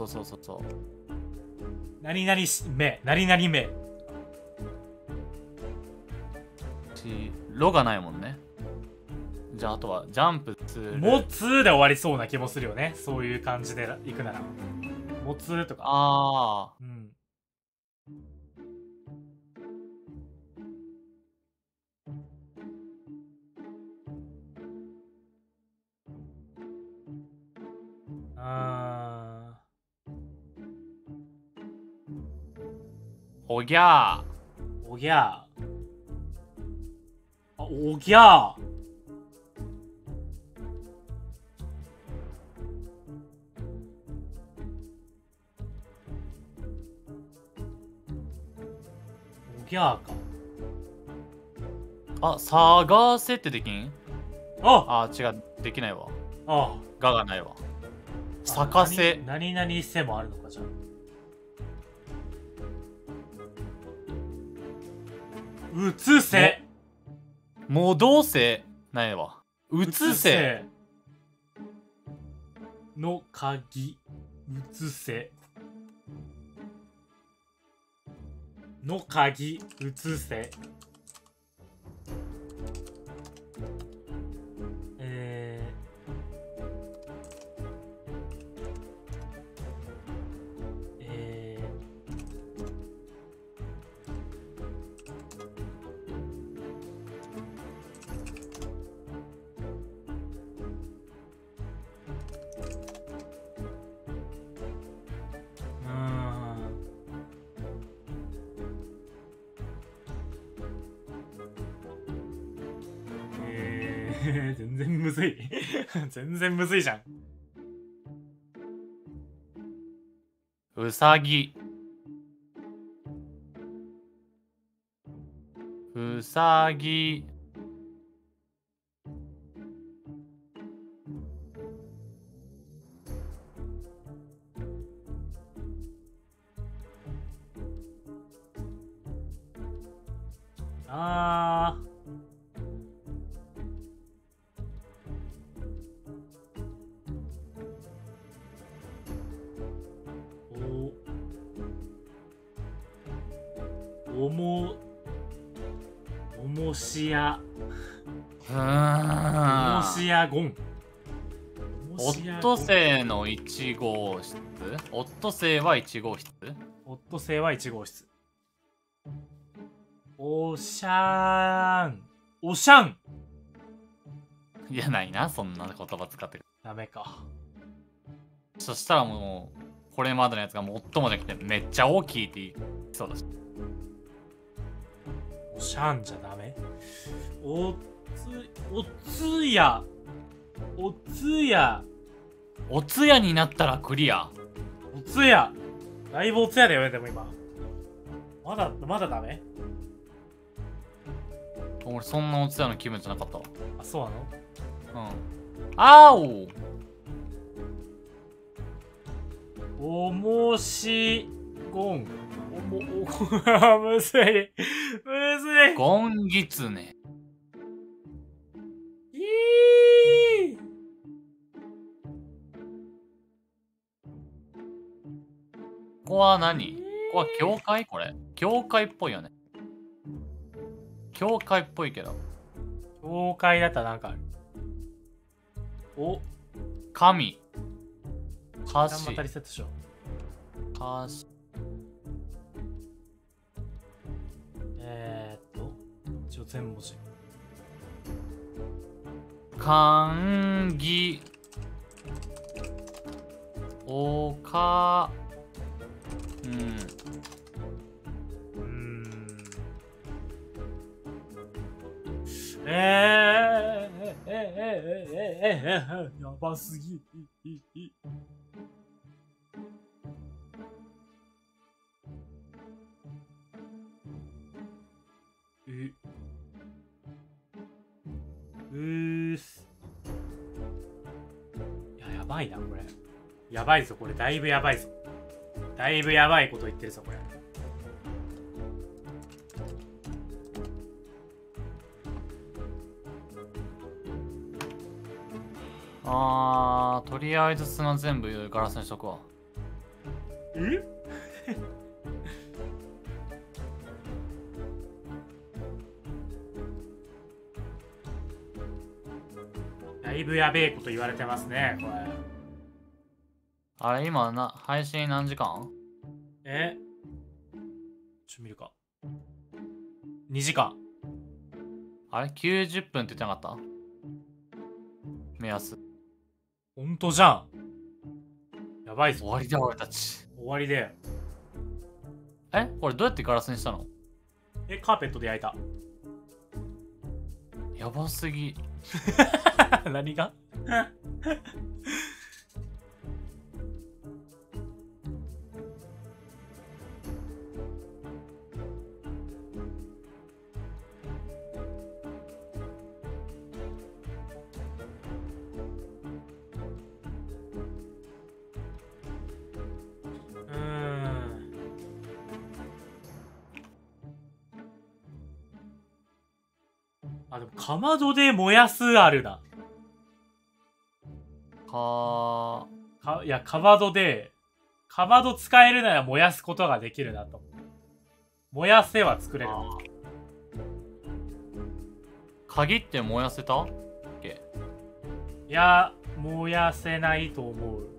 何々目、何々目。 ロがないもんね。じゃああとはジャンプする。 もつで終わりそうな気もするよね。そういう感じでいくなら。もつとか。うん。 おぎゃー。 おぎゃー。おぎゃー。おぎゃーか。 探せってできん？違う、できないわ。がないわ。咲かせ。 何々せもあるのかじゃあ。うつせ。 戻せないわ。うつせの鍵。うつせの鍵。うつせ。 全然むずい。全然むずいじゃん。 うさぎ。うさぎ。 あー。おもしや。おもしやゴン。 オットセイの1号室。オットセイは1号室。 オットセイは1号室。おしゃーん。おしゃん。 いや、ないな、そんな言葉使ってる。 ダメか。 そしたらもう、これまでのやつが最もじゃなくて、めっちゃ大きいって言いそうだし。 おしゃんじゃダメ。おつや。おつや。 おつやになったらクリア。 おつや。だいぶおつやだよね、でも今。まだダメ。 俺そんなおつやの気分じゃなかったわ。 あ、そうなの。 うん。あお。 おもしゴン。むずい。むずい。 ゴンギツネ。ここは何？ここは教会？これ。教会っぽいよね。教会っぽいけど。 教会だったらなんかある。お。 神。歌ま詞。 たリセットしよう。 歌詞。 一応全文字。 かんぎ。おか。 やばすぎ。やばいな、これ。やばいぞ、これ。だいぶやばいぞ。だいぶやばいこと言ってるぞ、これ。 とりあえず砂全部ガラスにしとくわ。 えだいぶやべえこと言われてますね、これ。 あれ、今配信何時間？ 見るか。2時間。 あれ ?90 分って言ってなかった？目安。 ほんとじゃん。やばいぞ。 終わりだ、俺たち。 終わりだよ。 これどうやってガラスにしたの？ カーペットで焼いた。 やばすぎ。 何がでもかまどで燃やすあるな。いや、かまどで、かまど使えるなら燃やすことができるなと。燃やせは作れる。 鍵って燃やせたっけ？ いや、燃やせないと思う。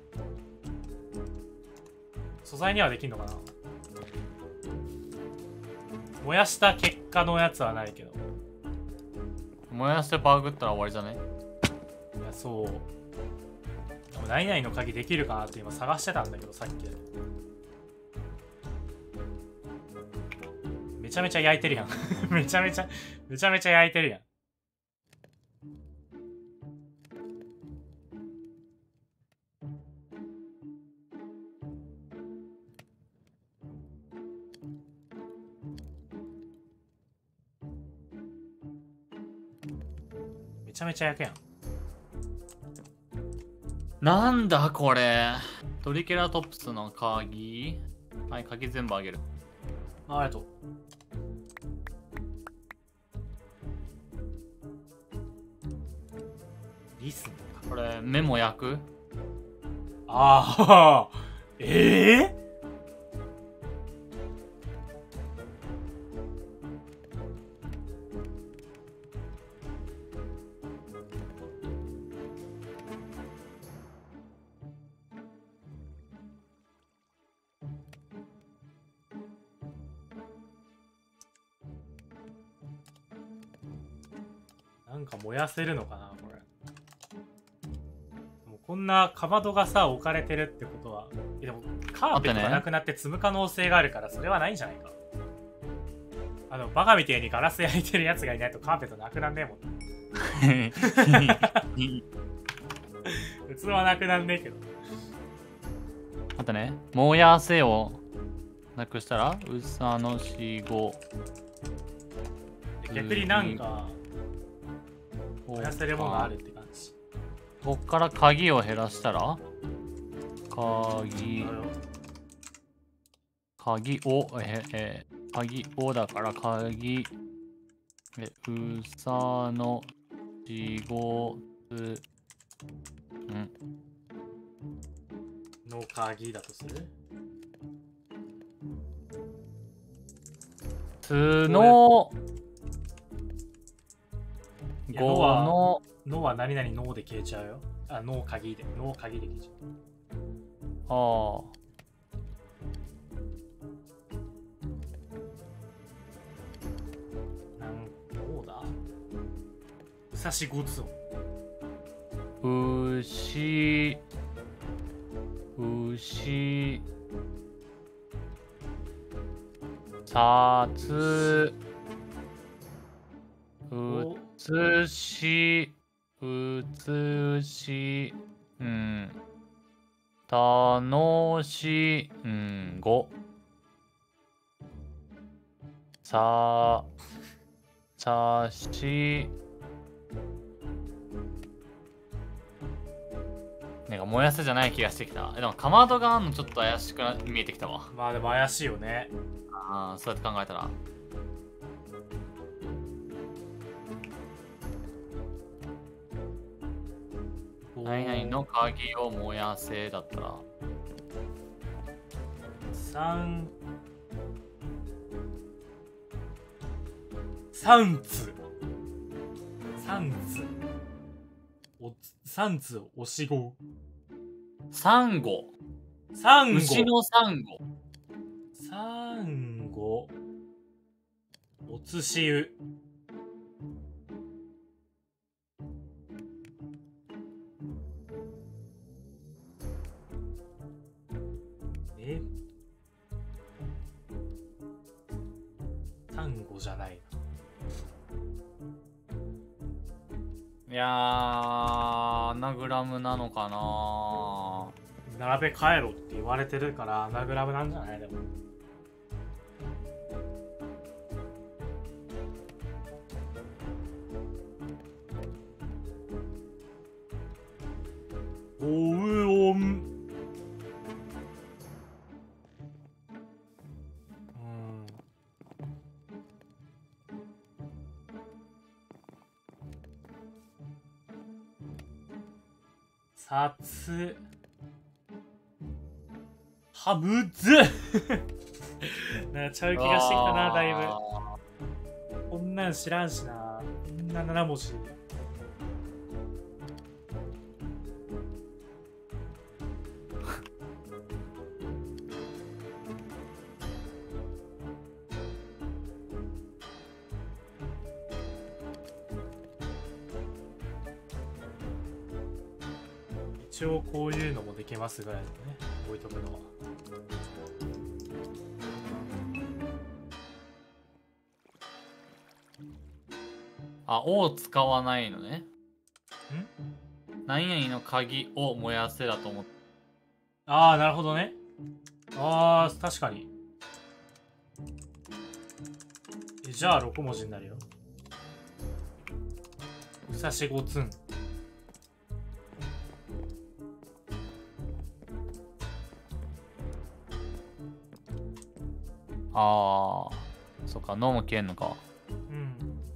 素材にはできんのかな。燃やした結果のやつはないけど。 燃やしてバグったら終わりじゃね？ いや、そう。でも何々の鍵できるかなって今探してたんだけど、さっき。めちゃめちゃ焼いてるやん。めちゃめちゃ焼いてるやん。 ちゃめちゃ焼くやん。 なんだこれ。トリケラトプスの鍵。はい、鍵全部あげる。 ありがとう。リスンか。 これ、目も焼く？ ああ、ええなんか燃やせるのかなこれ。もうこんなかまどがさ置かれてるってことは、でもカーペットがなくなって積む可能性があるからそれはないんじゃないか。バカみてえにガラス焼いてるやつがいないとカーペットなくなんねえもん。普通はなくなんねえけど。 あとね、燃やせをなくしたら、うさのしご。 逆になんか燃やせるものがあるって感じ。 こっから鍵を減らしたら、鍵を、鍵をだから鍵、うさのしごつ、 の鍵だとする。 つの 5 ごののは何々ので消えちゃうよ。あ、の鍵で消えちゃう。 ああ。 どうだうさしごつお。 うしさつたのしごしなんか燃やすじゃない気がしてきた。でもかまどがあんのちょっと怪しく見えてきたわ。 まあでも怪しいよね。 ああ、そうやって考えたら。何々の鍵を燃やせだったら。 3つおしご。 サンゴ。牛のサンゴ。 おつしう。サンゴじゃないな。いやー、アナグラムなのかな。 並べ替えろって言われてるからアナグラムなんじゃない？でもおうおん。さつはむずなちゃう気がしてきたな。だいぶこんなん知らんしな。こんな7文字。一応こういうのもできますぐらいのね、置いとくのは。 あ、を使わないのね。何々の鍵を燃やせだと思って。 ああ、なるほどね。ああ、確かに。じゃあ6文字になるよ。う武蔵五ツン。 ああ、そっか、脳も消えんのか。 うん。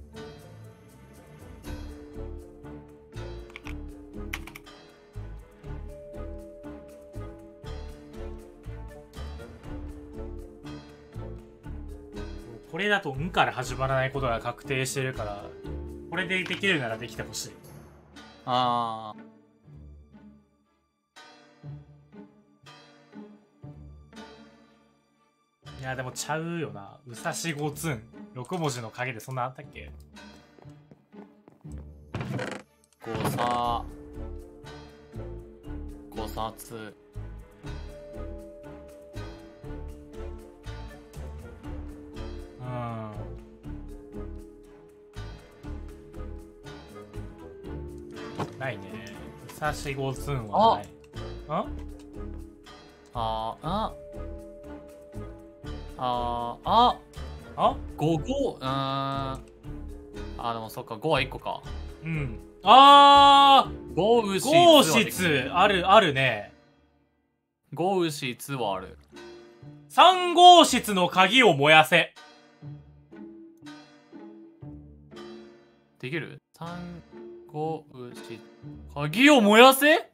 これだと「ん」から始まらないことが確定してるから、これでできるならできてほしい。 ああ。 いやでもちゃうよな。武蔵五ツン6文字の影でそんなあったっけ。 ごさつ。 ないね。武蔵五ツンはない。 でもそっか、5は1個か。 うん。 五牛五室あるね。 五牛つはある。 3号室の鍵を燃やせ。 できる？ 3号牛鍵を燃やせ。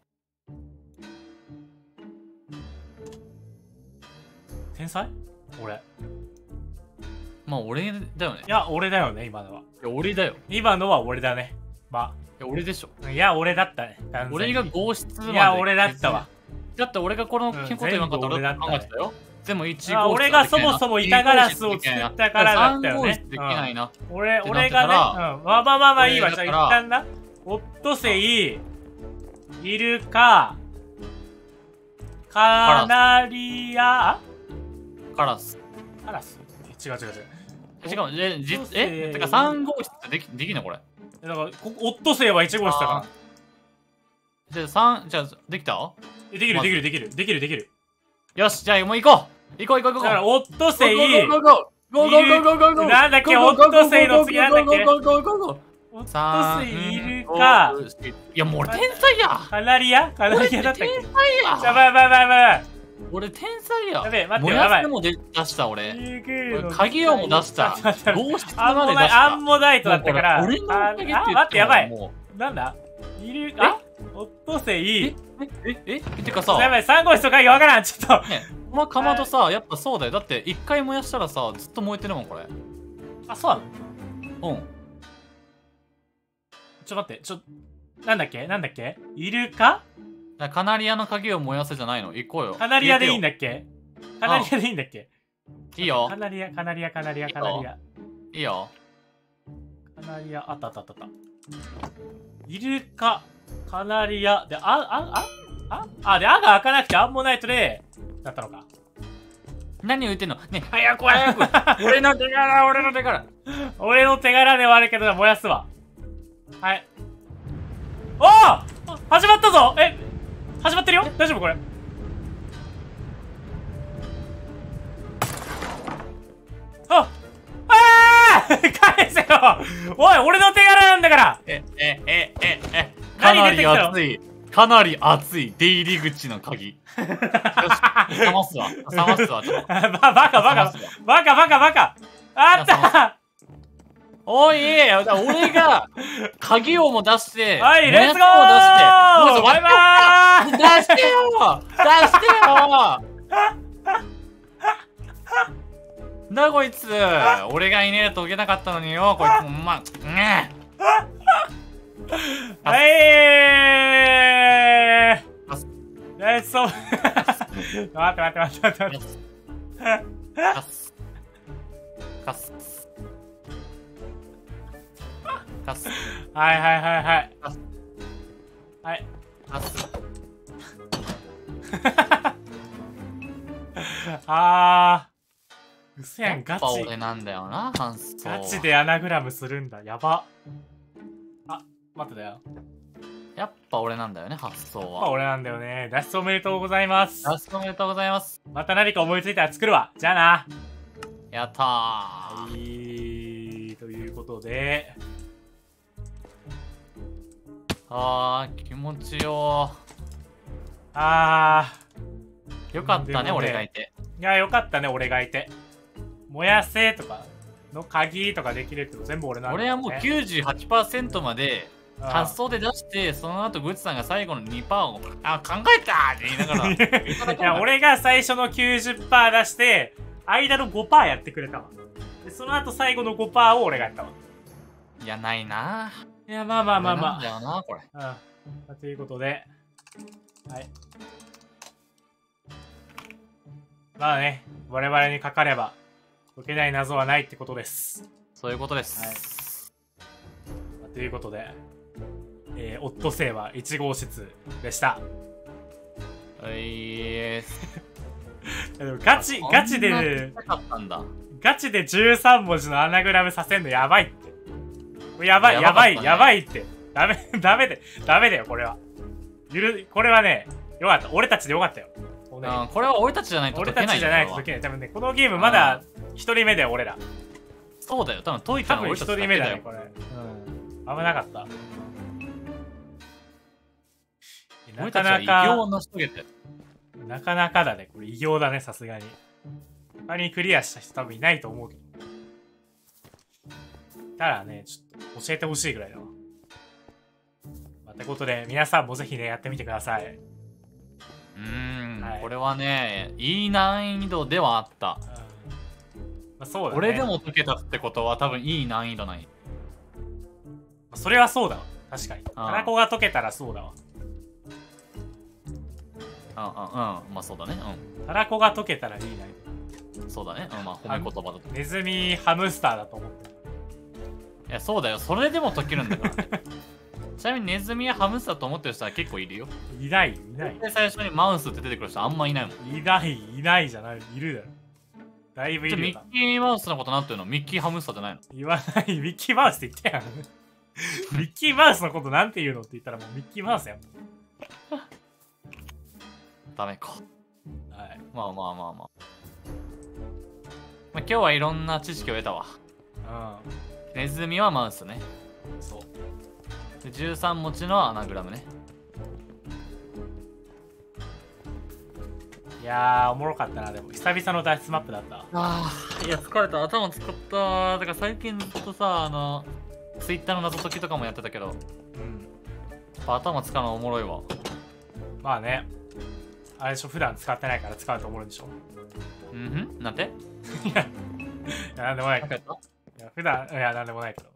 天才？俺。 まあ俺だよね。 いや俺だよね今のは。 いや俺だよ。 今のは俺だね。まあ。 いや俺でしょ。 いや俺だったね。 俺が合室まで。 いや俺だったわ。 だって俺がこのこと言わんかったら俺だ考えてたよ。でも1号室は俺がそもそも板ガラスを作ったからだったよね。 できないな。 俺がね、まあいいわ。じゃあ一旦な。オットセイ、イルカ、カナリア、 カラス。 カラス？違う。 しかも、てか3号室ってできんのこれ。 だから、オットセイは1号室だから。 じゃあできた？ できる。 よし、じゃあもう行こう。だからオットセイ、 なんだっけ、オットセイの次なんだっけ、オットセイ、イルカ、 いやもう俺天才や。 カナリアだったっけ。 天才や。 じゃあ俺天才や。 やべえ、待って、 燃やすも出した俺。鍵をも出した。合室まで出した。 アンモナイトだったから。 俺の鍵って待って、やばい。なんだイルカ、オットセイ。 てかさ、 やばい、3号室の鍵わからん、ちょっと。 このかまどさ、やっぱそうだよ。だって1回燃やしたらさ、ずっと燃えてるもん、これ。 あ、そうなの？ うん。 ちょ、待って、なんだっけイルカ？ カナリアの鍵を燃やせじゃないの？行こうよ。 カナリアでいいんだっけ？ いいよ。 カナリア。いいよ。カナリア、あった。イルカ、カナリア、で、で、あが開かなくてアンモナイトで、だったのか。 何を言ってんのね、早く俺の手柄俺の手柄ではあるけど、燃やすわ。はい。おー！始まったぞ！始まってるよ？大丈夫これ？返せよ！おい、俺の手柄なんだから！ かなり熱い。かなり熱い出入り口の鍵。よし、冷ますわ。 バカ。あったおい、俺が鍵をも出して、 はい、レッツゴー！バイバーイ！ 出してよ！なこいつ、俺がいねえといけなかったのによ、こいつもはいレッツゴー待ってカスはいカスうせやん、ガチ俺なんだよな、ハンスと。 ガチでアナグラムするんだ、やば。待ってだよ。 やっぱ俺なんだよね、発想は。 俺なんだよね。脱出おめでとうございます。また何か思いついたら作るわ。じゃあな。 やったー。 はい、ということで。 気持ちよあよかったね、 でもね俺がいて。 ー。いや、よかったね、俺がいて。燃やせとかの鍵とかできるっての全部俺なんだ俺はもう98%まであ発想で出して、その後グッチさんが最後の2%を考えたって言いながらいや、俺が最初の 90% 出して、間の 5% やってくれたわ。で、その後最後の 5% を俺がやったわ。 いや、ないないや、まあまあまあまなんだよな、これ。 あ。うん。ということで、はい。まあね、我々にかかれば、解けない謎はないってことです。 そういうことです。 ということで、オットセイは1号室でした。 ででもガチで、 かったんだ。 ガチで13文字のアナグラムさせんのやばいって。これやばい、やばい、 やばかったねやばいって。ダメだよ、これは。これはね、よかった。俺たちでよかったよ。 これは俺たちじゃないと俺解けないたちじゃないとこれは解けない。多分ね、このゲームまだ1人目だよ、俺ら。 そうだよ、多分解いた多分1 の俺たちだけ人目だね、 だよ。 これ。危なかった。な俺たちは偉かなか業を成し遂げて。 なかなかだね。これ偉業だね、さすがに。他にクリアした人多分いないと思うけど。ただね、ちょっと教えてほしいぐらいだわ。ってことで、皆さんもぜひね、やってみてください。はい、 これはね、いい難易度ではあった。 まあ、そうだね。 俺でも解けたってことは多分いい難易度ない。 それはそうだわ。確かに。タラコが解けたらそうだわ。 まあそうだね。 タラコが解けたらいい難易度。そうだね。まあ褒め言葉だと。 ネズミハムスターだと思ってる。 いや、そうだよ。それでも解けるんだから。ちなみにネズミやハムスターと思ってる人は結構いるよ。 いない。 で、最初にマウスって出てくる人あんまいないもん。 いないじゃない。いるだろ。だいぶいるよ。 ミッキーマウスのことなんていうの？ミッキーハムスターじゃないの？ 言わない。ミッキーマウスって言ったやん。ミッキーマウスのことなんて言うのって言ったらもうミッキーマウスやん。 ダメか。 はい。 まあ、今日はいろんな知識を得たわ。ネズミはマウスね。 そう。 で13文字のアナグラムね。 いやー、おもろかったな。でも久々の脱出マップだった。 いや、疲れた。頭使った。だから最近ずっとさ、ツイッターの謎解きとかもやってたけど、頭使うのおもろいわ。 まあね。あれでしょ、普段使ってないから使うと思うんでしょ。 なんていや、なんでもないけど。 いや、普段、いや、なんでもないけど。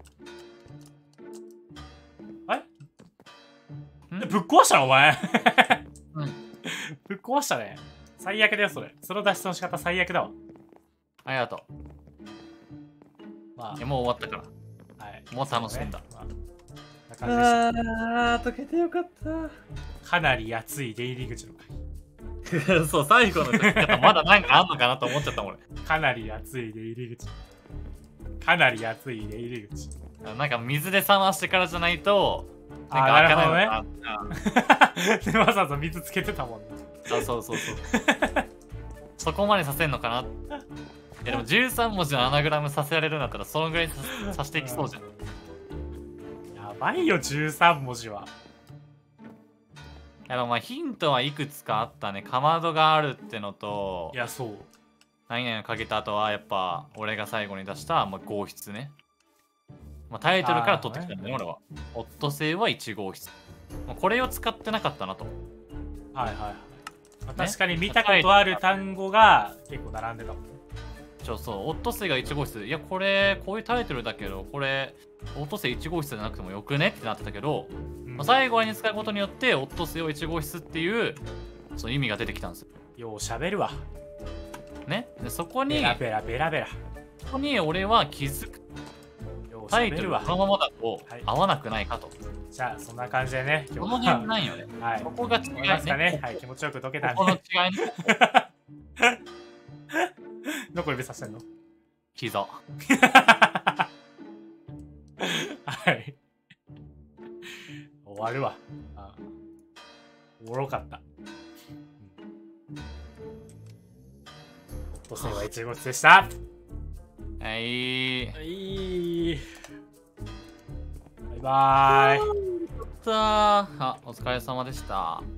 あれぶっ壊したのお前。ぶっ壊したね。最悪だよ、それ。その脱出の仕方最悪だわ。 ありがとう。 まあ、 もう終わったから。はい。もう楽しんだ。 解けてよかった。かなり熱い出入り口の鍵。そう、最後の解き方まだなんかあんのかなと思っちゃった俺。 かなり熱い出入り口。かなり熱い出入り口。 なんか水で冷ましてからじゃないと、 なんか開かないのね。で、わざわざ水つけてたもんね。 そう。そこまでさせんのかな。いやでも13文字のアナグラムさせられるんだったらそのぐらいさしていきそうじゃん。 やばいよ、13文字は。 やっぱまあヒントはいくつかあったね。かまどがあるってのと、 いや、そう。 何々をかけた後はやっぱ俺が最後に出した号室ね。タイトルから取ってきたんだよね、俺は。オットセイは1号室。これを使ってなかったなと。 はい。確かに見たことある単語が結構並んでたもんね。 そう、オットセイが1号室。いや、これ、こういうタイトルだけど、これ、オットセイ1号室じゃなくてもよくねってなってたけど、最後に使うことによって、オットセイを1号室っていう、その意味が出てきたんですよ。 ようしゃべるわ。 ね。で、そこに、 ベラベラ。 そこに俺は気づく。タイトルはこのままだと合わなくないかと。 じゃあ、そんな感じでね、 この辺ないよね。 はい。 ここが違いますかね。はい、気持ちよく解けたんで。 この違いね。 どこ指さしてんの？ 膝。 はい。終わるわ。おもろかった。オットセイは1号室でした。 はい。 バイバーイ。 あ、お疲れ様でした。